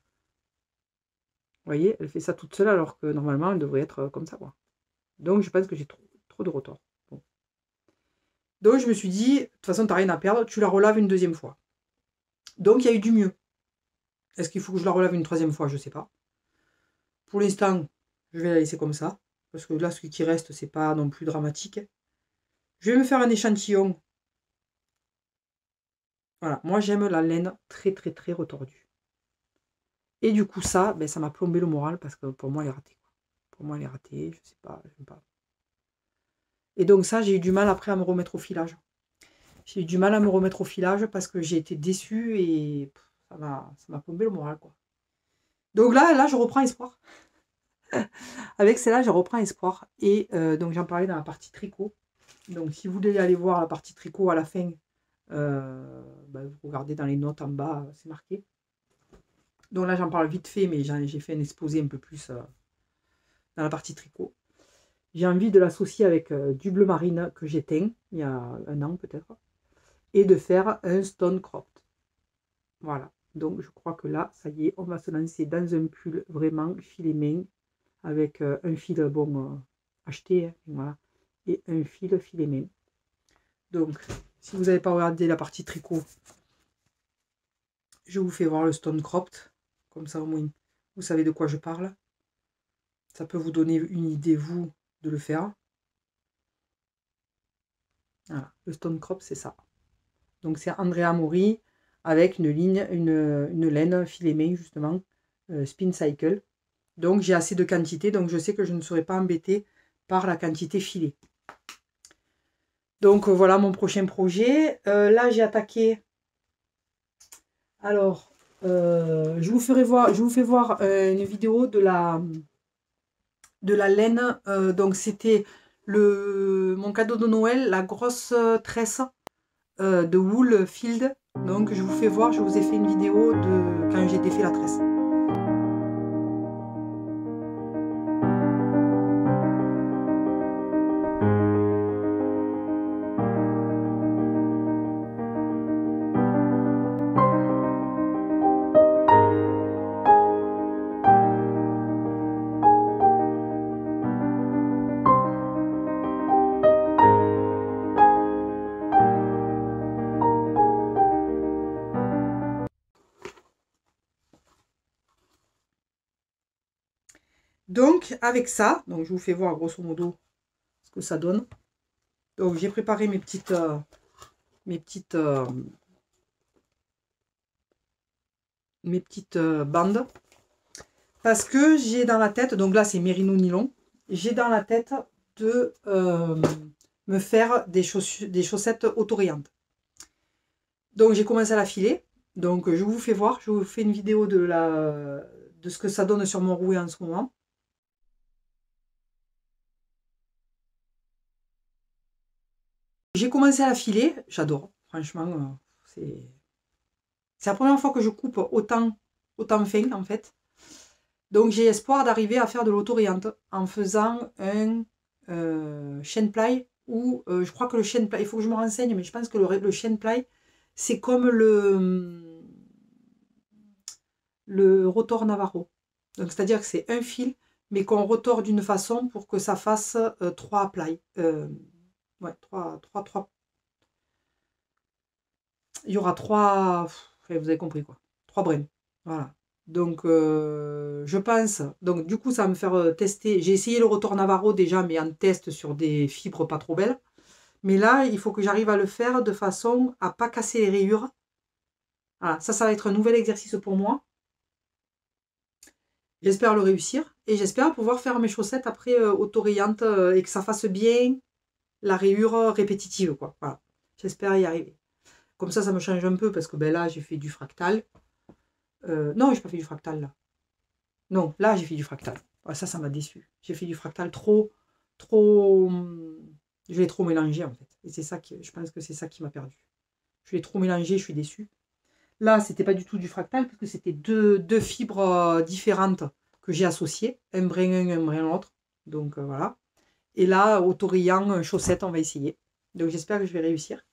voyez, elle fait ça toute seule alors que normalement, elle devrait être comme ça, quoi. Donc, je pense que j'ai trop de rotor. Bon. Donc, je me suis dit, de toute façon, tu n'as rien à perdre, tu la relaves une deuxième fois. Donc, il y a eu du mieux. Est-ce qu'il faut que je la relave une troisième fois? Je ne sais pas. Pour l'instant, je vais la laisser comme ça. Parce que là, ce qui reste, c'est pas non plus dramatique. Je vais me faire un échantillon. Voilà, moi j'aime la laine très très très retordue. Et du coup ça, ben, ça m'a plombé le moral parce que pour moi elle est ratée. Pour moi elle est ratée, je sais pas, j'aime pas. Et donc ça, j'ai eu du mal après à me remettre au filage. J'ai eu du mal à me remettre au filage parce que j'ai été déçue et ça m'a plombé le moral, quoi. Donc là je reprends espoir. Avec celle-là, je reprends espoir. Et donc j'en parlais dans la partie tricot. Donc si vous voulez aller voir la partie tricot à la fin, vous regardez dans les notes en bas, c'est marqué. Donc là j'en parle vite fait, mais j'ai fait un exposé un peu plus dans la partie tricot. J'ai envie de l'associer avec du bleu marine que j'ai teint il y a 1 an peut-être. Et de faire un stone cropped. Voilà. Donc je crois que là, ça y est, on va se lancer dans un pull vraiment filet main avec un fil acheté, hein, voilà, et un fil filet main. Donc, si vous n'avez pas regardé la partie tricot, je vous fais voir le stone cropped, comme ça au moins vous savez de quoi je parle. Ça peut vous donner une idée, vous, de le faire. Voilà, le stone cropped, c'est ça. Donc c'est Andrea Mori avec une laine filet main, justement, spin cycle. Donc j'ai assez de quantité, donc je sais que je ne serai pas embêtée par la quantité filée. Donc voilà mon prochain projet. Là j'ai attaqué. Alors, je vous fais voir une vidéo de la laine. Donc c'était mon cadeau de Noël, la grosse tresse de wool field. Donc je vous fais voir, je vous ai fait une vidéo de quand j'ai défait la tresse. Donc avec ça, donc je vous fais voir grosso modo ce que ça donne. Donc j'ai préparé mes petites bandes parce que j'ai dans la tête, donc là c'est mérino nylon, j'ai dans la tête de me faire des chaussettes autoréantes. Donc j'ai commencé à la filer. Donc je vous fais voir, je vous fais une vidéo de ce que ça donne sur mon rouet en ce moment. J'ai commencé à la filer, j'adore, franchement, c'est la première fois que je coupe autant fin en fait. Donc j'ai espoir d'arriver à faire de l'autoriente en faisant un chêne ply ou je crois que le chêne ply, il faut que je me renseigne, mais je pense que le chêne ply c'est comme le rotor Navarro. Donc c'est-à-dire que c'est un fil mais qu'on retord d'une façon pour que ça fasse 3 ply. Ouais, 3. Il y aura 3, vous avez compris quoi, 3 brins. Voilà. Donc je pense, donc du coup ça va me faire tester. J'ai essayé le rotor Navarro déjà, mais en test sur des fibres pas trop belles. Mais là, il faut que j'arrive à le faire de façon à pas casser les rayures. Voilà, ça va être un nouvel exercice pour moi. J'espère le réussir et j'espère pouvoir faire mes chaussettes après autorayantes et que ça fasse bien la rayure répétitive, quoi. Voilà. J'espère y arriver. Comme ça me change un peu parce que ben, là, j'ai fait du fractal. Non, j'ai pas fait du fractal là. Non, là, j'ai fait du fractal. Ouais, ça m'a déçu. J'ai fait du fractal trop. Je l'ai trop mélangé en fait. Et c'est ça qui, je pense que c'est ça qui m'a perdu. Je l'ai trop mélangé, je suis déçue. Là, c'était pas du tout du fractal parce que c'était deux fibres différentes que j'ai associées. Un brin un brin l'autre. Donc voilà. Et là, autorillant, chaussette, on va essayer. Donc j'espère que je vais réussir.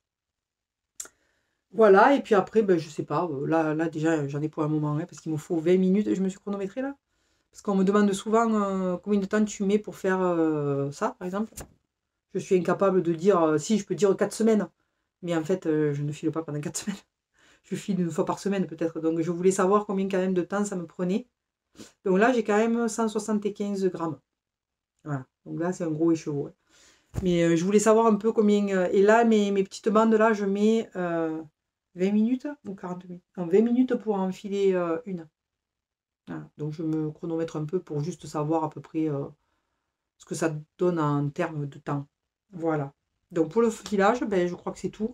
Voilà, et puis après, ben, je sais pas, là déjà j'en ai pour un moment, hein, parce qu'il me faut 20 minutes, je me suis chronométrée là. Parce qu'on me demande souvent combien de temps tu mets pour faire ça, par exemple. Je suis incapable de dire, si je peux dire 4 semaines, mais en fait je ne file pas pendant 4 semaines. Je file une fois par semaine peut-être, donc je voulais savoir combien quand même de temps ça me prenait. Donc là j'ai quand même 175 grammes. Voilà, donc là c'est un gros écheveau. Ouais. Mais je voulais savoir un peu combien. Et là, mes petites bandes, là, je mets 20 minutes ou 40 minutes. Non, 20 minutes pour enfiler une. Voilà. Donc je me chronomètre un peu pour juste savoir à peu près ce que ça donne en termes de temps. Voilà. Donc pour le filage, ben, je crois que c'est tout.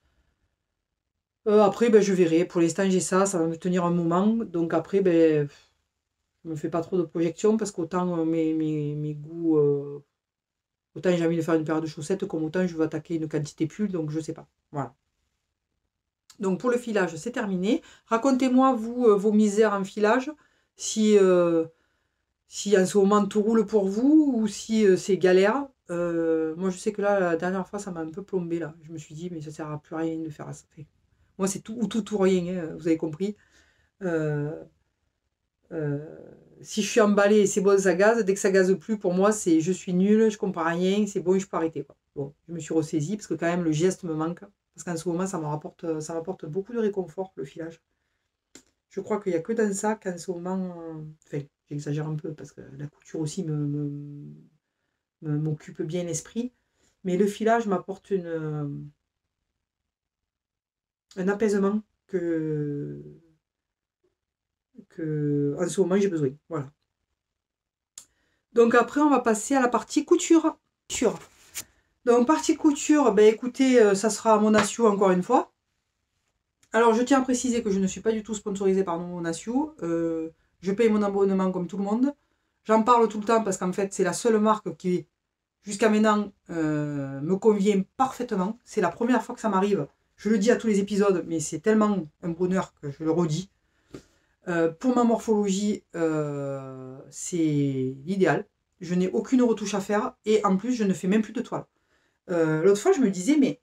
Après, ben, je verrai. Pour l'instant, j'ai ça va me tenir un moment. Donc après, ben, je me fais pas trop de projections parce qu'autant mes goûts. Autant j'ai envie de faire une paire de chaussettes, comme autant je veux attaquer une quantité pull, donc je sais pas. Voilà. Donc pour le filage, c'est terminé. Racontez-moi, vous, vos misères en filage, si, si en ce moment tout roule pour vous ou si c'est galère. Moi, je sais que là, la dernière fois, ça m'a un peu plombé. Là. Je me suis dit, mais ça sert à plus rien de faire ça. Moi, c'est tout ou rien, hein, vous avez compris. Euh, euh, si je suis emballée et c'est bon, ça gaze. Dès que ça gaze plus, pour moi, c'est je suis nulle, je comprends rien, c'est bon, je peux arrêter. Quoi. Bon, je me suis ressaisie parce que quand même, le geste me manque. Parce qu'en ce moment, ça m'apporte beaucoup de réconfort, le filage. Je crois qu'il n'y a que dans ça qu'en ce moment. Enfin, j'exagère un peu parce que la couture aussi m'occupe bien l'esprit. Mais le filage m'apporte un apaisement que en ce moment j'ai besoin. Voilà. Donc après, on va passer à la partie couture. Donc partie couture, ben écoutez, ça sera Monasio encore une fois. Alors je tiens à préciser que je ne suis pas du tout sponsorisée par Monasio. Je paye mon abonnement comme tout le monde. J'en parle tout le temps parce qu'en fait c'est la seule marque qui, jusqu'à maintenant, me convient parfaitement. C'est la première fois que ça m'arrive. Je le dis à tous les épisodes, mais c'est tellement un bonheur que je le redis. Pour ma morphologie, c'est l'idéal. Je n'ai aucune retouche à faire et en plus je ne fais même plus de toile. L'autre fois je me disais mais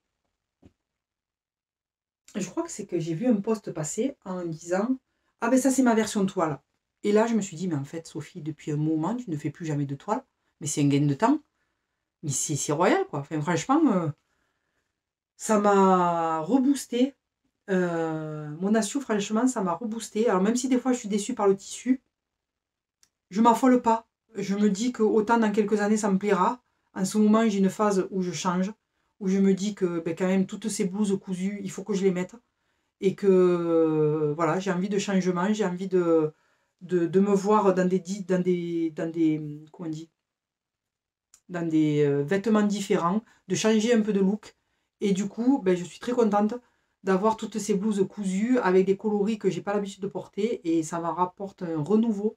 je crois que c'est que j'ai vu un post passer en disant ah ben ça c'est ma version de toile. Et là je me suis dit mais en fait Sophie depuis un moment tu ne fais plus jamais de toile. Mais c'est un gain de temps. Mais c'est royal quoi. Enfin, franchement ça m'a reboosté. Mon assio franchement ça m'a reboosté. Alors même si des fois je suis déçue par le tissu, je m'affole pas. Je me dis que autant dans quelques années ça me plaira. En ce moment, j'ai une phase où je change, où je me dis que ben, quand même toutes ces blouses cousues, il faut que je les mette. Et que voilà, j'ai envie de changement, j'ai envie de me voir comment on dit, dans des vêtements différents, de changer un peu de look. Et du coup, ben, je suis très contente d'avoir toutes ces blouses cousues avec des coloris que j'ai pas l'habitude de porter et ça me rapporte un renouveau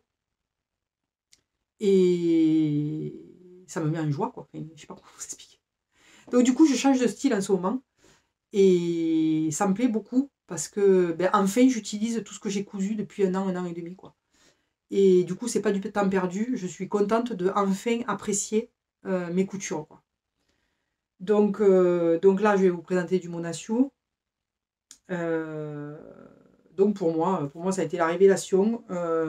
et ça me met en joie quoi. Enfin, je sais pas comment vous expliquer. Donc du coup je change de style en ce moment et ça me plaît beaucoup parce que ben, enfin j'utilise tout ce que j'ai cousu depuis un an et demi quoi. Et du coup c'est pas du temps perdu, je suis contente de enfin apprécier mes coutures quoi. Donc là je vais vous présenter du Monasio. Euh, donc pour moi ça a été la révélation.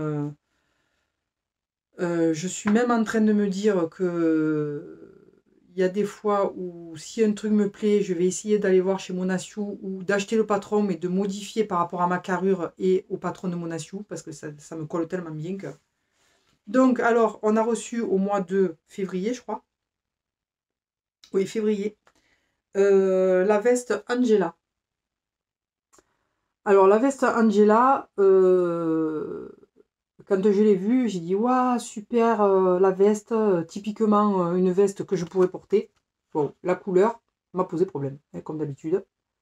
Je suis même en train de me dire que il y a des fois où si un truc me plaît, je vais essayer d'aller voir chez Monasio ou d'acheter le patron, mais de modifier par rapport à ma carrure et au patron de Monasio, parce que ça me colle tellement bien que... Donc alors, on a reçu au mois de février, je crois. Oui, février. La veste Angela. Alors la veste Angela, quand je l'ai vue, j'ai dit waouh, super la veste, typiquement une veste que je pourrais porter. Bon, la couleur m'a posé problème, hein, comme d'habitude.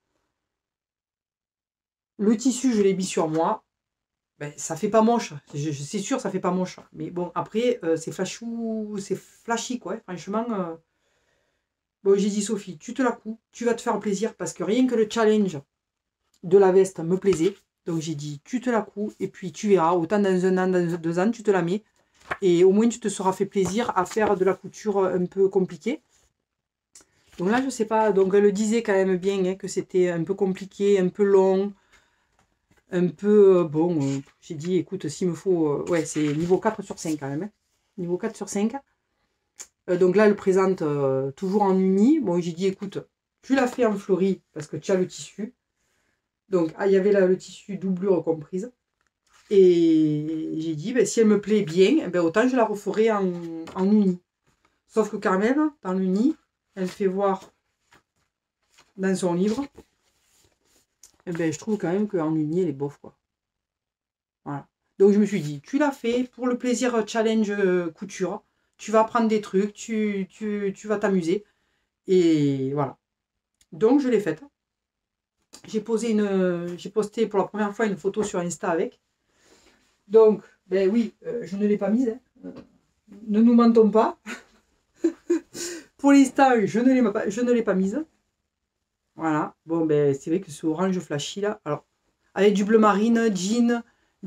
Le tissu, je l'ai mis sur moi. Ben, ça fait pas moche, c'est sûr, ça fait pas moche. Mais bon, après, c'est flashou, c'est flashy quoi. Franchement, bon, j'ai dit Sophie, tu te la couds, tu vas te faire plaisir parce que rien que le challenge de la veste me plaisait. Donc j'ai dit, tu te la couds et puis tu verras, autant dans un an, dans 2 ans, tu te la mets. Et au moins, tu te seras fait plaisir à faire de la couture un peu compliquée. Donc là, je sais pas, donc elle le disait quand même bien, hein, que c'était un peu compliqué, un peu long, un peu, bon, j'ai dit, écoute, s'il me faut, ouais, c'est niveau 4 sur 5 quand même, hein, niveau 4 sur 5. Donc là, elle présente toujours en uni. Bon, j'ai dit, écoute, tu l'as fait en fleurie parce que tu as le tissu. Donc, il y avait là le tissu doublure comprise. Et j'ai dit, ben, si elle me plaît bien, ben, autant je la referai en uni. Sauf que quand même, dans l'uni, elle fait voir dans son livre, et ben, je trouve quand même qu'en uni, elle est bof, quoi. Voilà. Donc je me suis dit, tu l'as fait pour le plaisir challenge couture. Tu vas apprendre des trucs, tu vas t'amuser. Et voilà. Donc je l'ai faite. J'ai posté pour la première fois une photo sur Insta avec. Donc, ben oui, je ne l'ai pas mise. Hein. Ne nous mentons pas. Pour l'instant, je ne l'ai pas mise. Voilà. Bon, ben c'est vrai que c'est orange flashy là. Alors, avec du bleu marine, jean.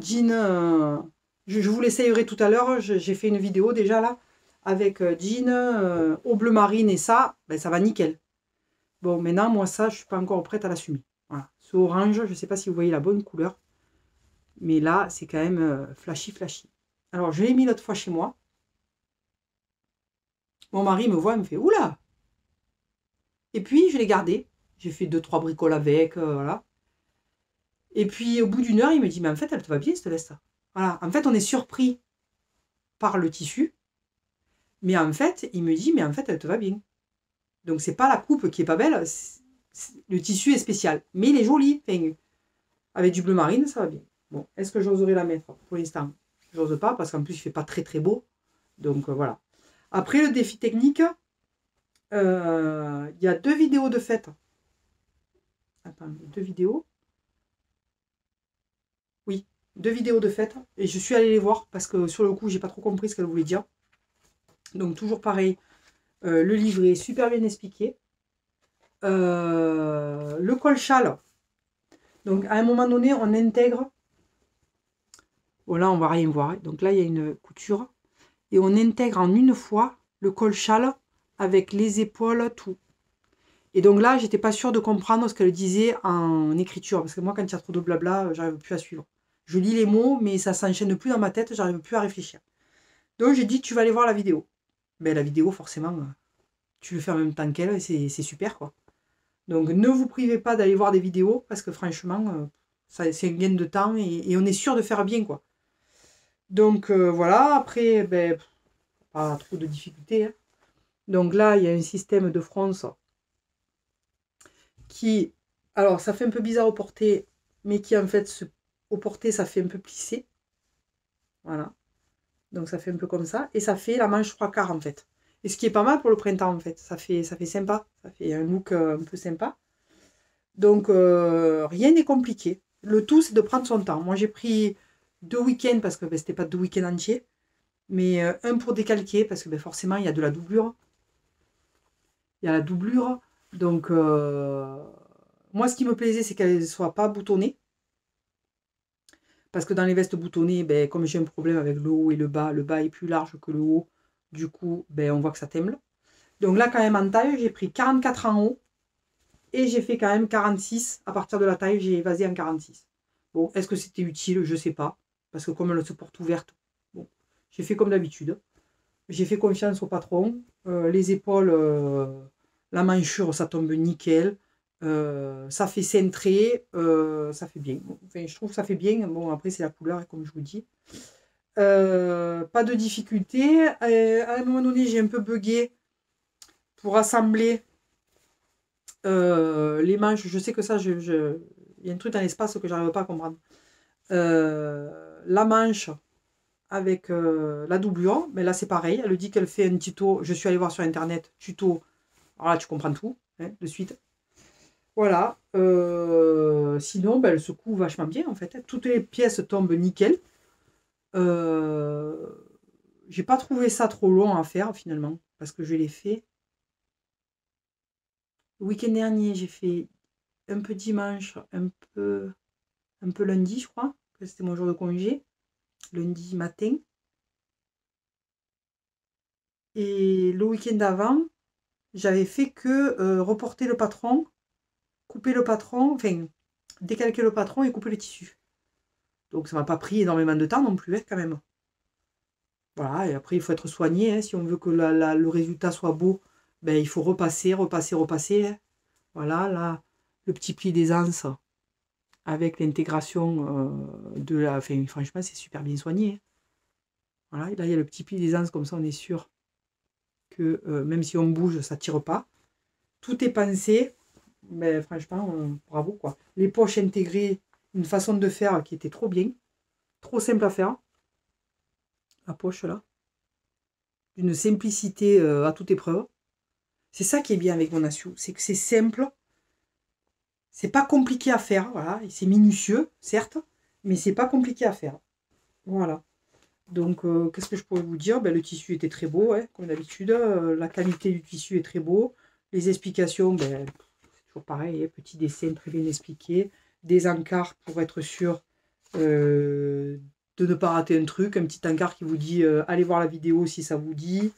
Je vous l'essayerai tout à l'heure. J'ai fait une vidéo déjà là. Avec jean au bleu marine et ça, ben, ça va nickel. Bon, maintenant, moi, ça, je suis pas encore prête à l'assumer. Voilà. Ce orange, je ne sais pas si vous voyez la bonne couleur. Mais là, c'est quand même flashy. Alors, je l'ai mis l'autre fois chez moi. Mon mari me voit, il me fait « Oula !» Et puis, je l'ai gardé. J'ai fait 2-3 bricoles avec, voilà. Et puis, au bout d'une heure, il me dit « Mais en fait, elle te va bien, cette veste. » Voilà. En fait, on est surpris par le tissu. Mais en fait, il me dit « Mais en fait, elle te va bien. » Donc, c'est pas la coupe qui est pas belle. Le tissu est spécial. Mais il est joli. Enfin, avec du bleu marine, ça va bien. Bon, est-ce que j'oserais la mettre pour l'instant? J'ose pas parce qu'en plus, il fait pas très beau. Donc, voilà. Après, le défi technique, il y a 2 vidéos de fête. Attends, 2 vidéos. Oui, 2 vidéos de fête. Et je suis allée les voir parce que sur le coup, j'ai pas trop compris ce qu'elle voulait dire. Donc, toujours pareil. Le livret, super bien expliqué. Le col-châle. Donc, à un moment donné, on intègre. Bon, là, on va rien voir. Donc là, il y a une couture. Et on intègre en une fois le col-châle avec les épaules, tout. Et donc là, j'étais pas sûre de comprendre ce qu'elle disait en écriture. Parce que moi, quand il y a trop de blabla, j'arrive plus à suivre. Je lis les mots, mais ça s'enchaîne plus dans ma tête, j'arrive plus à réfléchir. Donc j'ai dit, tu vas aller voir la vidéo. Ben la vidéo, forcément, tu le fais en même temps qu'elle, et c'est super, quoi. Donc ne vous privez pas d'aller voir des vidéos, parce que franchement, c'est un gain de temps, et on est sûr de faire bien, quoi. Donc voilà, après, ben, pas trop de difficultés. Hein. Donc là, il y a un système de fronce qui, alors ça fait un peu bizarre au porté, mais qui en fait, au porté, ça fait un peu plissé. Voilà. Donc ça fait un peu comme ça. Et ça fait la manche 3/4 en fait. Et ce qui est pas mal pour le printemps en fait. Ça fait sympa. Ça fait un look un peu sympa. Donc, rien n'est compliqué. Le tout, c'est de prendre son temps. Moi, j'ai pris 2 week-ends parce que ben, c'était pas 2 week-ends entiers. Mais un pour décalquer parce que ben, forcément, il y a de la doublure. Il y a la doublure. Donc, moi, ce qui me plaisait, c'est qu'elle ne soit pas boutonnée. Parce que dans les vestes boutonnées, ben, comme j'ai un problème avec le haut et le bas est plus large que le haut. Du coup, ben, on voit que ça temble. Donc là, quand même, en taille, j'ai pris 44 en haut. Et j'ai fait quand même 46. À partir de la taille, j'ai évasé en 46. Bon, est-ce que c'était utile? Je ne sais pas. Parce que comme elle se porte ouverte, bon, j'ai fait comme d'habitude. J'ai fait confiance au patron. Les épaules, la manchure, ça tombe nickel. Ça fait cintré. Ça fait bien. Enfin, je trouve que ça fait bien. Bon, après, c'est la couleur, comme je vous dis. Pas de difficulté. À un moment donné, j'ai un peu bugué pour assembler les manches. Je sais que ça, il y a un truc dans l'espace que j'arrive pas à comprendre. La manche avec la doublure, mais là c'est pareil, elle dit qu'elle fait un tuto, je suis allée voir sur internet, tuto, alors là tu comprends tout, hein, de suite. Voilà, sinon ben, elle se coud vachement bien en fait, toutes les pièces tombent nickel. J'ai pas trouvé ça trop long à faire finalement, parce que je l'ai fait. Le week-end dernier, j'ai fait un peu dimanche, un peu lundi, je crois, que c'était mon jour de congé, lundi matin. Et le week-end d'avant, j'avais fait que reporter le patron, couper le patron, enfin décalquer le patron et couper le tissu. Donc ça m'a pas pris énormément de temps non plus, hein, quand même. Voilà, et après il faut être soigné, hein, si on veut que le résultat soit beau, ben, il faut repasser, repasser. Hein. Voilà, là, le petit pli des anses avec l'intégration de la. Enfin, franchement, c'est super bien soigné. Hein. Voilà, et là, il y a le petit pli des anses, comme ça on est sûr que même si on bouge, ça tire pas. Tout est pensé, mais franchement, bravo quoi. Les poches intégrées, une façon de faire qui était trop bien, trop simple à faire. La poche là, d'une simplicité à toute épreuve. C'est ça qui est bien avec Monasio, c'est que c'est simple, c'est pas compliqué à faire, voilà, c'est minutieux, certes, mais c'est pas compliqué à faire. Voilà. Donc, qu'est-ce que je pourrais vous dire? Ben, le tissu était très beau, hein, comme d'habitude. La qualité du tissu est très beau. Les explications, ben, c'est toujours pareil, hein, petit dessin très bien expliqué. Des encarts pour être sûr de ne pas rater un truc. Un petit encart qui vous dit allez voir la vidéo si ça vous dit.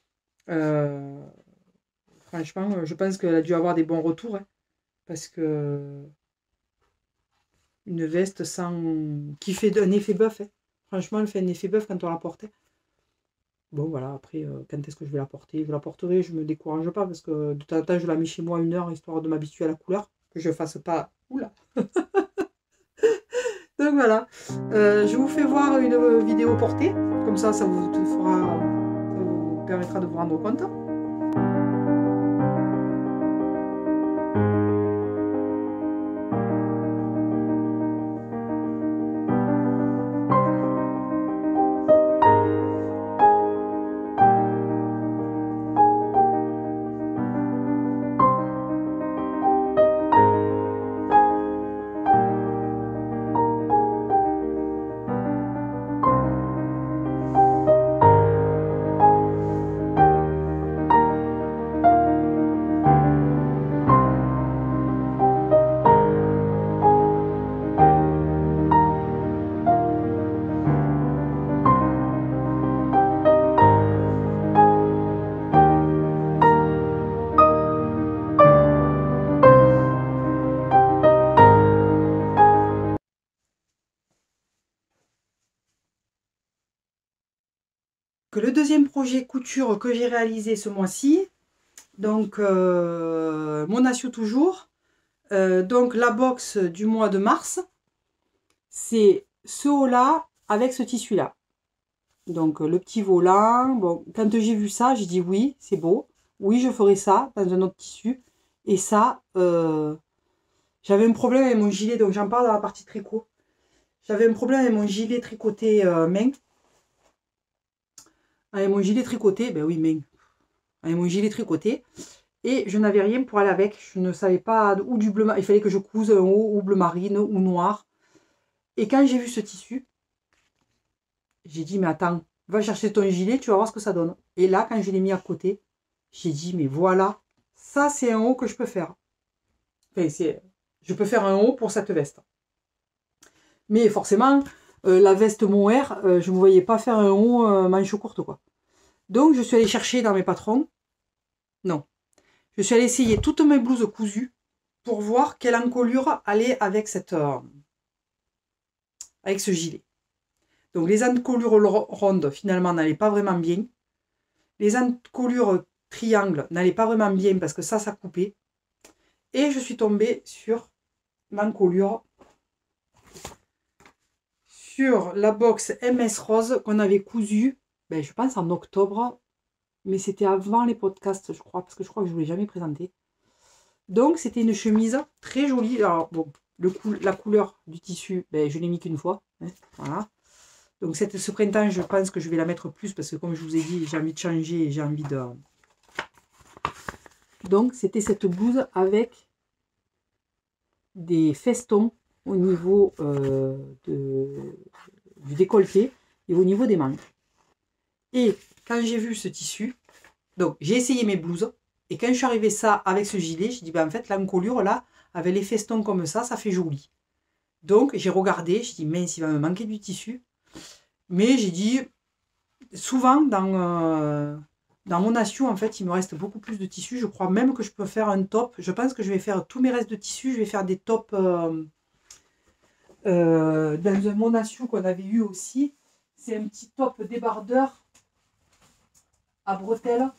Franchement, je pense qu'elle a dû avoir des bons retours. Hein, parce que une veste qui fait un effet bœuf. Hein. Franchement, elle fait un effet bœuf quand on la porte. Bon, voilà, après, quand est-ce que je vais la porter? Je la porterai, je me décourage pas, parce que de temps en temps, je la mets chez moi 1 heure, histoire de m'habituer à la couleur, que je fasse pas... Oula. Donc voilà, je vous fais voir une vidéo portée, comme ça vous permettra de vous rendre compte. Que le deuxième projet couture que j'ai réalisé ce mois-ci, donc Monasio toujours, donc la box du mois de mars, c'est ce haut-là avec ce tissu-là. Donc le petit volant, bon, quand j'ai vu ça, j'ai dit oui, c'est beau, oui je ferai ça dans un autre tissu. Et ça, j'avais un problème avec mon gilet, donc j'en parle dans la partie tricot. J'avais un problème avec mon gilet tricoté main. Avec mon gilet tricoté, ben oui, main. Avec mon gilet tricoté. Et je n'avais rien pour aller avec. Je ne savais pas où du bleu. Il fallait que je couse un haut ou bleu marine ou noir. Et quand j'ai vu ce tissu, j'ai dit, mais attends, va chercher ton gilet, tu vas voir ce que ça donne. Et là, quand je l'ai mis à côté, j'ai dit, mais voilà, ça c'est un haut que je peux faire. Enfin, je peux faire un haut pour cette veste. Mais forcément, la veste mohair, je ne me voyais pas faire un haut manche courte, quoi. Donc, je suis allée chercher dans mes patrons. Non. Je suis allée essayer toutes mes blouses cousues pour voir quelle encolure allait avec avec ce gilet. Donc, les encolures rondes, finalement, n'allaient pas vraiment bien. Les encolures triangles n'allaient pas vraiment bien parce que ça coupait. Et je suis tombée sur l'encolure sur la box MS Rose qu'on avait cousue, ben, je pense en octobre, mais c'était avant les podcasts, je crois, parce que je crois que je ne vous l'ai jamais présenté. Donc, c'était une chemise très jolie. Alors, bon, la couleur du tissu, ben, je l'ai mis qu'une fois. Hein, voilà. Donc, ce printemps, je pense que je vais la mettre plus parce que, comme je vous ai dit, j'ai envie de changer et j'ai envie de... Donc, c'était cette blouse avec des festons au niveau du décolleté et au niveau des manches. Et quand j'ai vu ce tissu, donc j'ai essayé mes blouses, et quand je suis arrivée ça avec ce gilet, j'ai dit, ben en fait, l'encolure là, avec les festons comme ça fait joli. Donc j'ai regardé, j'ai dit, mince, il va me manquer du tissu. Mais j'ai dit, souvent dans mon assiette, en fait, il me reste beaucoup plus de tissu. Je crois même que je peux faire un top. Je pense que je vais faire tous mes restes de tissu, je vais faire des tops dans mon assiette qu'on avait eu aussi. C'est un petit top débardeur à bretelles.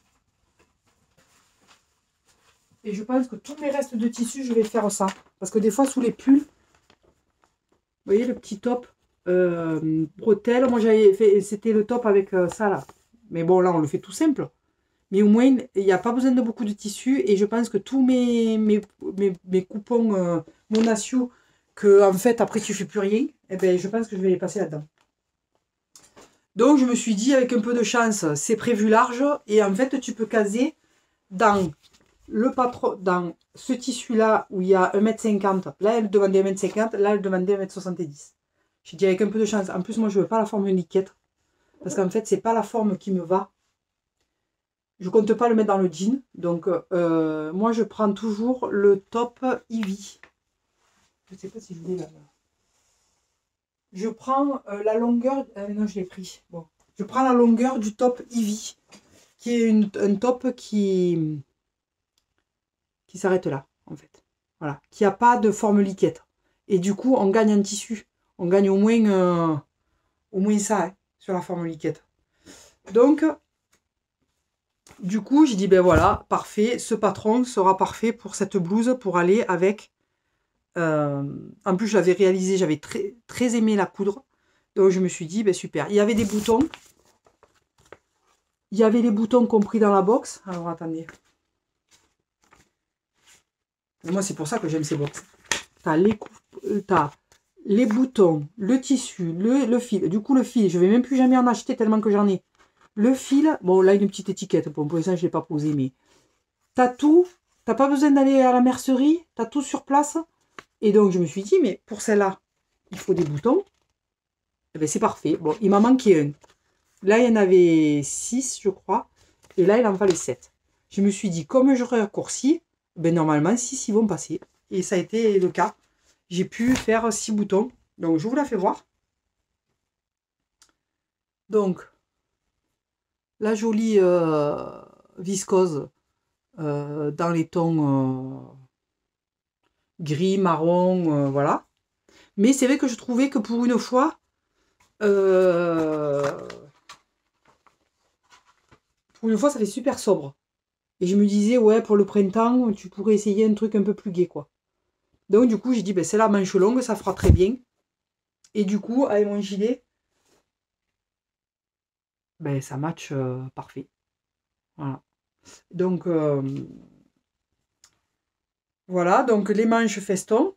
Et je pense que tous mes restes de tissu, je vais faire ça. Parce que des fois, sous les pulls, vous voyez le petit top bretelles. Moi, j'avais fait, c'était le top avec ça là. Mais bon, là, on le fait tout simple. Mais au moins, il n'y a pas besoin de beaucoup de tissu. Et je pense que tous mes coupons Monatio, que en fait, après, tu ne fais plus rien, eh ben, je pense que je vais les passer là-dedans. Donc, je me suis dit, avec un peu de chance, c'est prévu large. Et en fait, tu peux caser dans le patron, dans ce tissu-là, où il y a 1,50 m, là, elle demandait 1,50 m, là, elle demandait 1,70 m. J'ai dit, avec un peu de chance. En plus, moi, je ne veux pas la forme liquette. Parce qu'en fait, c'est pas la forme qui me va. Je compte pas le mettre dans le jean. Donc, moi, je prends toujours le top Ivy. Je sais pas si je l'ai là. Je prends la longueur... non, je l'ai pris. Bon. Je prends la longueur du top Ivy, qui est un top qui s'arrête là, en fait. Voilà. Qui n'a pas de forme liquette. Et du coup, on gagne en tissu. On gagne au moins ça, hein, sur la forme liquette. Donc, du coup, j'ai dit, ben voilà, parfait, ce patron sera parfait pour cette blouse, pour aller avec... en plus, j'avais réalisé, j'avais très aimé la coudre. Donc, je me suis dit, ben super. Il y avait des boutons. Il y avait les boutons compris dans la box. Alors, attendez. Et moi, c'est pour ça que j'aime ces box. T'as les boutons, le tissu, le fil. Du coup, le fil, je ne vais même plus jamais en acheter tellement que j'en ai. Le fil, bon, là, une petite étiquette. Bon, pour l'instant, je ne l'ai pas posé, mais t'as tout. T'as pas besoin d'aller à la mercerie. T'as tout sur place. Et donc, je me suis dit, mais pour celle-là, il faut des boutons. Eh bien, c'est parfait. Bon, il m'en manquait un. Là, il y en avait 6, je crois. Et là, il en fallait 7. Je me suis dit, comme j'aurais raccourci, ben, normalement, 6 ils vont passer. Et ça a été le cas. J'ai pu faire 6 boutons. Donc, je vous la fais voir. Donc, la jolie viscose dans les tons gris, marron, voilà. Mais c'est vrai que je trouvais que pour une fois, ça fait super sobre. Et je me disais, ouais, pour le printemps, tu pourrais essayer un truc un peu plus gai, quoi. Donc, du coup, j'ai dit, ben, c'est la manche longue, ça fera très bien. Et du coup, avec mon gilet, ben, ça match parfait. Voilà. Donc, voilà. Donc, les manches feston.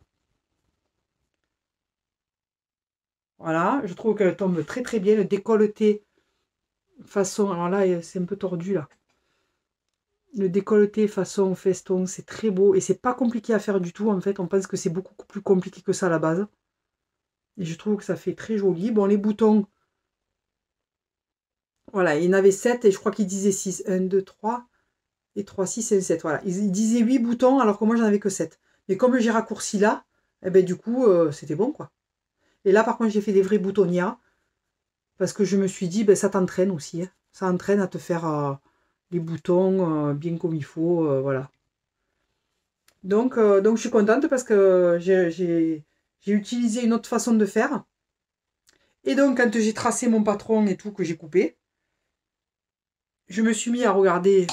Voilà. Je trouve qu'elle tombe très, très bien. Le décolleté, façon... Alors là, c'est un peu tordu, là. Le décolleté façon feston, c'est très beau et c'est pas compliqué à faire du tout. En fait, on pense que c'est beaucoup plus compliqué que ça à la base. Et je trouve que ça fait très joli. Bon, les boutons, voilà, il y en avait 7 et je crois qu'il disait 6. 1, 2, 3 et 3, 6 et 7. Voilà, il disait 8 boutons alors que moi j'en avais que 7. Mais comme j'ai raccourci là, eh ben, du coup, c'était bon quoi. Et là, par contre, j'ai fait des vrais boutonias parce que je me suis dit, ben, ça t'entraîne aussi. Hein. Ça entraîne à te faire les boutons bien comme il faut. Voilà. Donc, je suis contente parce que j'ai utilisé une autre façon de faire. Et donc, quand j'ai tracé mon patron et tout, que j'ai coupé, je me suis mis à regarder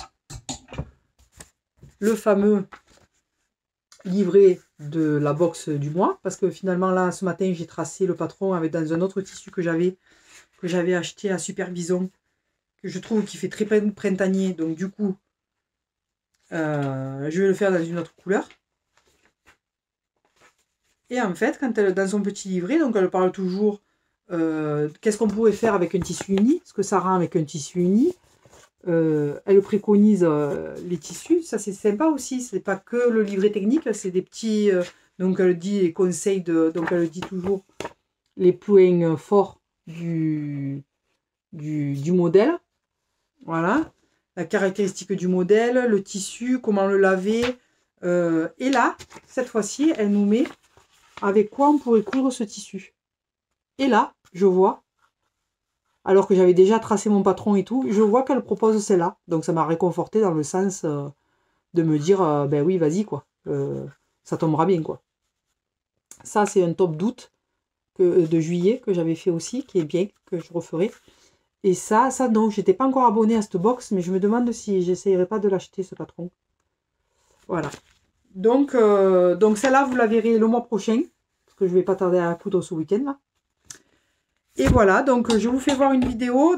le fameux livret de la box du mois. Parce que finalement, là, ce matin, j'ai tracé le patron avec dans un autre tissu que j'avais acheté à Superbison, que je trouve qui fait très printanier. Donc, du coup, je vais le faire dans une autre couleur. Et en fait, quand elle, dans son petit livret, donc elle parle toujours qu'est-ce qu'on pourrait faire avec un tissu uni, ce que ça rend avec un tissu uni. Elle préconise les tissus, ça c'est sympa aussi, c'est pas que le livret technique, c'est des petits. Donc elle dit les conseils donc elle dit toujours les points forts du modèle. Voilà. La caractéristique du modèle, le tissu, comment le laver. Et là, cette fois-ci, elle nous met avec quoi on pourrait coudre ce tissu. Et là, je vois, alors que j'avais déjà tracé mon patron et tout, je vois qu'elle propose celle-là. Donc ça m'a réconforté dans le sens de me dire, ben oui, vas-y, quoi. Ça tombera bien, quoi. Ça, c'est un top d'août, de juillet, que j'avais fait aussi, qui est bien, que je referai. Et ça, donc, j'étais pas encore abonnée à cette box, mais je me demande si j'essayerai pas de l'acheter, ce patron. Voilà. Donc celle-là, vous la verrez le mois prochain, parce que je vais pas tarder à la coudre ce week-end, là. Et voilà, donc je vous fais voir une vidéo.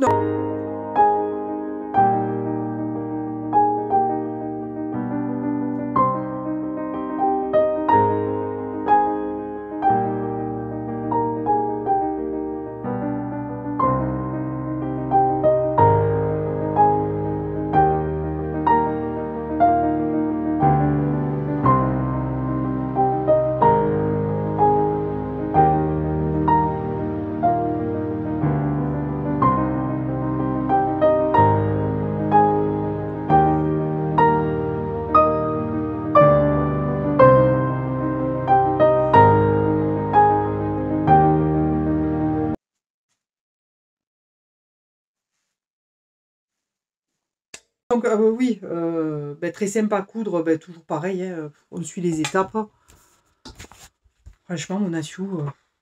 Donc oui, ben, très sympa à coudre, ben, toujours pareil, hein, on suit les étapes. Franchement, mon Asiou,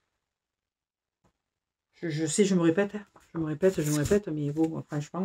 je sais, je me répète, hein. Je me répète, mais bon, franchement,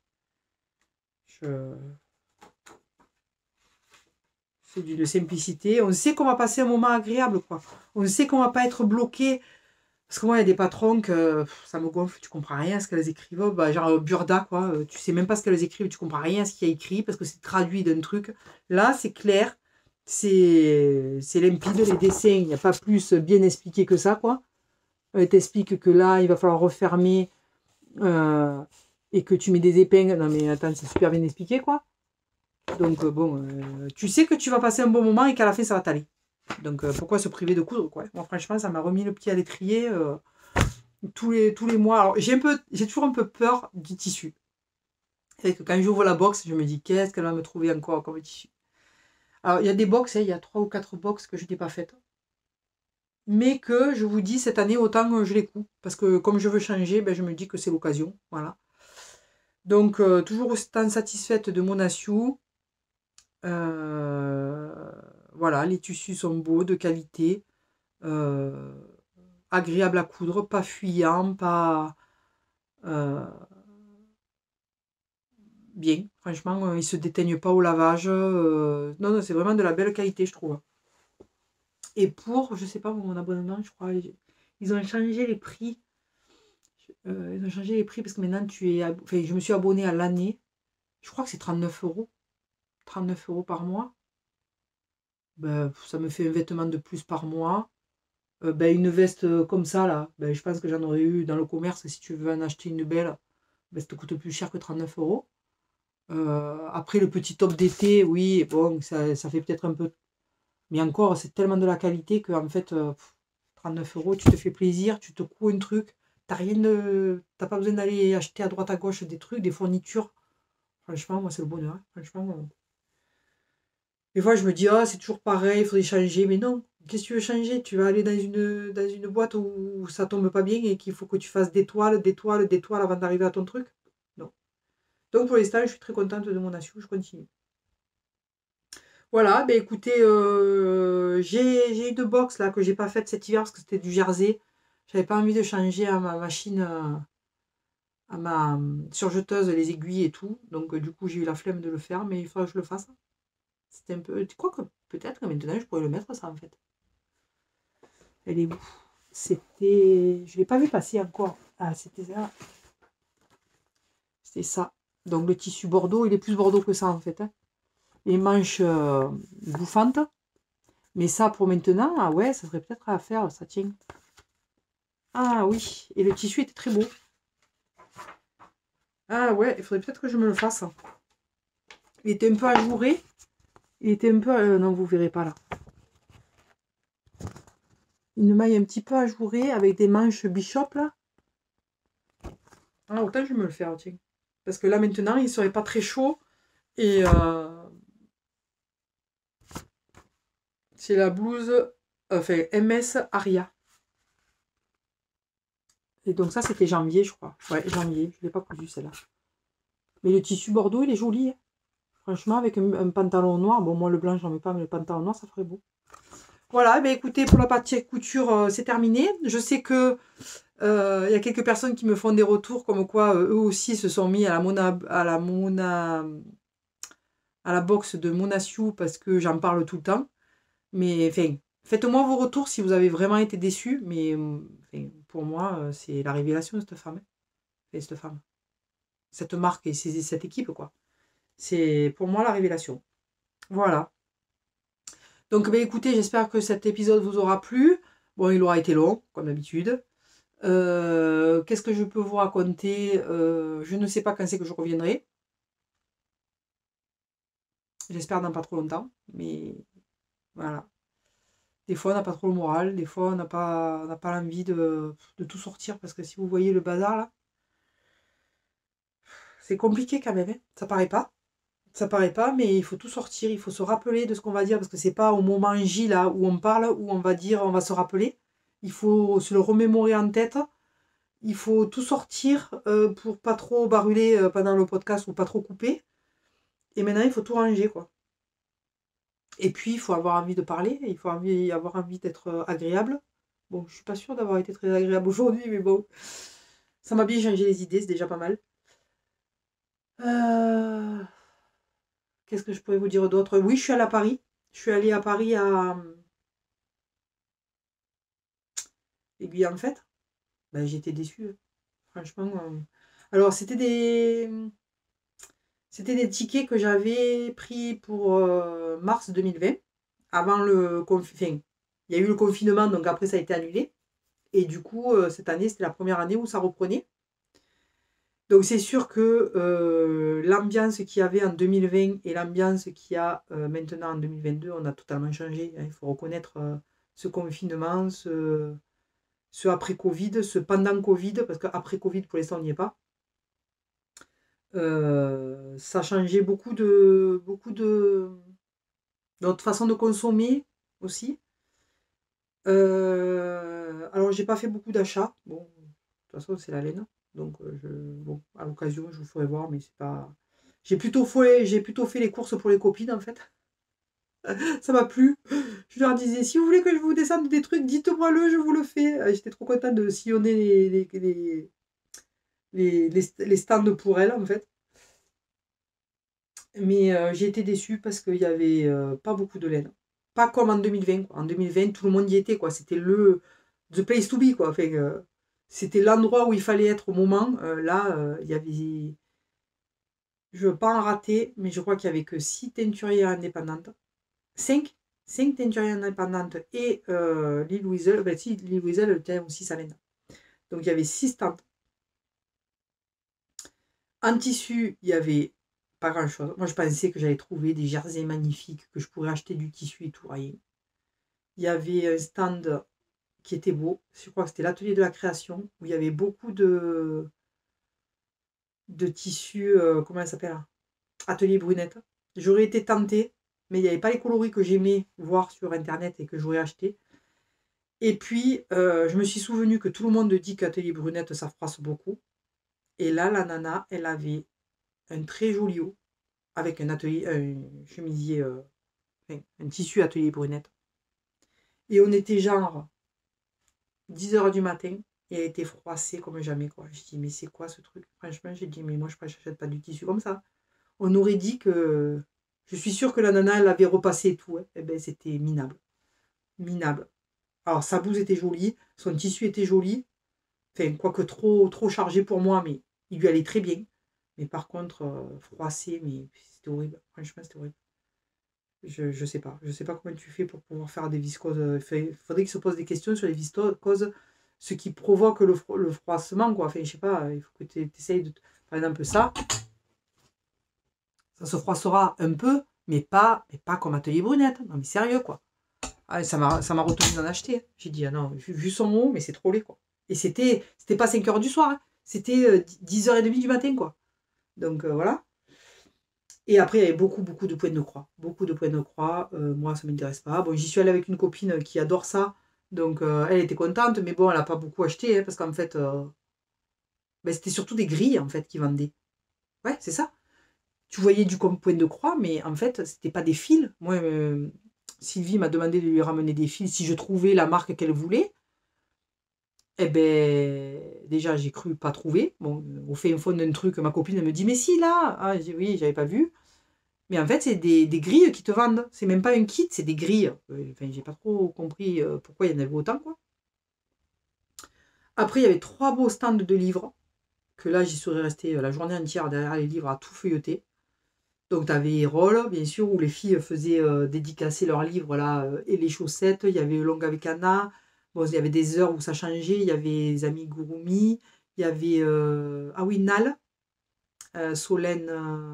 c'est d'une simplicité. On sait qu'on va passer un moment agréable, quoi. On sait qu'on va pas être bloqué. Parce que moi, il y a des patrons que ça me gonfle, tu comprends rien à ce qu'elles écrivent. Bah, genre Burda, quoi. Tu sais même pas ce qu'elles écrivent, tu comprends rien à ce qu'il y a écrit parce que c'est traduit d'un truc. Là, c'est clair, c'est limpide, les dessins, il n'y a pas plus bien expliqué que ça, quoi. Elle t'explique que là, il va falloir refermer et que tu mets des épingles. Non, mais attends, c'est super bien expliqué, quoi. Donc, bon, tu sais que tu vas passer un bon moment et qu'à la fin, ça va t'aller. Donc, pourquoi se priver de coudre, quoi. Moi, franchement, ça m'a remis le pied à l'étrier tous les mois. Alors, j'ai toujours un peu peur du tissu. Et que quand j'ouvre la box, je me dis, qu'est-ce qu'elle va me trouver encore comme tissu. Alors, il y a des box, hein, il y a 3 ou 4 box que je n'ai pas faites. Mais que, je vous dis, cette année, autant je les coupe. Parce que comme je veux changer, ben, je me dis que c'est l'occasion. Voilà. Donc, toujours autant satisfaite de mon Asiou. Voilà, les tissus sont beaux, de qualité. Agréable à coudre, pas fuyant, pas... bien, franchement, ils se déteignent pas au lavage. Non, non, c'est vraiment de la belle qualité, je trouve. Et pour, je sais pas, mon abonnement, je crois, ils ont changé les prix. Ils ont changé les prix parce que maintenant, enfin, je me suis abonnée à l'année. Je crois que c'est 39 euros. 39 euros par mois. Ben, ça me fait un vêtement de plus par mois. Ben, une veste comme ça, là, ben, je pense que j'en aurais eu dans le commerce. Si tu veux en acheter une belle, ben, ça te coûte plus cher que 39 euros. Après, le petit top d'été, oui, bon, ça fait peut-être un peu. Mais encore, c'est tellement de la qualité que, en fait, 39 euros, tu te fais plaisir, tu te couds un truc. T'as pas besoin d'aller acheter à droite à gauche des trucs, des fournitures. Franchement, moi, c'est le bonheur, hein. Franchement, des fois, je me dis, ah, c'est toujours pareil, il faudrait changer. Mais non, qu'est-ce que tu veux changer? Tu vas aller dans une boîte où ça tombe pas bien et qu'il faut que tu fasses des toiles, des toiles, des toiles avant d'arriver à ton truc? Non. Donc, pour l'instant, je suis très contente de mon assiette, je continue. Voilà, ben écoutez, j'ai une box là que j'ai pas faite cet hiver parce que c'était du jersey. J'avais pas envie de changer à ma machine, à ma surjeteuse, les aiguilles et tout. Donc, du coup, j'ai eu la flemme de le faire, mais il faudra que je le fasse. C'était un peu. Tu crois que peut-être que maintenant je pourrais le mettre ça en fait. Elle est où? C'était. Je l'ai pas vu passer encore. Ah, c'était ça. C'était ça. Donc, le tissu Bordeaux, il est plus Bordeaux que ça en fait, hein. Les manches bouffantes. Mais ça, pour maintenant, ah ouais, ça serait peut-être à faire, ça tient. Ah oui, et le tissu était très beau. Ah ouais, il faudrait peut-être que je me le fasse. Il était un peu ajouré. Il était un peu... non, vous verrez pas là. Une maille un petit peu ajourée avec des manches bishop là. Ah, autant je vais me le faire, tiens. Parce que là, maintenant, il serait pas très chaud. Et c'est la blouse, enfin, MS Aria. Et donc ça, c'était janvier, je crois. Ouais, janvier. Je ne l'ai pas cousu, celle-là. Mais le tissu Bordeaux, il est joli, hein. Franchement, avec un pantalon noir. Bon, moi, le blanc, j'en mets pas, mais le pantalon noir, ça ferait beau. Voilà, ben écoutez, pour la partie couture, c'est terminé. Je sais que il y a quelques personnes qui me font des retours comme quoi eux aussi se sont mis à la box de Monasiu parce que j'en parle tout le temps. Mais enfin, faites-moi vos retours si vous avez vraiment été déçus. Mais enfin, pour moi, c'est la révélation de cette femme. Enfin, cette femme. Cette marque et cette équipe, quoi. C'est pour moi la révélation. Voilà. Donc, ben, écoutez, j'espère que cet épisode vous aura plu. Bon, il aura été long, comme d'habitude. Qu'est-ce que je peux vous raconter? Je ne sais pas quand c'est que je reviendrai. J'espère dans pas trop longtemps. Mais voilà. Des fois, on n'a pas trop le moral. Des fois, on n'a pas l'envie de tout sortir. Parce que si vous voyez le bazar là, c'est compliqué quand même, hein. Ça paraît pas. Ça paraît pas, mais il faut tout sortir. Il faut se rappeler de ce qu'on va dire. Parce que c'est pas au moment J là où on parle, où on va dire, on va se rappeler. Il faut se le remémorer en tête. Il faut tout sortir pour pas trop baruler pendant le podcast ou pas trop couper. Et maintenant, il faut tout ranger, quoi. Et puis, il faut avoir envie de parler, il faut avoir envie d'être agréable. Bon, je suis pas sûre d'avoir été très agréable aujourd'hui, mais bon, ça m'a bien changé les idées, c'est déjà pas mal. Euh, Qu'est-ce que je pourrais vous dire d'autre? Oui, je suis allée à Paris. Je suis allée à Paris à Aiguille en Fête. Ben, j'étais déçue, hein. Franchement. Alors, c'était des tickets que j'avais pris pour mars 2020, avant le confinement. Il y a eu le confinement, donc après ça a été annulé. Et du coup, cette année, c'était la première année où ça reprenait. Donc c'est sûr que l'ambiance qu'il y avait en 2020 et l'ambiance qu'il y a maintenant en 2022, on a totalement changé, hein. Il faut reconnaître ce confinement, ce après Covid, ce pendant Covid, parce qu'après Covid, pour l'instant, on n'y est pas. Ça a changé beaucoup de notre façon de consommer aussi. Alors, j'ai pas fait beaucoup d'achats. Bon, de toute façon, c'est la laine. Donc, bon, à l'occasion, je vous ferai voir, mais c'est pas. J'ai plutôt fait les courses pour les copines, en fait. Ça m'a plu. Je leur disais, si vous voulez que je vous descende des trucs, dites-moi-le, je vous le fais. J'étais trop contente de sillonner les stands pour elles, en fait. Mais j'ai été déçue parce qu'il n'y avait pas beaucoup de laine. Pas comme en 2020, quoi. En 2020, tout le monde y était, quoi. C'était the place to be, quoi. Enfin, c'était l'endroit où il fallait être au moment. Là, il y avait. Je ne veux pas en rater, mais je crois qu'il n'y avait que 6 teinturières indépendantes. 5 5 teinturières indépendantes et Lille Wiesel. Ben, si, Lille Wiesel, elle tient aussi sa laine. Donc, il y avait 6 stands. En tissu, il y avait pas grand-chose. Moi, je pensais que j'allais trouver des jerseys magnifiques, que je pourrais acheter du tissu et tout, rien. Il y avait un stand qui était beau. Je crois que c'était l'atelier de la création, où il y avait beaucoup de tissus, comment elle s'appelle? Atelier Brunette. J'aurais été tentée, mais il n'y avait pas les coloris que j'aimais voir sur Internet et que j'aurais acheté. Et puis, je me suis souvenu que tout le monde dit qu'Atelier Brunette, ça froisse beaucoup. Et là, la nana, elle avait un très joli haut, avec un atelier, un chemisier, enfin, un tissu Atelier Brunette. Et on était genre 10 h du matin, et elle était froissée comme jamais, quoi. Je dis, mais c'est quoi ce truc? Franchement, j'ai dit, mais moi, je n'achète pas du tissu comme ça. On aurait dit que... Je suis sûre que la nana, elle avait repassé et tout. Hein. Eh ben, c'était minable. Minable. Alors, sa blouse était jolie, son tissu était joli. Enfin, quoique trop chargé pour moi, mais il lui allait très bien. Mais par contre, froissé, mais c'était horrible. Franchement, c'était horrible. Je sais pas. Je sais pas comment tu fais pour pouvoir faire des viscoses. Il faudrait qu'il se pose des questions sur les viscoses, ce qui provoque le froissement, quoi. Enfin, je sais pas, il faut que tu essayes de... Par exemple, ça se froissera un peu, mais pas comme Atelier Brunette. Non, mais sérieux, quoi. Ah, ça m'a retenu d'en acheter. J'ai dit, ah non, vu son mot, mais c'est trop laid, quoi. Et c'était pas 5 h du soir, hein. C'était 10 h 30 du matin, quoi. Donc, voilà. Et après, il y avait beaucoup de points de croix. Beaucoup de points de croix. Moi, ça ne m'intéresse pas. Bon, j'y suis allée avec une copine qui adore ça. Donc, elle était contente, mais bon, elle n'a pas beaucoup acheté, hein, parce qu'en fait, ben, c'était surtout des grilles, en fait, qui vendaient. Ouais, c'est ça. Tu voyais du comme point de croix, mais en fait, c'était pas des fils. Moi, Sylvie m'a demandé de lui ramener des fils si je trouvais la marque qu'elle voulait. Eh ben, déjà, j'ai cru pas trouver. Bon, au fin fond d'un truc, ma copine elle me dit, mais si, là. Ah, j'ai dit, oui, j'avais pas vu. Mais en fait, c'est des grilles qui te vendent. C'est même pas un kit, c'est des grilles. Enfin, j'ai pas trop compris pourquoi il y en avait autant, quoi. Après, il y avait 3 beaux stands de livres. Que là, j'y serais restée la journée entière derrière les livres à tout feuilleter. Donc, tu avais Erol, bien sûr, où les filles faisaient dédicacer leurs livres, là, et les chaussettes. Il y avait Longue avec Anna. Bon, il y avait des heures où ça changeait. Il y avait les amis Gurumi. Il y avait, ah oui, Nal, Solène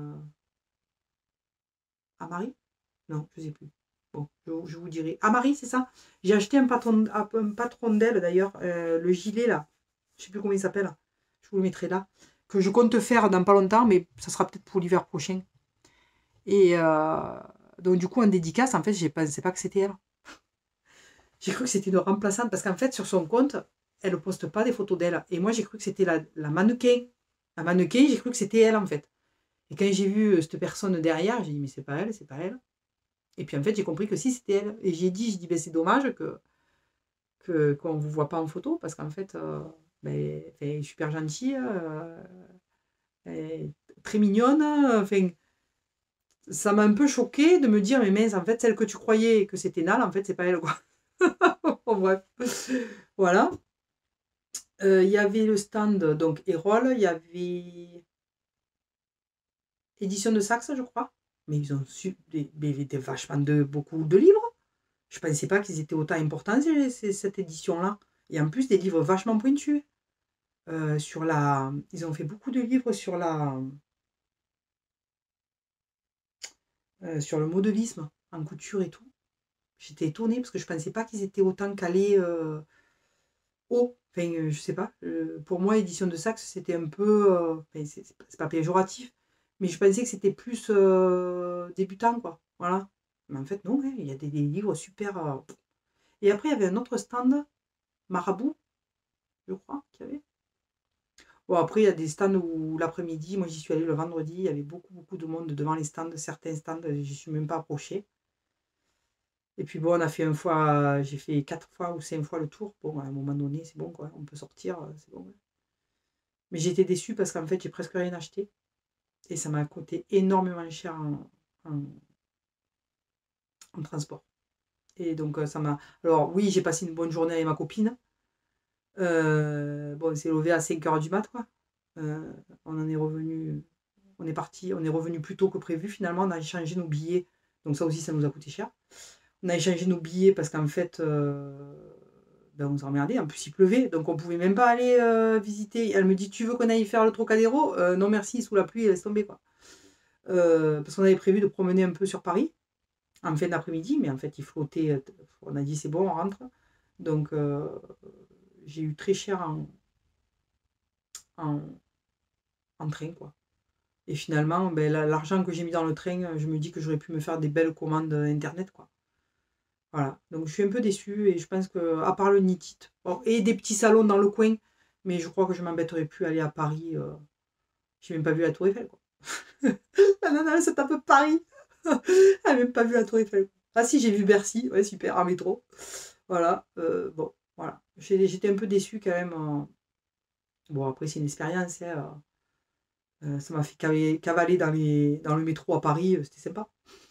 Amari. Non, je ne sais plus. Bon, je vous dirai. Amari, c'est ça? J'ai acheté un patron d'elle, d'ailleurs. Le gilet, là. Je ne sais plus comment il s'appelle. Je vous le mettrai là. Que je compte faire dans pas longtemps, mais ça sera peut-être pour l'hiver prochain. Et donc, du coup, en dédicace, en fait, je ne pensais pas que c'était elle. J'ai cru que c'était une remplaçante parce qu'en fait, sur son compte, elle ne poste pas des photos d'elle. Et moi, j'ai cru que c'était la mannequin. La mannequin, j'ai cru que c'était elle, en fait. Et quand j'ai vu cette personne derrière, j'ai dit, mais c'est pas elle, c'est pas elle. Et puis, en fait, j'ai compris que si, c'était elle. Et j'ai dit, ben, c'est dommage qu'on ne vous voit pas en photo parce qu'en fait, ben, elle est super gentille, elle est très mignonne. Enfin, ça m'a un peu choquée de me dire, mais mince, en fait, celle que tu croyais que c'était Nal, en fait, c'est pas elle, quoi. Bon, bref. Voilà. Il y avait le stand, donc, Erol, il y avait Édition de Saxe, je crois. Mais ils ont vachement beaucoup de livres. Je ne pensais pas qu'ils étaient autant importants, cette édition-là. Et en plus, des livres vachement pointus. Ils ont fait beaucoup de livres sur le modélisme en couture et tout. J'étais étonnée parce que je ne pensais pas qu'ils étaient autant calés haut. Enfin, je sais pas. Pour moi, édition de Saxe, c'était un peu... enfin, c'est pas péjoratif, mais je pensais que c'était plus débutant, quoi. Voilà. Mais en fait, non, hein, il y a des livres super... Et après, il y avait un autre stand, Marabout, je crois, qu'il y avait. Bon, après, il y a des stands où l'après-midi, moi j'y suis allée le vendredi, il y avait beaucoup de monde devant les stands, certains stands, j'y suis même pas approchée. Et puis bon, j'ai fait 4 fois ou 5 fois le tour. Bon, à un moment donné, c'est bon, quoi, on peut sortir, c'est bon. Ouais. Mais j'ai été déçue parce qu'en fait, j'ai presque rien acheté. Et ça m'a coûté énormément cher en transport. Et donc, ça m'a... Alors, oui, j'ai passé une bonne journée avec ma copine. Bon, on s'est levé à 5 h du mat', quoi. On en est revenu... On est revenu plus tôt que prévu, finalement. On a échangé nos billets. Donc, ça aussi, ça nous a coûté cher. On a échangé nos billets parce qu'en fait... ben, on s'est emmerdé. En plus, il pleuvait. Donc, on pouvait même pas aller visiter. Elle me dit, tu veux qu'on aille faire le Trocadéro? Non, merci, sous la pluie, laisse tomber, quoi. parce qu'on avait prévu de promener un peu sur Paris, en fin d'après-midi, mais en fait, il flottait. On a dit, c'est bon, on rentre. Donc, j'ai eu très cher en, en train, quoi. Et finalement, ben, l'argent que j'ai mis dans le train, je me dis que j'aurais pu me faire des belles commandes internet, quoi. Voilà. Donc, je suis un peu déçue et je pense que, à part le Nitit, bon, et des petits salons dans le coin, mais je crois que je m'embêterai plus à aller à Paris. J'ai même pas vu la Tour Eiffel, quoi. La nana, elle se tape Paris. Elle n'a même pas vu la Tour Eiffel. Ah si, j'ai vu Bercy, ouais, super, en métro. Voilà, bon, voilà. J'étais un peu déçue quand même. Bon, après, c'est une expérience, hein, ça m'a fait cavaler dans le métro à Paris, c'était sympa.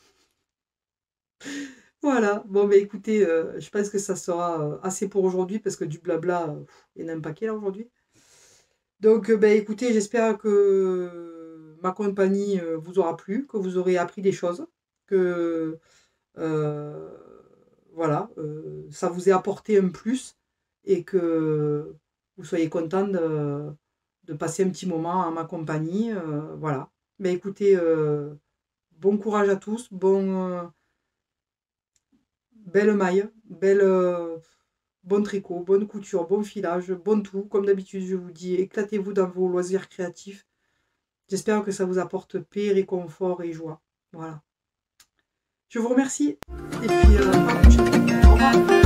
Voilà, bon, bah écoutez, je pense que ça sera assez pour aujourd'hui parce que du blabla, il y en a un paquet là aujourd'hui. Donc, bah écoutez, j'espère que ma compagnie vous aura plu, que vous aurez appris des choses, que euh, voilà, ça vous ait apporté un plus et que vous soyez content de passer un petit moment à ma compagnie. Voilà. Mais écoutez, bon courage à tous, belle maille, bon tricot, bonne couture, bon filage, bon tout. Comme d'habitude, je vous dis, éclatez-vous dans vos loisirs créatifs. J'espère que ça vous apporte paix, réconfort et joie. Voilà. Je vous remercie et puis à la prochaine. Au revoir.